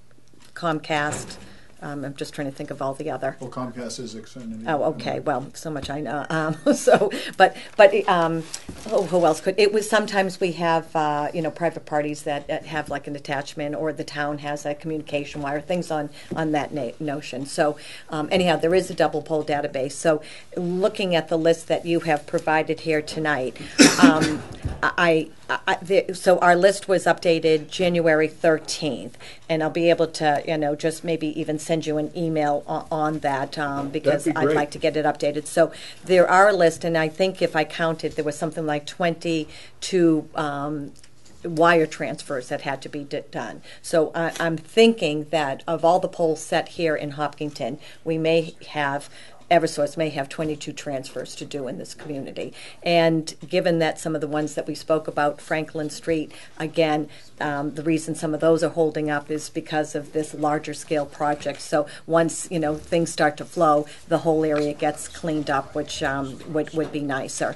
Comcast. Um, I'm just trying to think of all the other. Well, Comcast is Xfinity. Oh, okay. Well, so much I know. Um, so, but but um, oh, who else could? It was sometimes we have uh, you know private parties that, that have like an attachment, or the town has a communication wire, things on on that na- notion. So um, anyhow, there is a double pole database. So looking at the list that you have provided here tonight, um, I, I, I the, so our list was updated January thirteenth, and I'll be able to you know just maybe even send you an email on, on that um, because That'd be I'd great. like to get it updated. So there are a list, and I think if I counted, there was something like twenty-two um, wire transfers that had to be d- done. So I, I'm thinking that of all the polls set here in Hopkinton, we may have Eversource may have twenty-two transfers to do in this community. And given that some of the ones that we spoke about, Franklin Street, again, um, the reason some of those are holding up is because of this larger scale project. So once, you know, things start to flow, the whole area gets cleaned up, which um, would, would be nicer.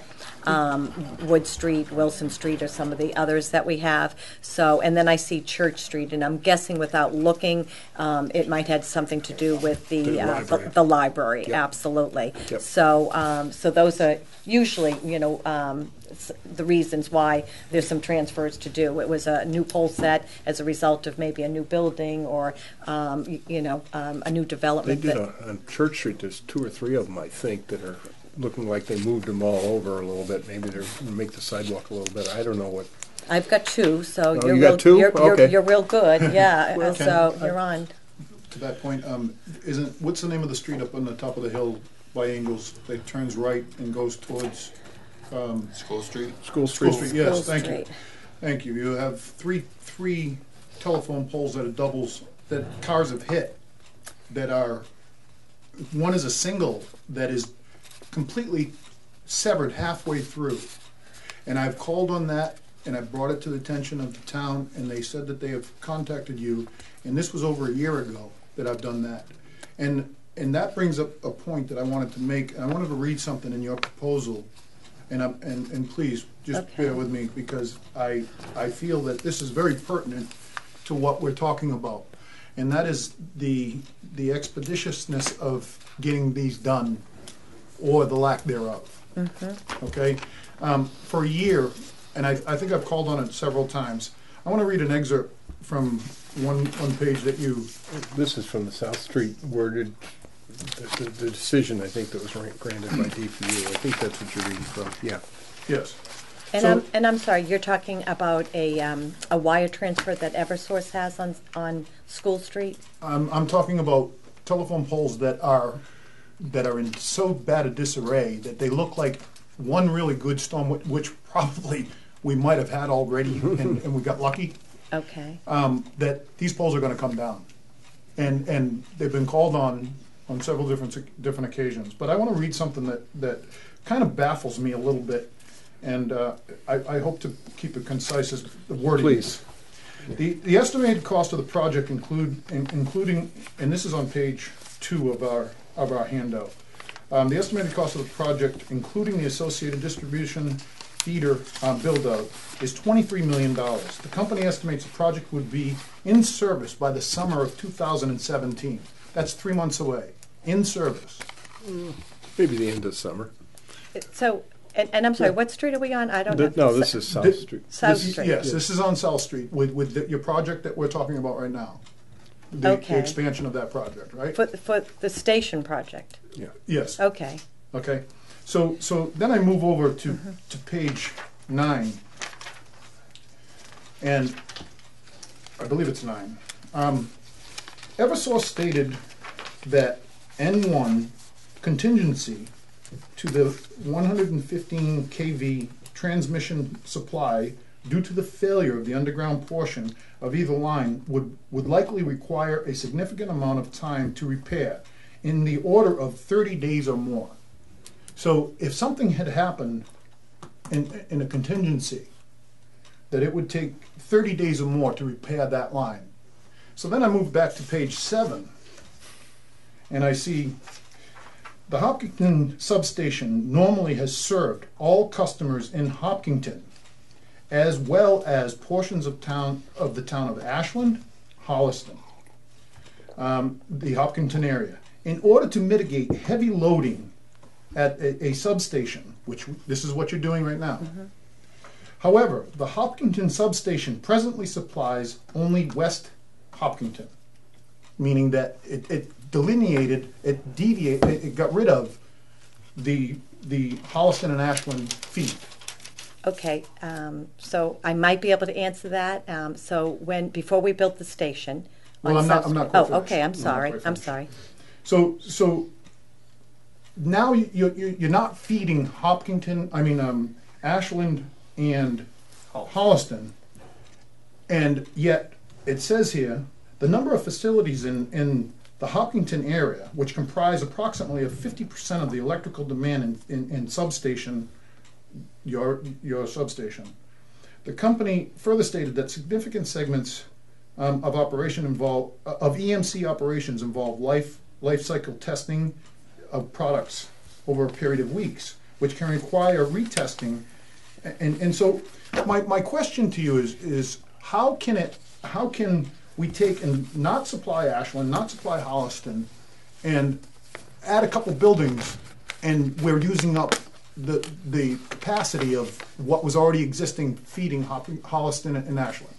Um, Wood Street, Wilson Street are some of the others that we have. So, and then I see Church Street, and I'm guessing without looking, um, it might have something to do with the, The uh, library. the, the library. Yep. Absolutely. Yep. So, um, so those are usually, you know, um, s- the reasons why there's some transfers to do. It was a new pole set as a result of maybe a new building or, um, y- you know, um, a new They development. did that- a, on Church Street, there's two or three of them, I think, that are looking like they moved them all over a little bit. Maybe they're gonna make the sidewalk a little better. I don't know what. I've got two, so Oh, you're you got real, two? You're, you're, Okay. you're real good. Yeah. Well, so can I- you're on. To that point, um, isn't, what's the name of the street up on the top of the hill by Angels that turns right and goes towards, um, School Street. School School Street. Street? Yes, School thank you. Street. Thank you. You have three, three telephone poles that are doubles, that cars have hit, that are, one is a single that is completely severed halfway through. And I've called on that, and I brought it to the attention of the town, and they said that they have contacted you, and this was over a year ago that I've done that. And, and that brings up a point that I wanted to make, and I wanted to read something in your proposal, and, I'm, and, and please, just Okay. bear with me, because I, I feel that this is very pertinent to what we're talking about. And that is the, the expeditiousness of getting these done, or the lack thereof. Okay? Um, for a year, and I, I think I've called on it several times, I want to read an excerpt from one, one page that you, This is from the South Street worded, the, the, the decision, I think, that was ran- granted by D P U. I think that's what you're reading from. Yeah. yes. And So- I'm and I'm sorry, you're talking about a um, a wire transfer that Eversource has on on School Street. I'm, I'm talking about telephone poles that are, that are in so bad a disarray that they look like one really good storm, wh- which probably we might have had already, and, and we got lucky. Okay. um, that these poles are going to come down, and and they've been called on on several different different occasions. But I want to read something that that kind of baffles me a little bit, and uh, I, I hope to keep it concise as the wording. Please. The the estimated cost of the project include in, including, and this is on page two of our of our handout. Um, the estimated cost of the project, including the associated distribution, feeder um, build-out is twenty-three million dollars. The company estimates the project would be in service by the summer of two thousand seventeen. That's three months away, in service. Maybe the end of summer. So, and, and I'm sorry, what street are we on? I don't The- have. no, the this se- is South This- Street. South this- Street. Yes, this is on South Street with, with the- your project that we're talking about right now. The, the Okay. expansion of that project, right? For, for the station project. Yeah. Yes. Okay. Okay, so, so then I move over to, to page nine. And I believe it's nine. Um, Eversource stated that N one contingency to the one hundred fifteen K V transmission supply due to the failure of the underground portion of either line would, would likely require a significant amount of time to repair, in the order of thirty days or more. So if something had happened in, in a contingency, that it would take thirty days or more to repair that line. So then I move back to page seven, and I see the Hopkinton substation normally has served all customers in Hopkinton, as well as portions of town of the town of Ashland, Holliston, um, the Hopkinton area. In order to mitigate heavy loading at a, a substation, which this is what you're doing right now. Mm-hmm. However, the Hopkinton substation presently supplies only West Hopkinton, meaning that it, it delineated, it deviated, it, it got rid of the the Holliston and Ashland feed. Okay, um, so I might be able to answer that. Um, so when, before we built the station. Well, on I'm not- South I'm not Street- quite Oh, finished. okay, I'm I'm not sorry, quite I'm finished. sorry. So, so now you- you're, you're not feeding Hopkinton, I mean, um, Ashland and Holliston, and yet it says here, the number of facilities in, in the Hopkinton area, which comprise approximately of fifty percent of the electrical demand in, in, in substation, your, your substation. The company further stated that significant segments um, of operation involve, uh, of E M C operations involve life, life cycle testing of products over a period of weeks, which can require retesting. And, and so my, my question to you is, is how can it, how can we take and not supply Ashland, not supply Holliston, and add a couple buildings, and we're using up the, the capacity of what was already existing feeding Hop- Holliston and Ashland?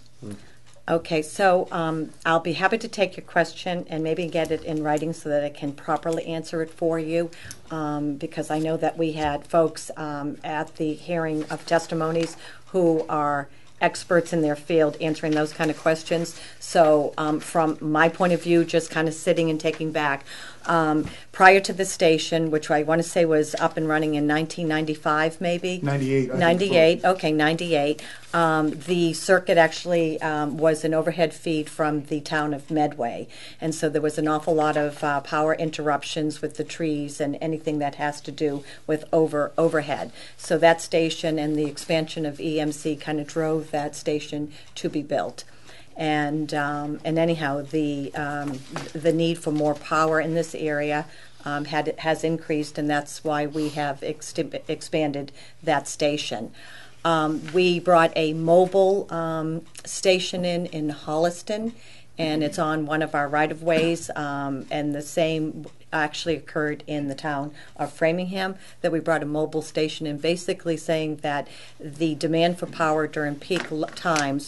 Okay, so um, I'll be happy to take your question and maybe get it in writing so that I can properly answer it for you, um, because I know that we had folks um, at the hearing of testimonies who are experts in their field answering those kind of questions. So um, from my point of view, just kind of sitting and taking back, um, prior to the station, which I want to say was up and running in nineteen ninety-five maybe? ninety-eight. I think. ninety-eight, okay, ninety-eight. Um, the circuit actually um, was an overhead feed from the town of Medway. And so there was an awful lot of uh, power interruptions with the trees and anything that has to do with over overhead. So that station and the expansion of E M C kind of drove that station to be built. And um, and anyhow, the um, the need for more power in this area um, had has increased, and that's why we have exti- expanded that station. Um, we brought a mobile um, station in in Holliston, and it's on one of our right-of-ways, um, and the same actually occurred in the town of Framingham, that we brought a mobile station in, basically saying that the demand for power during peak l- times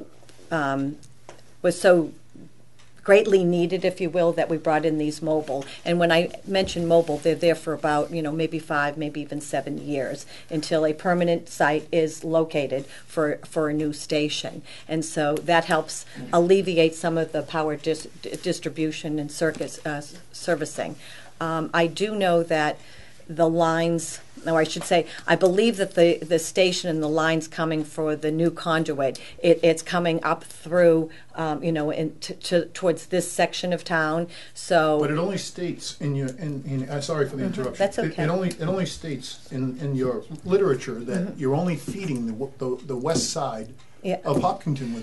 um, was so greatly needed, if you will, that we brought in these mobile. And when I mention mobile, they're there for about, you know, maybe five, maybe even seven years until a permanent site is located for for a new station. And so that helps alleviate some of the power dis- distribution and circuit uh, servicing. Um, I do know that the lines, or I should say, I believe that the, the station and the lines coming for the new conduit, it, it's coming up through, um, you know, in, to, to, towards this section of town. So, But it only states in your, in, in, uh, sorry for the Mhm, interruption. that's It- okay. It only, it only states in, in your literature that Mhm. you're only feeding the, w- the, the west side Yeah. of Hopkinton with this.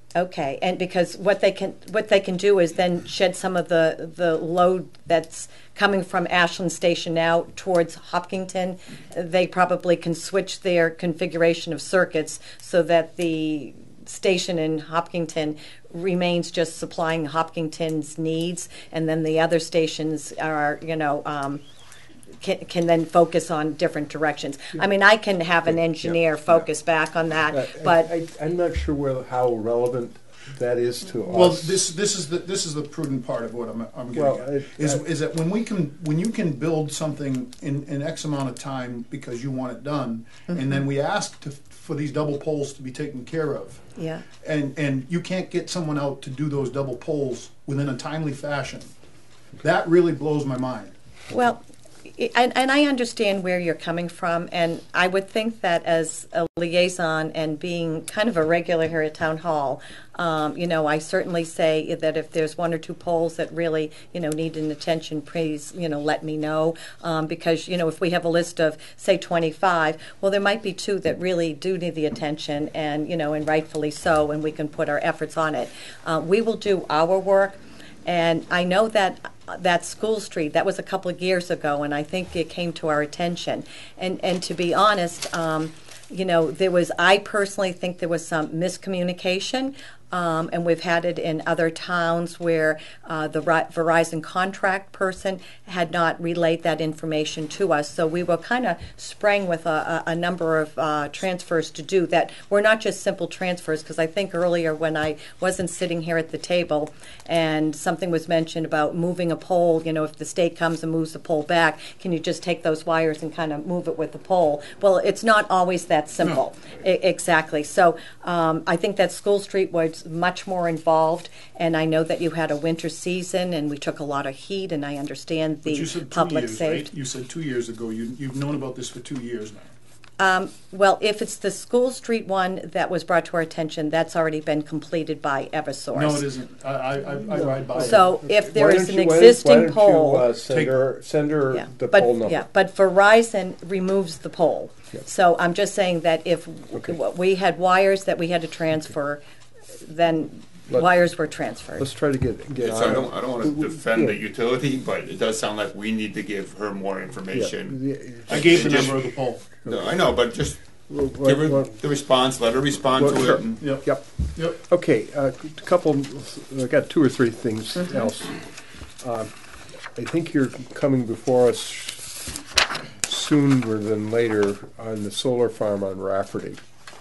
Okay, and because what they can what they can do is then shed some of the the load that's coming from Ashland Station now towards Hopkinton. They probably can switch their configuration of circuits so that the station in Hopkinton remains just supplying Hopkinton's needs, and then the other stations are, you know, um, can, can then focus on different directions. I mean, I can have an engineer focus back on that, Uh, but I, I, I'm not sure where, how relevant that is to Well, us. this this is the this is the prudent part of what I'm I'm getting Well, at. it- Is I- is that when we can when you can build something in in X amount of time because you want it done, and then we ask to, for these double poles to be taken care of, yeah. and and you can't get someone out to do those double poles within a timely fashion, that really blows my mind. Well, I- and, and I understand where you're coming from, and I would think that as a liaison and being kind of a regular here at Town Hall, um, you know, I certainly say that if there's one or two polls that really, you know, need an attention, please, you know, let me know, um, because, you know, if we have a list of, say, twenty-five, well, there might be two that really do need the attention, and, you know, and rightfully so, and we can put our efforts on it. Uh, we will do our work. And I know that that School Street, that was a couple of years ago, and I think it came to our attention. And and to be honest, um, you know, there was, I personally think there was some miscommunication. Um, and we've had it in other towns where uh, the Ri- Verizon contract person had not relayed that information to us. So we were kind of sprang with a, a, a number of uh, transfers to do that were not just simple transfers, because I think earlier when I wasn't sitting here at the table and something was mentioned about moving a pole, you know, if the state comes and moves the pole back, can you just take those wires and kind of move it with the pole? Well, it's not always that simple. No. I- exactly. So um, I think that School Street was much more involved, and I know that you had a winter season and we took a lot of heat, and I understand the But you said two public years, safety. right? You said two years ago. You you've known about this for two years now. Um, well, if it's the School Street one that was brought to our attention, that's already been completed by Eversource. No, it isn't. I I, I, I ride by. So it. if there Why is don't an you- why- existing why don't you, pole, uh, send Take- her, send her yeah, the but poll number. yeah, but Verizon removes the pole. Yeah. So I'm just saying that if Okay. w- we had wires that we had to transfer, then Let- wires were transferred. Let's try to get get Yes, on I don't, I don't want to defend Yeah. the utility, but it does sound like we need to give her more information. Yeah. I gave the Just- number of the pole. No, I know, but just Well, give her well, the response, let her respond well, to sure. it. And Yep. Yep. Yep. Okay, a couple, I got two or three things Mm-hmm. else. Uh, I think you're coming before us sooner than later on the solar farm on Rafferty.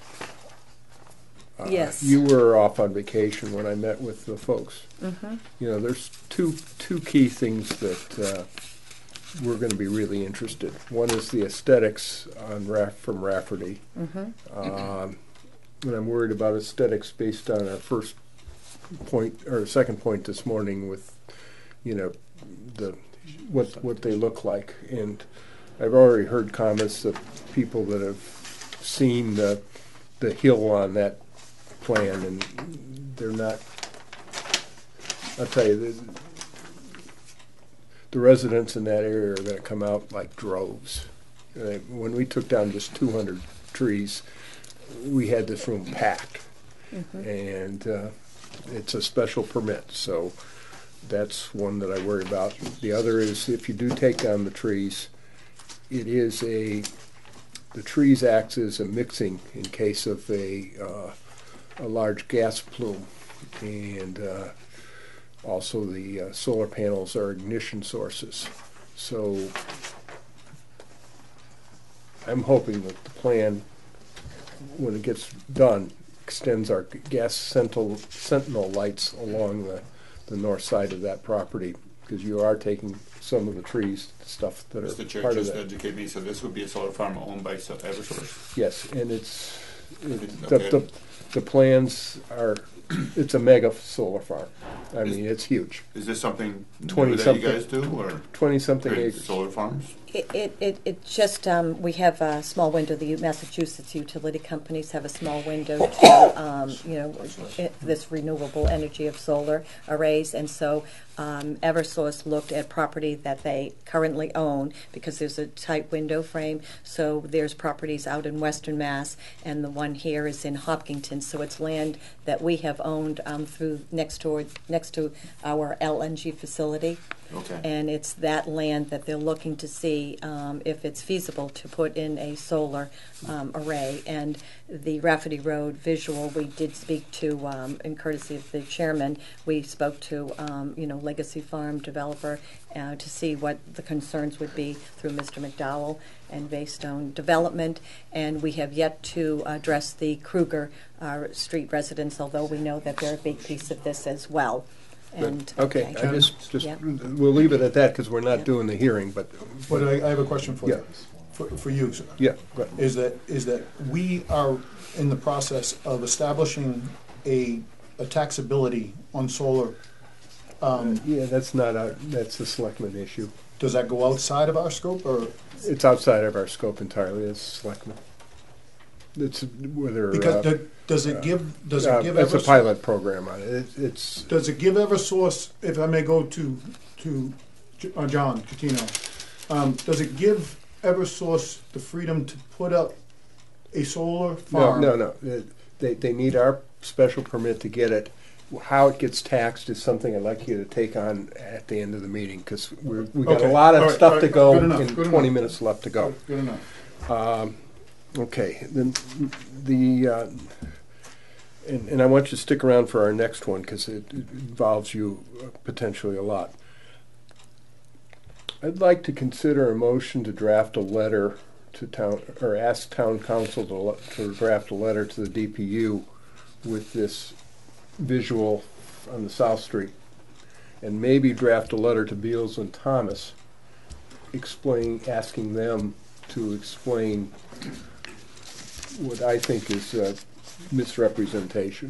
Uh, Yes. You were off on vacation when I met with the folks. Mm-hmm. You know, there's two two key things that uh, we're going to be really interested. One is the aesthetics on Raff from Rafferty. Mm-hmm. Um, and I'm worried about aesthetics based on our first point or second point this morning with, you know, the what what they look like. And I've already heard comments of people that have seen the the hill on that plan, and they're not. I'll tell you, the, the residents in that area are going to come out like droves. Uh, when we took down just two hundred trees, we had this room packed, Mm-hmm. and uh, it's a special permit, so that's one that I worry about. The other is if you do take down the trees, it is a the trees acts as a mixing in case of a uh, a large gas plume, and uh, also the uh, solar panels are ignition sources. So I'm hoping that the plan, when it gets done, extends our gas sentinel, sentinel lights along the, the north side of that property, because you are taking some of the trees, stuff that are Mister Chair part of just that. educated me, so this would be a solar farm owned by so- Eversource. Yes, and it's, it, didn't know the, that. the, the plans are, it's a mega solar farm. I mean, it's huge. Is this something new twenty that something you guys do, or Twenty-something create acres. solar farms? It, it, it, it just, um, we have a small window, the Massachusetts utility companies have a small window to, um, you know, it, this renewable energy of solar arrays, and so um, Eversource looked at property that they currently own, because there's a tight window frame, so there's properties out in Western Mass, and the one here is in Hopkinton, so it's land that we have owned um, through next to, next to our L N G facility. Okay. And it's that land that they're looking to see um, if it's feasible to put in a solar um, array. And the Rafferty Road visual, we did speak to, um, in courtesy of the chairman, we spoke to, um, you know, Legacy Farm developer uh, to see what the concerns would be through Mister McDowell and Baystone Development. And we have yet to address the Kruger uh, Street residents, although we know that they're a big piece of this as well. And, Okay, I just, just, Yeah. we'll leave it at that, because we're not Yeah. doing the hearing, but. But I, I have a question for Yeah. you, for, for you, sir. Yeah, but- Is that, is that we are in the process of establishing a, a taxability on solar. Um, yeah, that's not a, that's a selectman issue. Does that go outside of our scope, or? It's outside of our scope entirely, it's selectmen. It's whether. Because uh, the- does it give, does uh, it give? It's a Eversource- pilot program on it, It- it's, Does it give Eversource, if I may go to, to J- uh, John Catino, um, does it give Eversource the freedom to put up a solar no, farm? no, no, It- they, they need our special permit to get it. How it gets taxed is something I'd like you to take on at the end of the meeting, because we're, we got a Okay. lot All of right, stuff all to right. go Good enough, and good twenty enough. minutes left to go. Good enough. Um, okay, then the, uh, and, and I want you to stick around for our next one, because it, it involves you uh, potentially a lot. I'd like to consider a motion to draft a letter to town, or ask town council to, le- to draft a letter to the D P U with this visual on the South Street, and maybe draft a letter to Beals and Thomas, explain, asking them to explain what I think is uh, misrepresentation.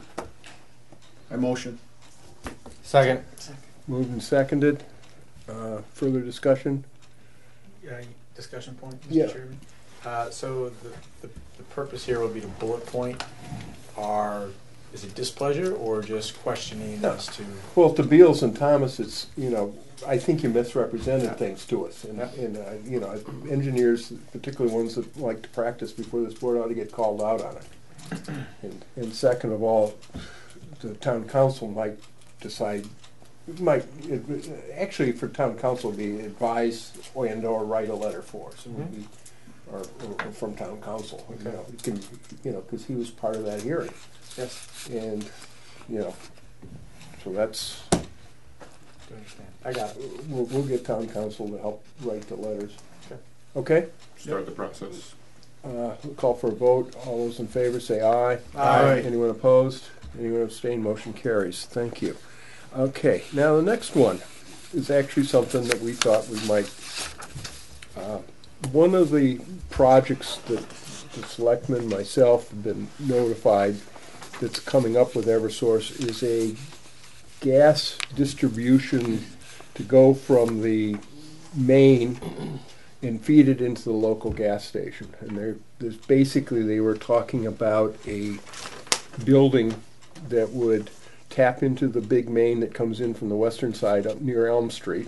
I motion. Second. Moved and seconded. Uh, further discussion? Uh, discussion point, Yeah. Mister Chairman. Uh, so the, the, the purpose here would be to bullet point our, is it displeasure or just questioning No. as to? Well, to Beals and Thomas, it's, you know, I think you misrepresented Yeah. things to us. And, Yeah. and uh, you know, engineers, particularly ones that like to practice before this board, ought to get called out on it. And, and second of all, the town council might decide, might, it, actually for town council, be advise and or write a letter for us. It would be- Or, or or from town council, you know, it can, you know, because he was part of that hearing. Yes. And, you know, so that's, Do understand. I got it. we'll, we'll get town council to help write the letters. Okay. Okay? Start the process. Uh, we'll call for a vote. All those in favor say aye. Aye. Anyone opposed? Anyone abstained? Motion carries. Thank you. Okay, now the next one is actually something that we thought we might, uh, one of the projects that the selectmen, myself, have been notified that's coming up with Eversource is a gas distribution to go from the main and feed it into the local gas station. And there, there's basically, they were talking about a building that would tap into the big main that comes in from the western side up near Elm Street.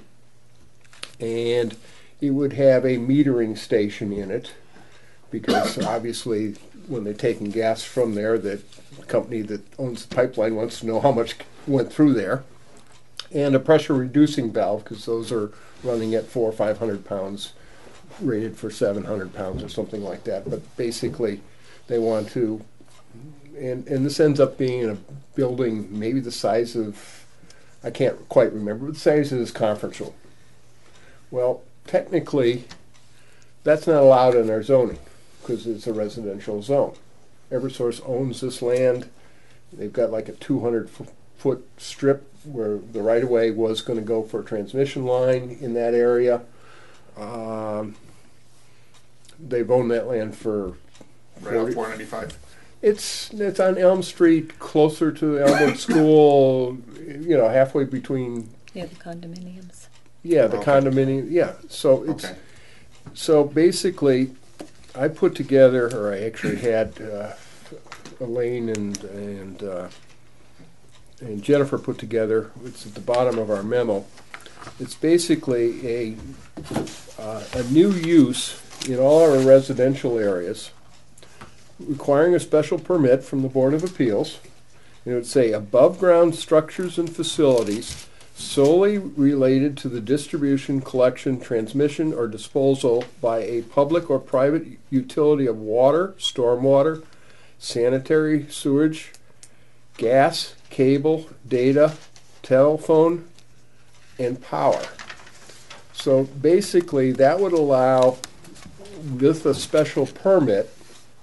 And it would have a metering station in it, because obviously when they're taking gas from there, the company that owns the pipeline wants to know how much went through there. And a pressure reducing valve, because those are running at four or five hundred pounds, rated for seven hundred pounds or something like that. But basically, they want to, and, and this ends up being in a building maybe the size of, I can't quite remember, the size of this conference room. Well, technically, that's not allowed in our zoning, because it's a residential zone. Eversource owns this land. They've got like a two hundred foot strip where the right-of-way was going to go for a transmission line in that area. Um, they've owned that land for Right off four ninety-five. It's it's on Elm Street, closer to Elmwood School. You know, halfway between. Yeah, the condominiums. Yeah, the Okay. condominium. Yeah, so it's Okay. so basically, I put together, or I actually had uh, Elaine and and uh, and Jennifer put together, it's at the bottom of our memo. It's basically a, uh, a new use in all our residential areas, requiring a special permit from the Board of Appeals. It would say above-ground structures and facilities solely related to the distribution, collection, transmission, or disposal by a public or private utility of water, stormwater, sanitary sewage, gas, cable, data, telephone, and power. So basically that would allow, with a special permit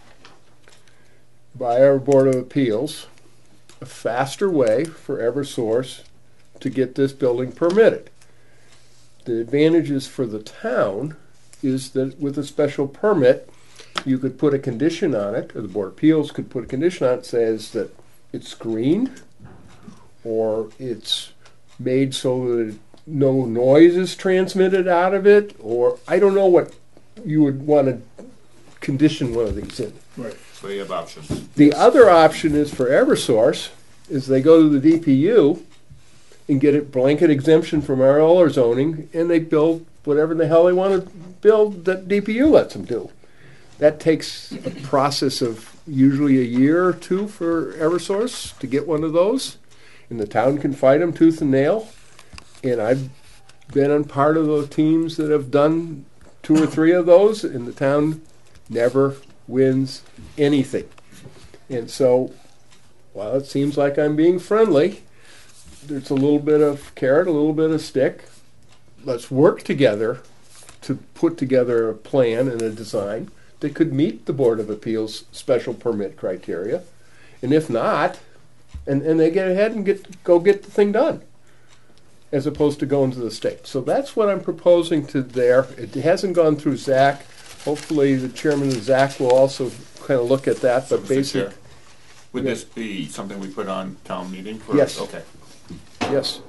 by our Board of Appeals, a faster way for Eversource to get this building permitted. The advantages for the town is that with a special permit, you could put a condition on it, or the Board of Appeals could put a condition on it that says that it's screened, or it's made so that no noise is transmitted out of it, or I don't know what you would want to condition one of these in. Right. So you have options. The other option is for Eversource, is they go to the D P U and get a blanket exemption from R L or zoning, and they build whatever the hell they want to build that D P U lets them do. That takes a process of usually a year or two for Eversource to get one of those, and the town can fight them tooth and nail. And I've been on part of the teams that have done two or three of those, and the town never wins anything. And so, while it seems like I'm being friendly, there's a little bit of carrot, a little bit of stick. Let's work together to put together a plan and a design that could meet the Board of Appeals special permit criteria. And if not, and, and they get ahead and get go get the thing done, as opposed to going to the state. So that's what I'm proposing to there. It hasn't gone through Zach. Hopefully the chairman of Zach will also kind of look at that. So, But Mister basic, Chair, would yeah. this be something we put on town meeting for? Yes. Okay. Yes.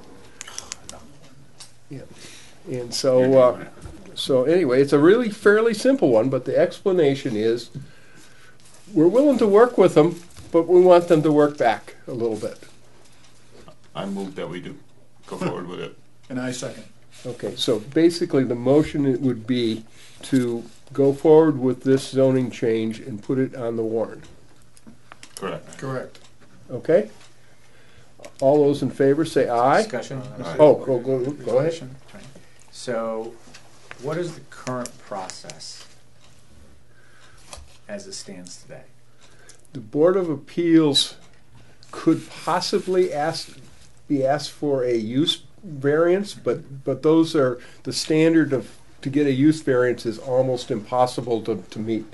Yeah. And so, uh, so anyway, it's a really fairly simple one, but the explanation is we're willing to work with them, but we want them to work back a little bit. I move that we do. Go forward with it. And I second. Okay, so basically the motion it would be to go forward with this zoning change and put it on the warrant. Correct. Correct. Okay? All those in favor say aye. Discussion? Oh, go, go, go ahead. Discussion. So, what is the current process as it stands today? The Board of Appeals could possibly ask, be asked for a use variance, but, but those are, the standard of, to get a use variance is almost impossible to, to meet.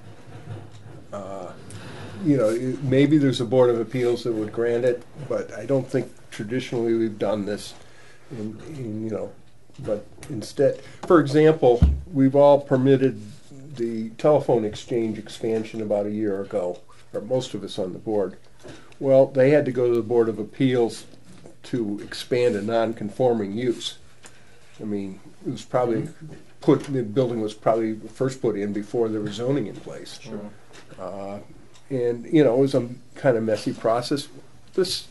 Uh, you know, it- maybe there's a Board of Appeals that would grant it, but I don't think traditionally we've done this. In, in, you know, but instead, for example, we've all permitted the telephone exchange expansion about a year ago, or most of us on the board. Well, they had to go to the Board of Appeals to expand a non-conforming use. I mean, it was probably put, the building was probably first put in before there was zoning in place. Sure. Uh, and, you know, it was a kind of messy process. This,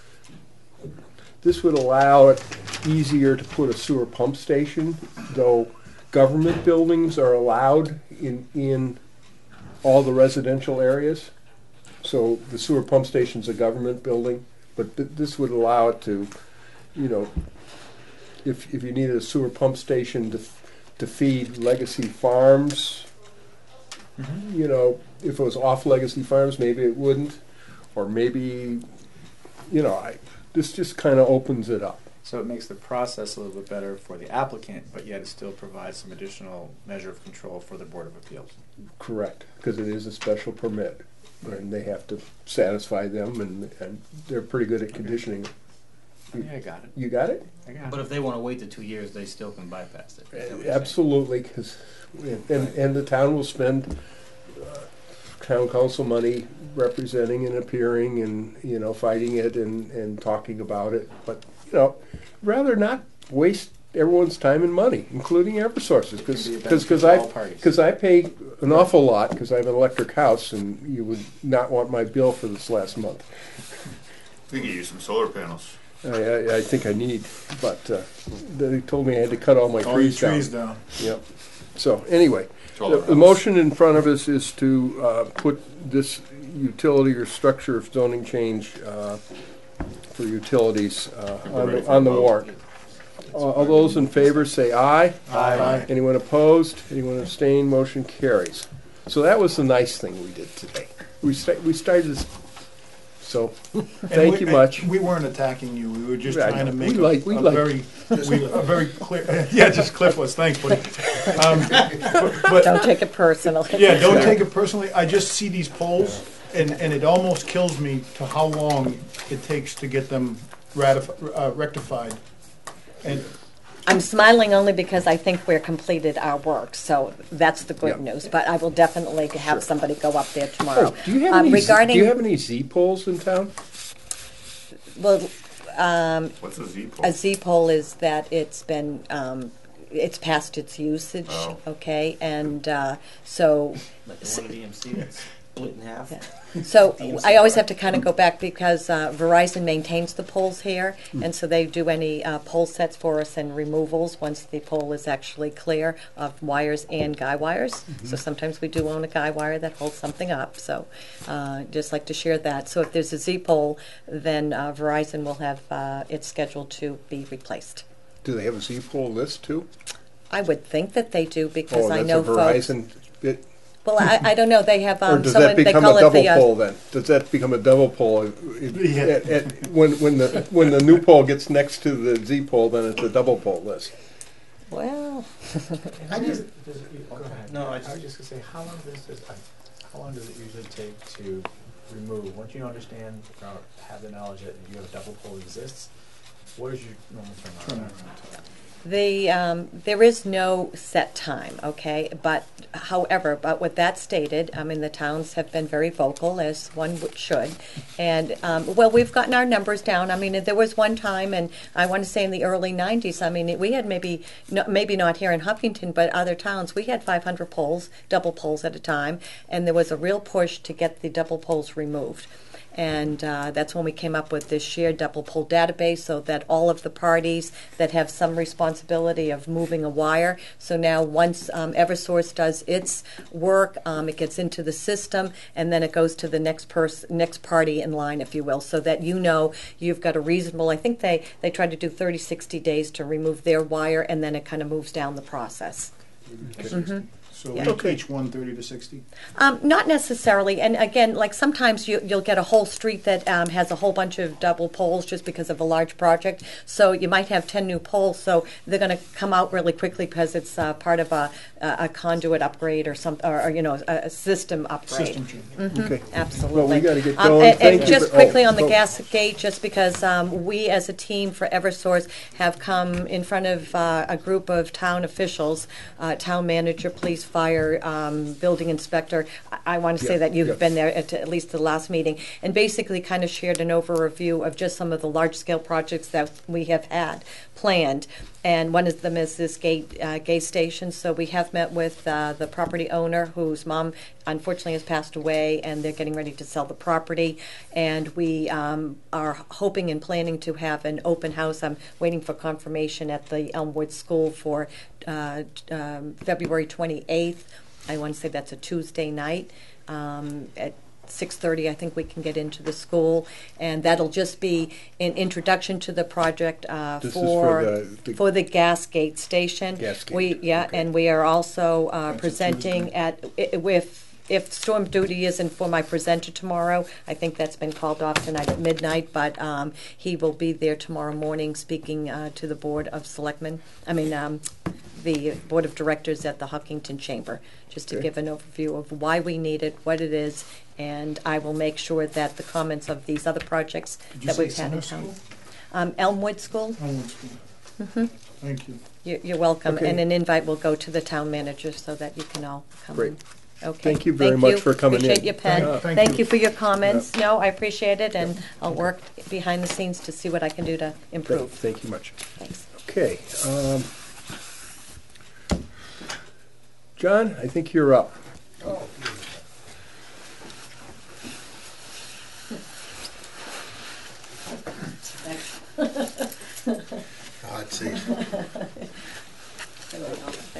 this would allow it easier to put a sewer pump station, though government buildings are allowed in, in all the residential areas. So the sewer pump station's a government building, but th- this would allow it to, you know, if, if you needed a sewer pump station to, to feed Legacy Farms, Mm-hmm. you know, if it was off Legacy Farms, maybe it wouldn't, or maybe, you know, I, this just kind of opens it up. So it makes the process a little bit better for the applicant, but yet it still provides some additional measure of control for the Board of Appeals. Correct, because it is a special permit, and they have to satisfy them, and, and they're pretty good at conditioning. Yeah, I got it. You got it? I got But it. if they want to wait the two years, they still can bypass it. Is that what you're saying? Absolutely, because, and, and the town will spend uh, town council money representing and appearing and, you know, fighting it and, and talking about it. But, you know, rather not waste everyone's time and money, including Eversource's, because Be a because benefit I to all parties. because I pay an awful lot because I have an electric house, and you would not want my bill for this last month. We could use some solar panels. I, I, I think I need, but uh, they told me I had to cut all my All trees your down. trees down. Yep. So anyway, all the, around. the motion in front of us is to uh, put this utility or structure of zoning change uh, for utilities uh, on ready the, for on a the vote. warrant. Uh, all those in favor say aye. Aye. Anyone opposed? Anyone abstained? Motion carries. So that was the nice thing we did today. We sta- we started this. So And thank we- you much. We weren't attacking you. We were just Yeah, I trying to know. make We a, like- we a like- very, we, a very clear. Yeah, just Cliffless. Thanks, buddy. Um, but, but Don't take it personally. yeah, don't take it personally. I just see these polls, and and it almost kills me to how long it takes to get them ratif- uh, rectified. And I'm smiling only because I think we're completed our work, so that's the good Yeah. news. But I will definitely have somebody go up there tomorrow. Oh, do you have Um, any? regarding, Do you have any Z poles in town? well, um, What's a Z pole? a Z pole is that it's been um, it's past its usage. Oh. Okay, and uh, so Like the one at E M C that's split in half. So I always have to kind of go back because uh, Verizon maintains the poles here, Hmm. and so they do any uh, pole sets for us and removals once the pole is actually clear of wires and guy wires. Mm-hmm. So sometimes we do own a guy wire that holds something up. So uh, just like to share that. So if there's a Z pole, then uh, Verizon will have uh, it scheduled to be replaced. Do they have a Z pole list too? I would think that they do because Oh, I that's know a folks. Verizon bit. Well, I, I don't know. They have Or um, does someone that they become call a it double the. Uh, pole then? Does that become a double pole? Yeah. At, at, when when the when the new pole gets next to the Z pole, then it's a double pole list. well. I just, okay. No, I I just- was just gonna say, how long does this, uh, how long does it usually take to remove? Once you understand or have the knowledge that you have a double pole exists, what is your normal turnaround? The, um, there is no set time, okay? But however, but with that stated, I mean, the towns have been very vocal, as one would- should. And, um, well, we've gotten our numbers down. I mean, there was one time, and I want to say in the early nineties, I mean, we had maybe, no, maybe not here in Hopkinton, but other towns, we had five hundred poles, double poles at a time, and there was a real push to get the double poles removed. And uh, that's when we came up with this shared double pole database so that all of the parties that have some responsibility of moving a wire. So now once um, Eversource does its work, um, it gets into the system and then it goes to the next person, next party in line, if you will, so that you know you've got a reasonable, I think they, they try to do thirty, sixty days to remove their wire and then it kind of moves down the process. Mhm. so Yeah. we Okay. teach one thirty to sixty. Um, not necessarily, and again, like sometimes you, you'll get a whole street that um, has a whole bunch of double poles just because of a large project. So you might have ten new poles, so they're going to come out really quickly because it's uh, part of a, a conduit upgrade or some, or, or you know, a, a system upgrade. System change. Mhm, Okay. absolutely. Well, we gotta get Um, going. and, Thank and you just for- quickly oh, on the oh. gas gate, just because um, we as a team for Eversource have come in front of uh, a group of town officials, uh, town manager, police, fire, um, building inspector. I, I want to say Yeah, that you've yeah. been there at, at least the last meeting, and basically kind of shared an overview of just some of the large-scale projects that we have had planned. And one of them is this gate uh, gate station. So we have met with uh, the property owner whose mom unfortunately has passed away, and they're getting ready to sell the property. And we um, are hoping and planning to have an open house. I'm waiting for confirmation at the Elmwood School for uh, um, February twenty-eighth. I want to say that's a Tuesday night um, at six thirty. I think we can get into the school, and that'll just be an introduction to the project uh, This is for for the- the- for the gas gate station. Gas gate, We yeah, okay. and we are also uh, That's a presenting Tuesday. at i- if. If storm duty isn't for my presenter tomorrow, I think that's been called off tonight at midnight, but um, he will be there tomorrow morning speaking uh, to the Board of Selectmen, I mean, um, the Board of Directors at the Huckington Chamber, just to Okay. give an overview of why we need it, what it is, and I will make sure that the comments of these other projects Did you that say we've had in summer town. school? Um, Elmwood School, Elmwood School. Mhm. Thank you. you're, you're welcome, Okay. and an invite will go to the town manager so that you can all come. Great. Okay. Thank you very much for coming in. Appreciate your pen. Thank- thank Thank you. you for your comments. No, I appreciate it, and I'll work behind the scenes to see what I can do to Great. improve. Thank you much. Thanks. Okay. Um, John, I think you're up.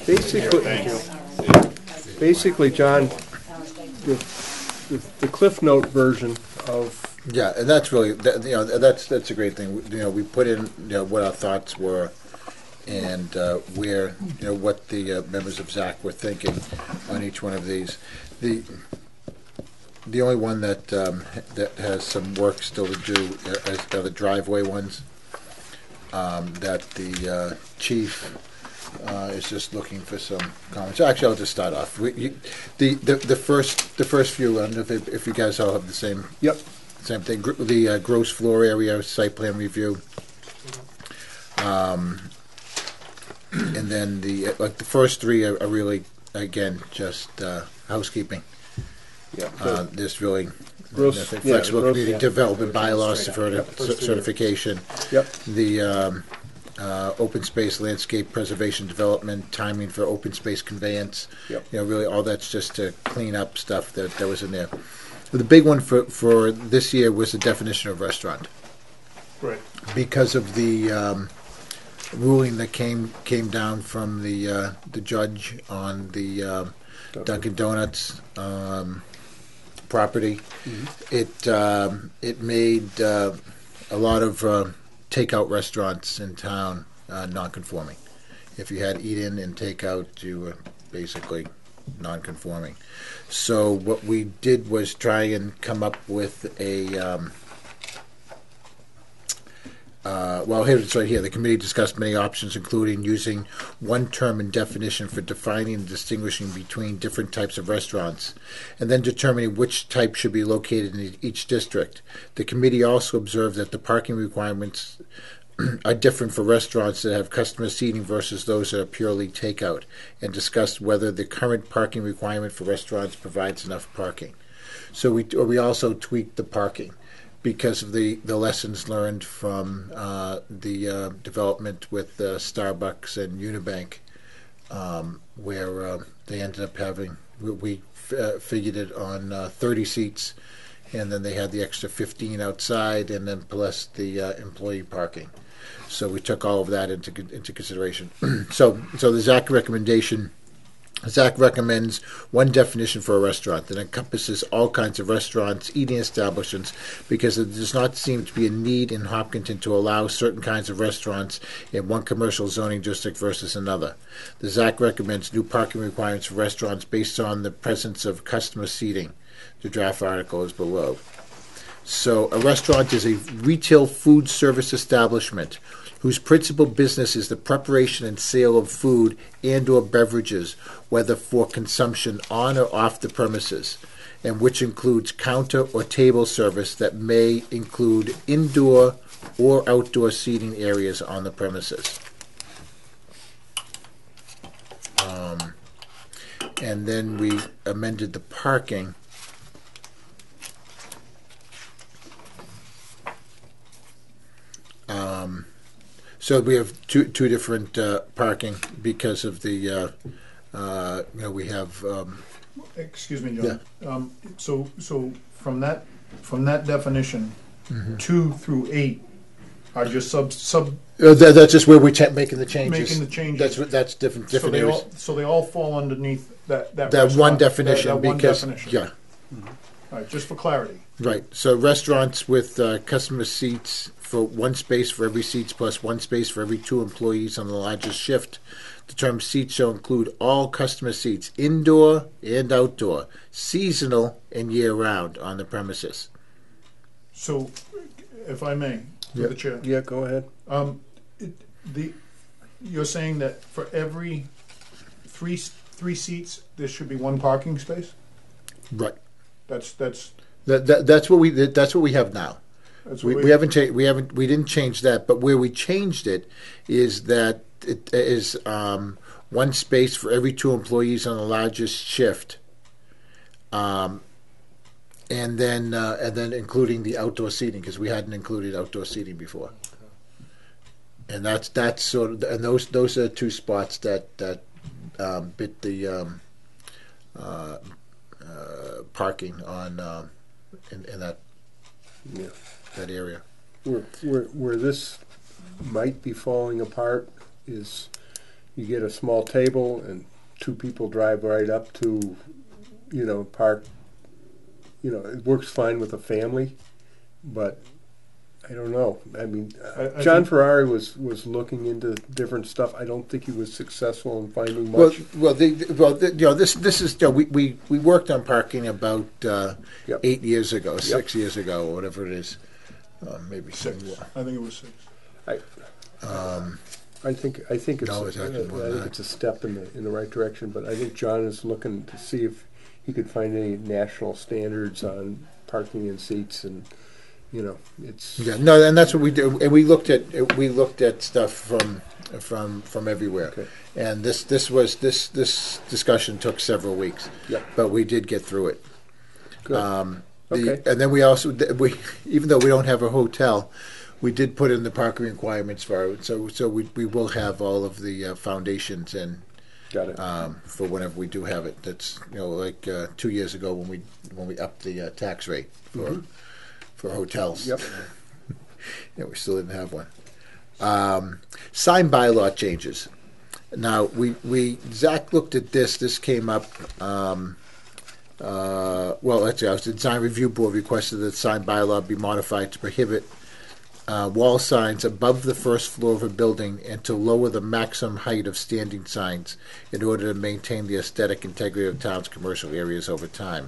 Basically, basically, John, the, the, the Cliff Note version of Yeah, and that's really, that, you know, that's that's a great thing. You know, we put in, you know, what our thoughts were, and uh, where, you know, what the uh, members of Z A C were thinking on each one of these. The the only one that um, that has some work still to do are the driveway ones. Um, that the uh, chief uh, is just looking for some comments. Actually, I'll just start off. We, you, the, the the first the first few, and if it, if you guys all have the same. Yep. Same thing. Gr- the uh, gross floor area site plan review. Um, and then the uh, like the first three are, are really again just uh, housekeeping. Yeah. Uh, there's really gross, nothing. yeah, Flexible gross, community yeah. development bylaws for Yep, first three. certification. Yep. The um, uh, open space landscape preservation development timing for open space conveyance. Yep. You know, really all that's just to clean up stuff that, that was in there. But the big one for, for this year was the definition of restaurant. Right. Because of the um, ruling that came came down from the uh, the judge on the uh, Dunkin' Donuts um, property, Mm-hmm. it um, it made uh, a lot of uh, takeout restaurants in town uh, non-conforming. If you had eat-in and takeout, you were basically non-conforming. So what we did was try and come up with a. Um, Uh, well, here it's right here. The committee discussed many options, including using one term and definition for defining and distinguishing between different types of restaurants, and then determining which type should be located in each district. The committee also observed that the parking requirements are different for restaurants that have customer seating versus those that are purely takeout, and discussed whether the current parking requirement for restaurants provides enough parking. So we, or we also tweaked the parking, because of the, the lessons learned from uh, the uh, development with uh, Starbucks and Unibank, um, where uh, they ended up having, we, we f- uh, figured it on uh, thirty seats, and then they had the extra fifteen outside, and then plus the uh, employee parking. So we took all of that into into consideration. so so the Z A C recommendation. Z A C recommends one definition for a restaurant that encompasses all kinds of restaurants, eating establishments, because there does not seem to be a need in Hopkinton to allow certain kinds of restaurants in one commercial zoning district versus another. The Z A C recommends new parking requirements for restaurants based on the presence of customer seating. The draft article is below. So a restaurant is a retail food service establishment whose principal business is the preparation and sale of food and or beverages, whether for consumption on or off the premises, and which includes counter or table service that may include indoor or outdoor seating areas on the premises. Um, and then we amended the parking. Um, So we have two two different uh, parking because of the, uh, uh, you know, we have. Um, Excuse me, John. Um, so so from that from that definition, Mhm. two through eight are just sub sub. uh, that, that's just where we're cha- making the changes. Making the changes. That's what- that's different So different they areas. all so they all fall underneath that that, That one restaurant- definition that, that one because definition. yeah. All right, just for clarity. Right. So restaurants with uh, customer seats for one space for every seats plus one space for every two employees on the largest shift. The term seats shall include all customer seats, indoor and outdoor, seasonal and year-round on the premises. So, if I may, through Yeah. the chair. Yeah, go ahead. Um, it, the you're saying that for every three three seats, there should be one parking space. Right. That's that's That, that that's what we that's what we have now. That's We, what we we- haven't changed. We haven't. We didn't change that. But where we changed it is that it is um, one space for every two employees on the largest shift, um, and then uh, and then including the outdoor seating because we hadn't included outdoor seating before. And that's that's sort of and those those are two spots that that um, bit the um, uh, uh, parking on um, in, in that Yeah. that area. Where, where, where this might be falling apart is you get a small table and two people drive right up to, you know, park. You know, it works fine with a family, but I don't know. I mean, uh, I- I John think- Ferrari was, was looking into different stuff. I don't think he was successful in finding Well, much. well, the, the- well, the, you know, this this is you know, we, we we worked on parking about uh, Yep. eight years ago, Yep. six years ago, or whatever it is, uh, maybe Six. some more. I think it was six. I, Um, I think I think it's No, a, it's actually more I than think that. it's a step in the in the right direction. But I think John is looking to see if he could find any national standards on parking and seats, and you know, it's Yeah, no, and that's what we do. And we looked at we looked at stuff from from from everywhere. Okay. And this this was this this discussion took several weeks. Yep. But we did get through it. good. Um, the, Okay. And then we also we even though we don't have a hotel, we did put in the parking requirements for it. So so we we will have all of the uh, foundations in. Got it. Um, for whenever we do have it. That's you know like uh, two years ago when we when we upped the uh, tax rate for Mhm. for hotels. Yep. Yeah, we still didn't have one. Um, sign bylaw changes. Now we we Zach looked at this. This came up. Um, uh, well, actually, I was the design review board requested that the sign bylaw be modified to prohibit uh, wall signs above the first floor of a building and to lower the maximum height of standing signs in order to maintain the aesthetic integrity of town's commercial areas over time.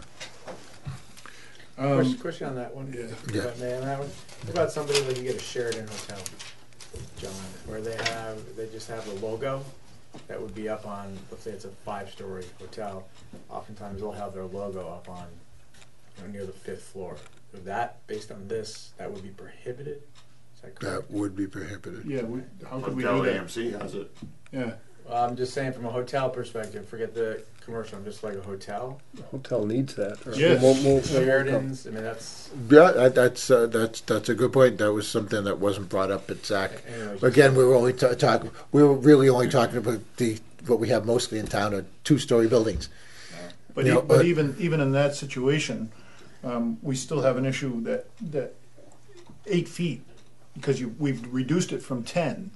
Um, question, question on that one. yeah. If Yeah. I may on that one. What about somebody that you get a Sheraton hotel, John, where they have they just have the logo that would be up on, let's say it's a five-story hotel. Oftentimes they'll have their logo up on, you know, near the fifth floor. Would that, based on this, that would be prohibited? Is that correct? That would be prohibited. Yeah, we, how could we Hotel do A that? M C has it. Yeah. Well, I'm just saying from a hotel perspective, forget the commercial, I'm just like a hotel. The hotel needs that. or Yes. it won't- won't- Sheraton's, I mean, that's, Yeah, that, that's uh, that's that's a good point. That was something that wasn't brought up at Zach. anyway, just- Again, we were only ta- talking. We were really only talking about the what we have mostly in town are two-story buildings. But, You e- know, but uh, even even in that situation, um, we still have an issue that that eight feet, because you we've reduced it from ten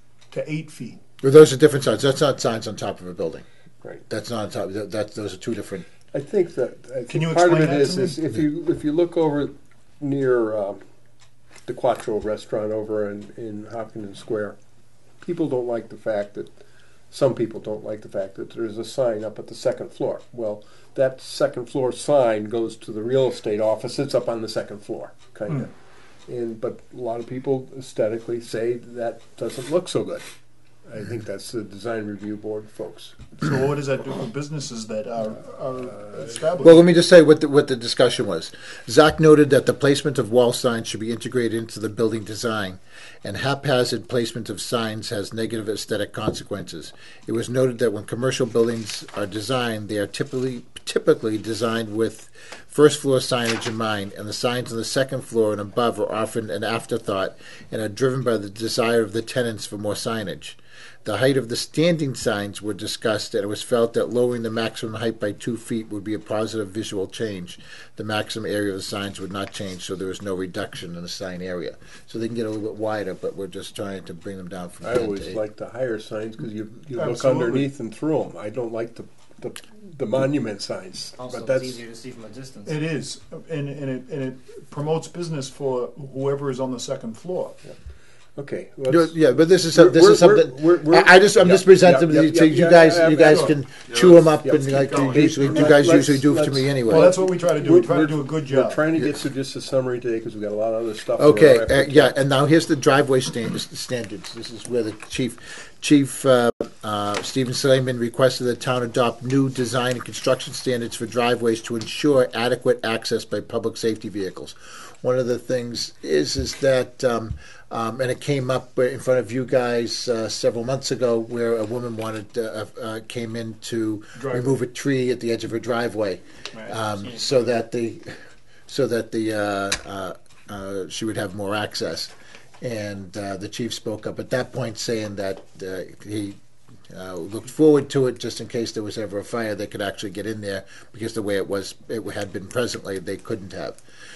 to eight feet. Well, those are different signs. That's not signs on top of a building. Right. That's not on top. That, that those are two different. I think that I think Can you part of explain it that is, to me? is if you if you look over near uh, the Quattro restaurant over in, in Hopkins Square, people don't like the fact that some people don't like the fact that there's a sign up at the second floor. Well, that second floor sign goes to the real estate office. It's up on the second floor, kind of. And but a lot of people aesthetically say that doesn't look so good. I think that's the design review board folks. So what does that do for businesses that are, are established? Well, let me just say what the, what the discussion was. Zach noted that the placement of wall signs should be integrated into the building design, and haphazard placement of signs has negative aesthetic consequences. It was noted that when commercial buildings are designed, they are typically typically designed with first floor signage in mind, and the signs on the second floor and above are often an afterthought and are driven by the desire of the tenants for more signage. The height of the standing signs were discussed, and it was felt that lowering the maximum height by two feet would be a positive visual change. The maximum area of the signs would not change, so there was no reduction in the sign area. So they can get a little bit wider, but we're just trying to bring them down from I ten always to eight. like the higher signs because you, you look Absolutely. underneath and through them. I don't like the the, the monument signs. Also, but that's it's easier to see from a distance. It is, and, and it and it promotes business for whoever is on the second floor. okay. No, let's- yeah, but this is We're- this is we're- something. we're- we're- I I just I'm yeah, just presenting yeah, these yeah, to you yeah, guys. yeah, you guys yeah, can yeah, chew them up yeah, and let's like keep you going. usually you Let- guys let's- usually do to let's- me anyway. Well, that's what we try to do. We We're- try to we're- do a good We're job. trying to get to just a summary today because we've got a lot of other stuff. Okay, to uh, yeah, and now here's the driveway stand- standards. This is where the chief, Chief uh, uh, Stephen Slayman requested the town adopt new design and construction standards for driveways to ensure adequate access by public safety vehicles. One of the things is is that, um, um, and it came up in front of you guys uh, several months ago, where a woman wanted uh, uh, came in to Driveway. remove a tree at the edge of her driveway, Right. um, so that the so that the uh, uh, uh, she would have more access. And uh, the chief spoke up at that point, saying that uh, he uh, looked forward to it, just in case there was ever a fire, they could actually get in there, because the way it was, it had been presently, they couldn't have.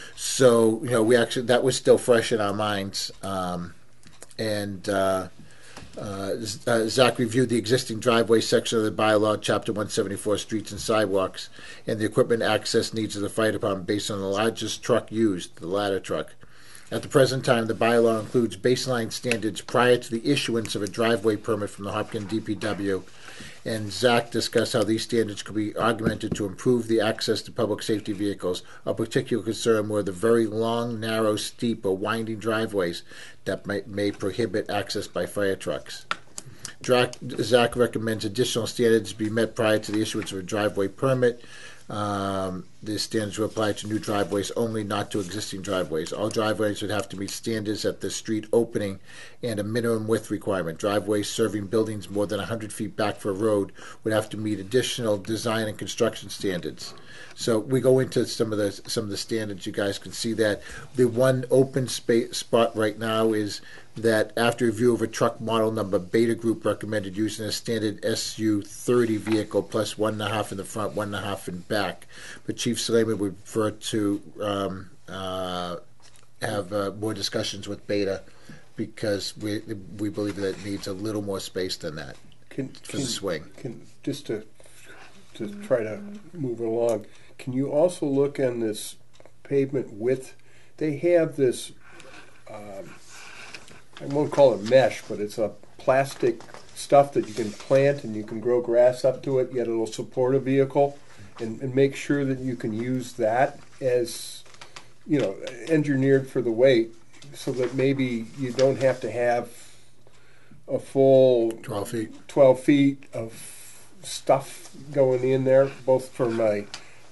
So, you know, we actually that was still fresh in our minds, um, and uh, Uh, Z- uh, Zach reviewed the existing driveway section of the bylaw, Chapter one seventy-four, Streets and Sidewalks, and the equipment access needs of the fire department based on the largest truck used, the ladder truck. At the present time, the bylaw includes baseline standards prior to the issuance of a driveway permit from the Hopkins D P W, and Zach discussed how these standards could be augmented to improve the access to public safety vehicles. Of particular concern were the very long, narrow, steep, or winding driveways that may, may prohibit access by fire trucks. Drac- Zach recommends additional standards be met prior to the issuance of a driveway permit. Um, the standards will apply to new driveways only, not to existing driveways. All driveways would have to meet standards at the street opening and a minimum width requirement. Driveways serving buildings more than one hundred feet back for a road would have to meet additional design and construction standards. So we go into some of the some of the standards. You guys can see that the one open space spot right now is that after review of a truck model number, Beta Group recommended using a standard S U thirty vehicle plus one and a half in the front, one and a half in back. But Chief Slayman would prefer to um, uh, have uh, more discussions with Beta because we we believe that it needs a little more space than that Can, for can, the swing. Can, just to to try to move it along, can you also look on this pavement width? They have this, um, I won't call it mesh, but it's a plastic stuff that you can plant and you can grow grass up to it, yet it'll support a vehicle, and, and make sure that you can use that as, you know, engineered for the weight, so that maybe you don't have to have a full twelve feet, twelve feet of stuff going in there, both for my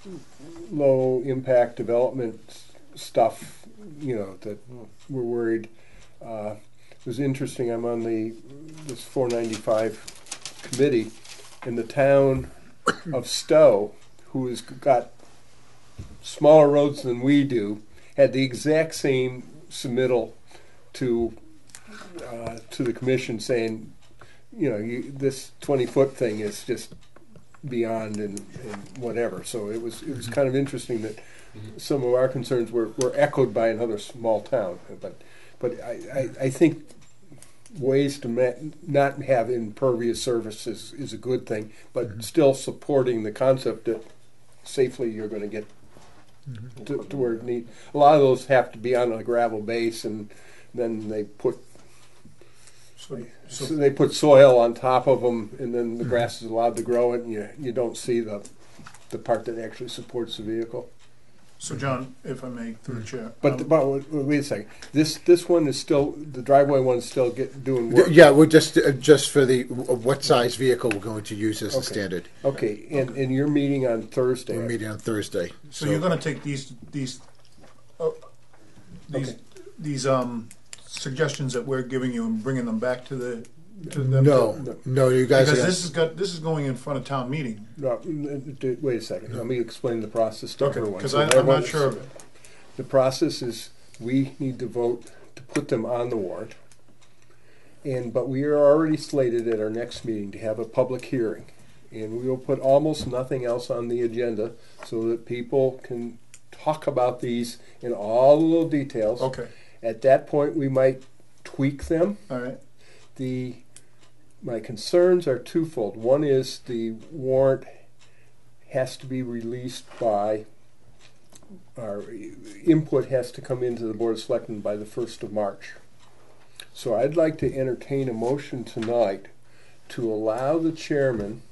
low impact development stuff, you know, that we're worried. Uh, it was interesting, I'm on the this four ninety-five committee, and the town of Stowe, who has got smaller roads than we do, had the exact same submittal to uh, to the commission saying, you know, you, this twenty foot thing is just beyond and, and whatever. So it was it was kind of interesting that some of our concerns were, were echoed by another small town. But but I, I, I think ways to ma- not have impervious surfaces is a good thing, but mm-hmm. still supporting the concept that safely you're going to get mm-hmm. to, to where it need. A lot of those have to be on a gravel base, and then they put So, so, so they put soil on top of them, and then the grass is allowed to grow it, and you you don't see the the part that actually supports the vehicle. So, John, if I may, through the chair. But, um, but wait a second. This this one is still, the driveway one's still get doing work. Yeah, we're just uh, just for the uh, what size vehicle we're going to use as okay. the standard. Okay, and and you're meeting on Thursday. We're meeting on Thursday. So, so you're going to take these these uh, these okay. these um. suggestions that we're giving you and bringing them back to the to them. No, to, no, you guys. Because are this is got this is going in front of town meeting. No, wait a second. Let me explain the process to okay, everyone. Because so I'm not sure of it. The process is we need to vote to put them on the warrant, and but we are already slated at our next meeting to have a public hearing, and we will put almost nothing else on the agenda so that people can talk about these in all the little details. Okay. At that point, we might tweak them. All right. The my concerns are twofold. One is the warrant has to be released by, our input has to come into the Board of Selectmen by the first of March. So I'd like to entertain a motion tonight to allow the chairman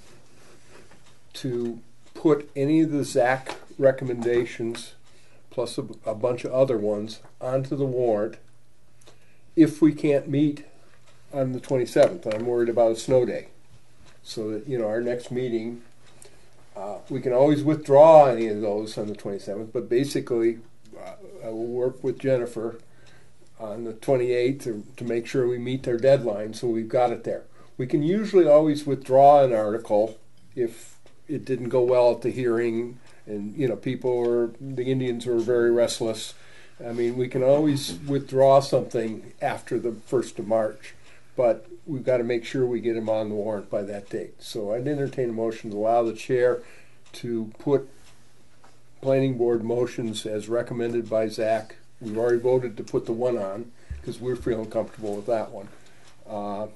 to put any of the Z A C recommendations plus a, a bunch of other ones onto the warrant if we can't meet on the twenty-seventh. I'm worried about a snow day. So that, you know, our next meeting, uh, we can always withdraw any of those on the twenty-seventh, but basically uh, I will work with Jennifer on the twenty-eighth to, to make sure we meet their deadline so we've got it there. We can usually always withdraw an article if it didn't go well at the hearing, and you know, people were, the Indians were very restless. I mean, we can always withdraw something after the first of March, but we've got to make sure we get them on the warrant by that date. So I'd entertain a motion to allow the chair to put planning board motions as recommended by Zach. We've already voted to put the one on because we're feeling comfortable with that one. Uh,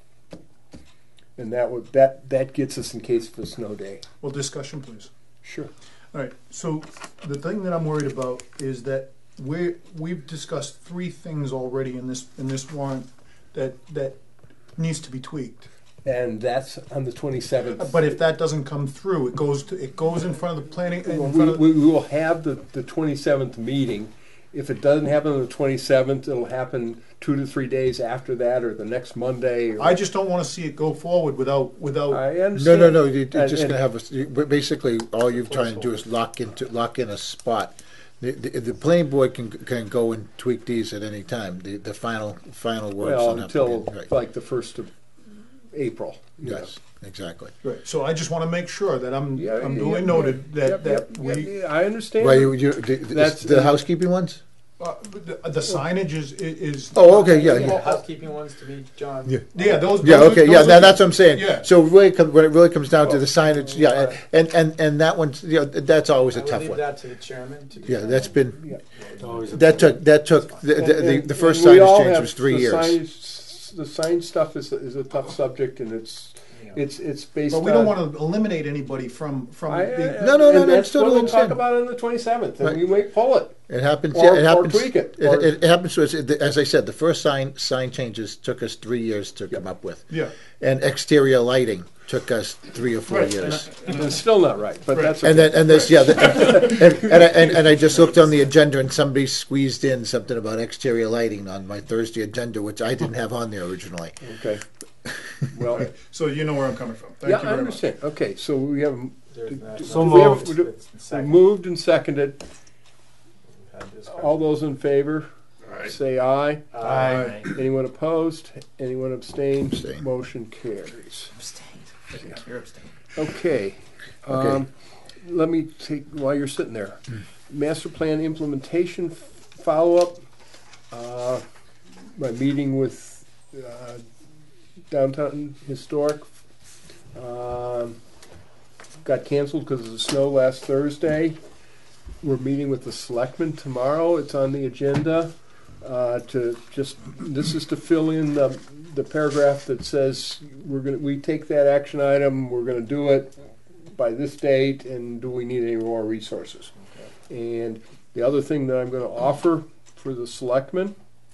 and that would, that, that gets us in case of a snow day. Well, discussion, please. Sure. All right, so the thing that I'm worried about is that we we've discussed three things already in this in this warrant that that needs to be tweaked. And that's on the twenty-seventh. But if that doesn't come through, it goes to it goes in front of the planning. In Well, front of, we, we will have the, the twenty-seventh meeting. If it doesn't happen on the twenty-seventh, it'll happen two to three days after that, or the next Monday. Or, I just don't want to see it go forward without without. I No, understand. no, no. You're And- just and- going to have a. you- Basically, all you're trying to do is lock into lock in a spot. The, the, the planning board can can go and tweak these at any time. The the final final words. Well, don't have to until be- right. like the first of April. you Yes, exactly. Right. So I just want to make sure that I'm know. Yeah, I'm yeah, duly yeah, noted that yep, that yep, we. yep, I understand. Well, you, you, the, That's- the housekeeping ones. Uh, the, the signage is is. Oh, okay, yeah, Yeah, yeah. housekeeping ones to be John. Yeah. Yeah, those. Yeah, those are- okay, yeah, those now are- that's what I'm saying. Yeah. So really, com- when it really comes down to the signage, yeah, and, and, and that one, you know, that's always I a would tough leave one. that to the chairman to do Yeah, that. that's been, Yeah. that took, that took, the, And- the, the, and- the first and we signage all change have was three the years. Signage, the sign stuff is a, is a tough subject, and it's it's it's based. But we don't on, want to eliminate anybody from from. I, the, I- No, no, no, and no, that's still what don't we'll talk understand. about on the twenty-seventh, and Right. we might pull it. It happens, Or- yeah, it or happens. tweak it, or- It, it happens to us, it- as I said, the first sign, sign changes took us three years to come up with. Yeah. And exterior lighting took us three or four Right, years. And it's still not right, but Right. that's okay. And then, and this, yeah, the, and, and, I, and, and I just looked on the agenda and somebody squeezed in something about exterior lighting on my Thursday agenda, which I didn't have on there originally. Okay. Well, So you know where I'm coming from. Thank yeah, you I very understand. Okay, so we have There's that. do So we have- moved. do- It's the second. moved and seconded. Had discussion. All those in favor, say aye. Aye. Anyone opposed? Anyone abstained? Abstain. Motion carries. Abstained. You're abstaining. Okay. Okay. Um, let me take, while you're sitting there, master plan implementation f- follow-up. Uh, my meeting with uh, Downtown Historic um, got canceled because of the snow last Thursday. We're meeting with the selectmen tomorrow. It's on the agenda uh, to just, this is to fill in the, the paragraph that says we're gonna, we take that action item, we're gonna do it by this date, and do we need any more resources? And the other thing that I'm gonna offer for the selectmen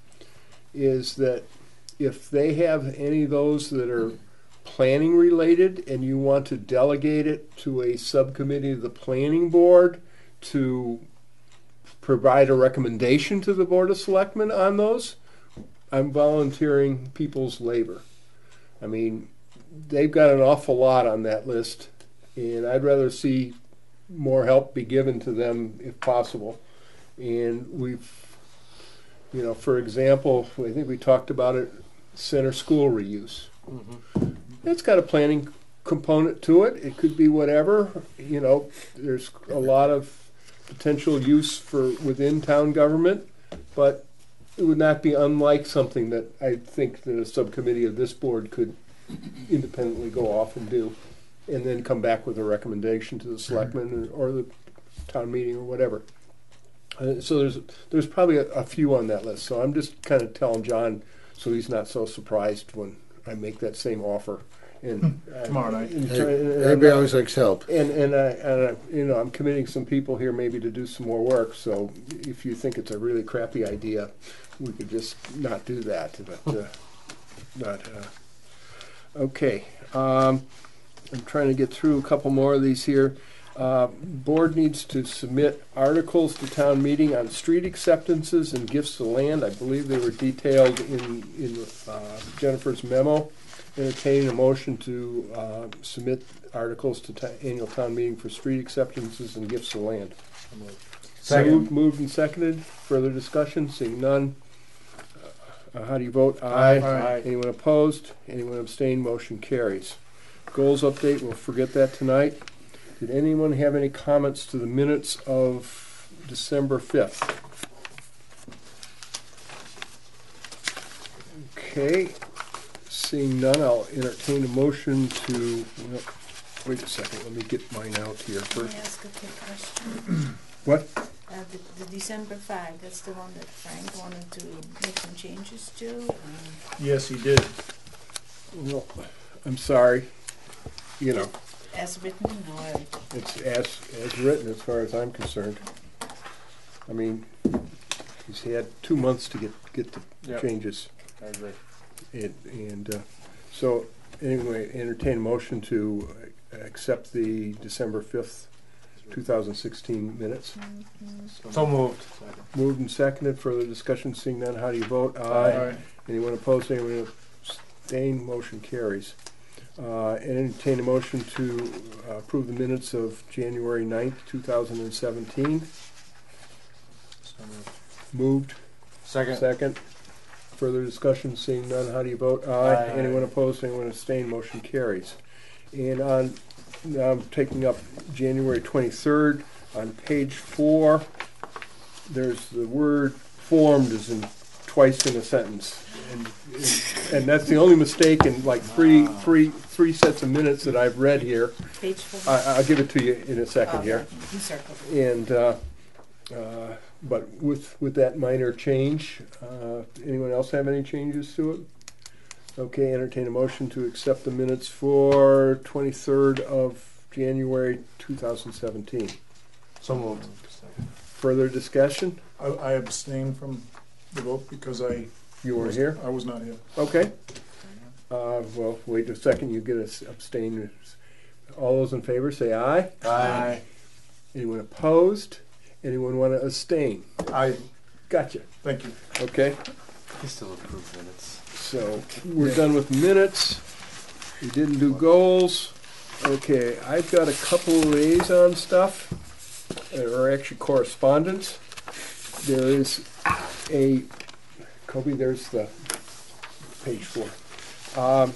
is that if they have any of those that are planning related and you want to delegate it to a subcommittee of the planning board to provide a recommendation to the Board of Selectmen on those, I'm volunteering people's labor. I mean, they've got an awful lot on that list, and I'd rather see more help be given to them if possible. And we've, you know, for example, I think we talked about it, center school reuse. It's got a planning component to it. It could be whatever. You know, there's a lot of potential use for within town government, but it would not be unlike something that I think that a subcommittee of this board could independently go off and do, and then come back with a recommendation to the selectmen or the town meeting or whatever. Uh, so there's there's probably a, a few on that list. So I'm just kind of telling John so he's not so surprised when I make that same offer. And uh, Tomorrow night. and Hey, try- and- and Everybody I'm- always likes help. and and I, and I, you know, I'm committing some people here maybe to do some more work. So if you think it's a really crappy idea, we could just not do that. But uh, but uh, okay, um, I'm trying to get through a couple more of these here. Uh, board needs to submit articles to town meeting on street acceptances and gifts of land. I believe they were detailed in in uh, Jennifer's memo. Entertaining a motion to uh, submit articles to ta- annual town meeting for street acceptances and gifts of land. Second. Moved, moved and seconded. Further discussion? Seeing none. Uh, how do you vote? Aye. Aye. Anyone opposed? Anyone abstain? Motion carries. Goals update. We'll forget that tonight. Did anyone have any comments to the minutes of December fifth? Okay. Seeing none, I'll entertain a motion to, well, wait a second, let me get mine out here Can I first. ask a quick question? What? Uh, the, the December five, that's the one that Frank wanted to make some changes to. Um, Yes, he did. Well, I'm sorry, you know, as written, or it's as, as written as far as I'm concerned. I mean, he's had two months to get, get the Yep. changes. I agree. And, and uh, so, anyway, entertain a motion to uh, accept the December fifth, two thousand sixteen minutes. So moved. Moved and seconded. Further discussion, seeing none, how do you vote? Aye. Anyone opposed, anyone abstained, motion carries. Uh, and entertain a motion to uh, approve the minutes of January ninth, two thousand seventeen. Moved. Second. Second. Further discussion, seeing none, how do you vote? Aye. Aye. Anyone opposed, anyone abstained, motion carries. And on, now I'm taking up January twenty-third, on page four, there's the word formed is in, twice in a sentence. And, and, and that's the only mistake in like three, three, three sets of minutes that I've read here. page four. I, I'll give it to you in a second Oh, here. you circled. And, uh, uh, but with, with that minor change, uh, anyone else have any changes to it? Okay, entertain a motion to accept the minutes for twenty-third of January two thousand seventeen. So moved. Further discussion? I, I abstained from the vote because I. You weren't was- here? I was not here. Okay. Uh, well, wait a second, you get us abstain. All those in favor say aye. Aye. Anyone opposed? Anyone want to abstain? I, Gotcha. thank you. Okay, He still approved minutes. so we're done with minutes. We didn't do goals. Okay, I've got a couple of liaison stuff, or actually correspondence. There is a, Kobe, there's the page four. Um,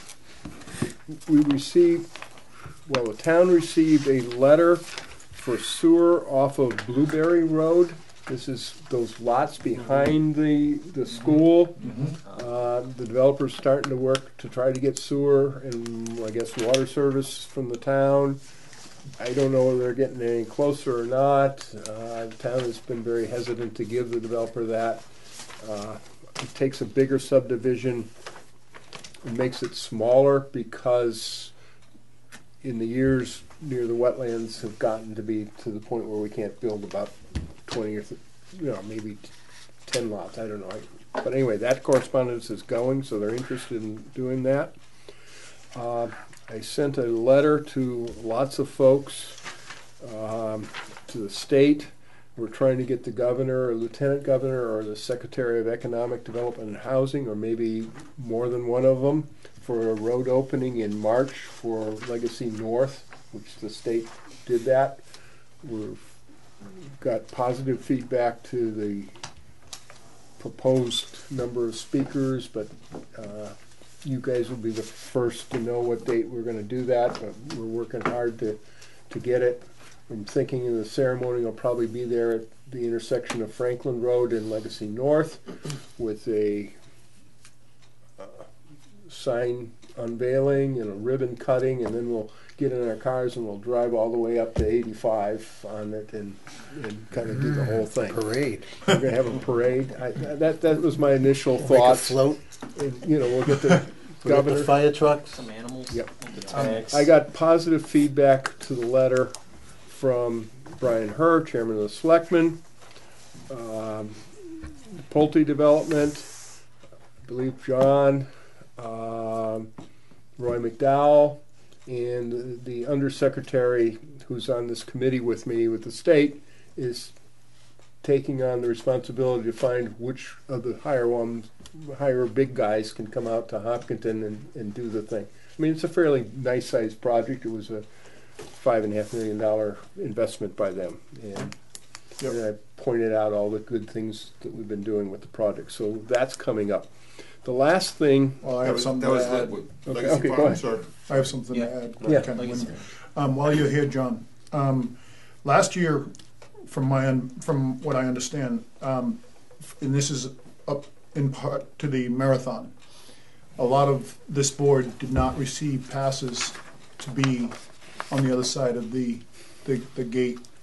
we received, well, the town received a letter for sewer off of Blueberry Road. This is those lots behind the, the school. Uh, the developer's starting to work to try to get sewer and, I guess, water service from the town. I don't know whether they're getting any closer or not. Uh, the town has been very hesitant to give the developer that. Uh, it takes a bigger subdivision and makes it smaller because in the years near the wetlands have gotten to be to the point where we can't build about twenty or, th- you know, maybe ten lots, I don't know. I- But anyway, that correspondence is going, so they're interested in doing that. Uh, I sent a letter to lots of folks, um, to the state. We're trying to get the governor or lieutenant governor or the secretary of economic development and housing, or maybe more than one of them, for a road opening in March for Legacy North, which the state did that. We've got positive feedback to the proposed number of speakers, but uh, you guys will be the first to know what date we're going to do that, but we're working hard to, to get it. I'm thinking of the ceremony will probably be there at the intersection of Franklin Road and Legacy North with a uh, sign unveiling and a ribbon cutting, and then we'll get in our cars and we'll drive all the way up to eighty-five on it and, and kind of do the whole thing. Parade. We're going to have a parade. I, that, that was my initial Make a thought. float. And, you know, we'll get the We'll get governor. the fire trucks. Some animals. Yep. The tags. I got positive feedback to the letter from Brian Herr, chairman of the selectmen, um, Pulte Development, I believe John, um, Roy McDowell, and the undersecretary who's on this committee with me with the state is taking on the responsibility to find which of the higher ones, higher big guys can come out to Hopkinton and, and do the thing. I mean, it's a fairly nice sized project. It was a five and a half million dollar investment by them. And, Yep. and I pointed out all the good things that we've been doing with the project. So that's coming up. The last thing. Well, I That have was- something that to was add. le- with Okay, Legacy okay, go Farms, ahead. or- I have something Yeah. to add. Yeah. Ken, Legacy. when- Um, while you're here, John, um, last year, from my un- from what I understand, um, and this is up in part to the marathon, a lot of this board did not receive passes to be on the other side of the the, the gate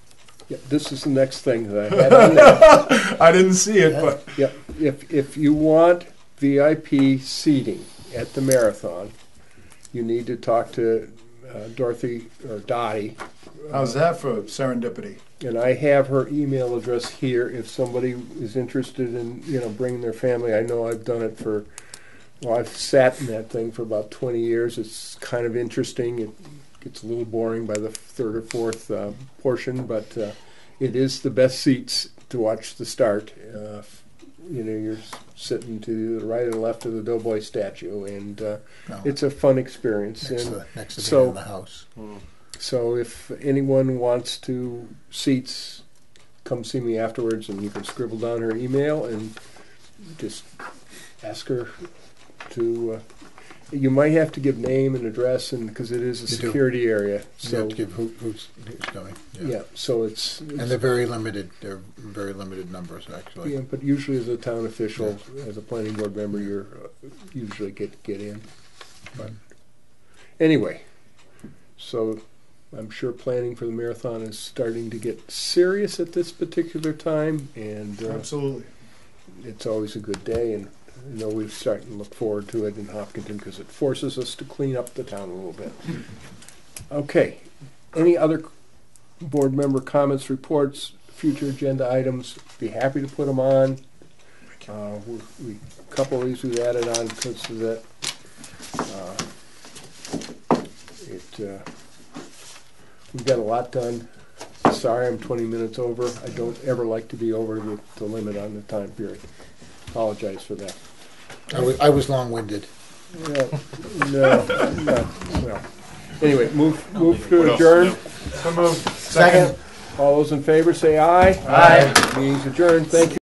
Yeah, this is the next thing that I had on there. I didn't see it, but Yeah, if, if you want V I P seating at the marathon, you need to talk to uh, Dorothy or Dottie. how's that for serendipity? And I have her email address here if somebody is interested in, you know, bringing their family. I know I've done it for, well, I've sat in that thing for about twenty years. It's kind of interesting. It gets a little boring by the third or fourth uh, portion, but uh, it is the best seats to watch the start. Uh, you know, you're sitting to the right or left of the Doughboy statue, and uh, No. it's a fun experience. Next and to, next to so, being in the house. So if anyone wants to seats, come see me afterwards, and you can scribble down her email and just ask her to. Uh, you might have to give name and address, and because it is a You do. security area, You so have to give who, who's, who's going. yeah. So it's, it's And they're very limited. They're very limited numbers, actually. yeah, but usually as a town official, as a planning board member, you're uh, usually get get in. But anyway, so I'm sure planning for the marathon is starting to get serious at this particular time, and uh, Absolutely. it's always a good day. And I know we're starting to look forward to it in Hopkinton because it forces us to clean up the town a little bit. Okay, any other board member comments, reports, future agenda items? Be happy to put them on. Uh, we, we a couple of these we've added on because of that. Uh, it uh, we've got a lot done. Sorry, I'm twenty minutes over. I don't ever like to be over the, the limit on the time period. Apologize for that. I was, I was long-winded. No, no, no, no. Anyway, move, move What to else? adjourn. So moved. Second. All those in favor say aye. Aye. Meeting's adjourned. Thank you.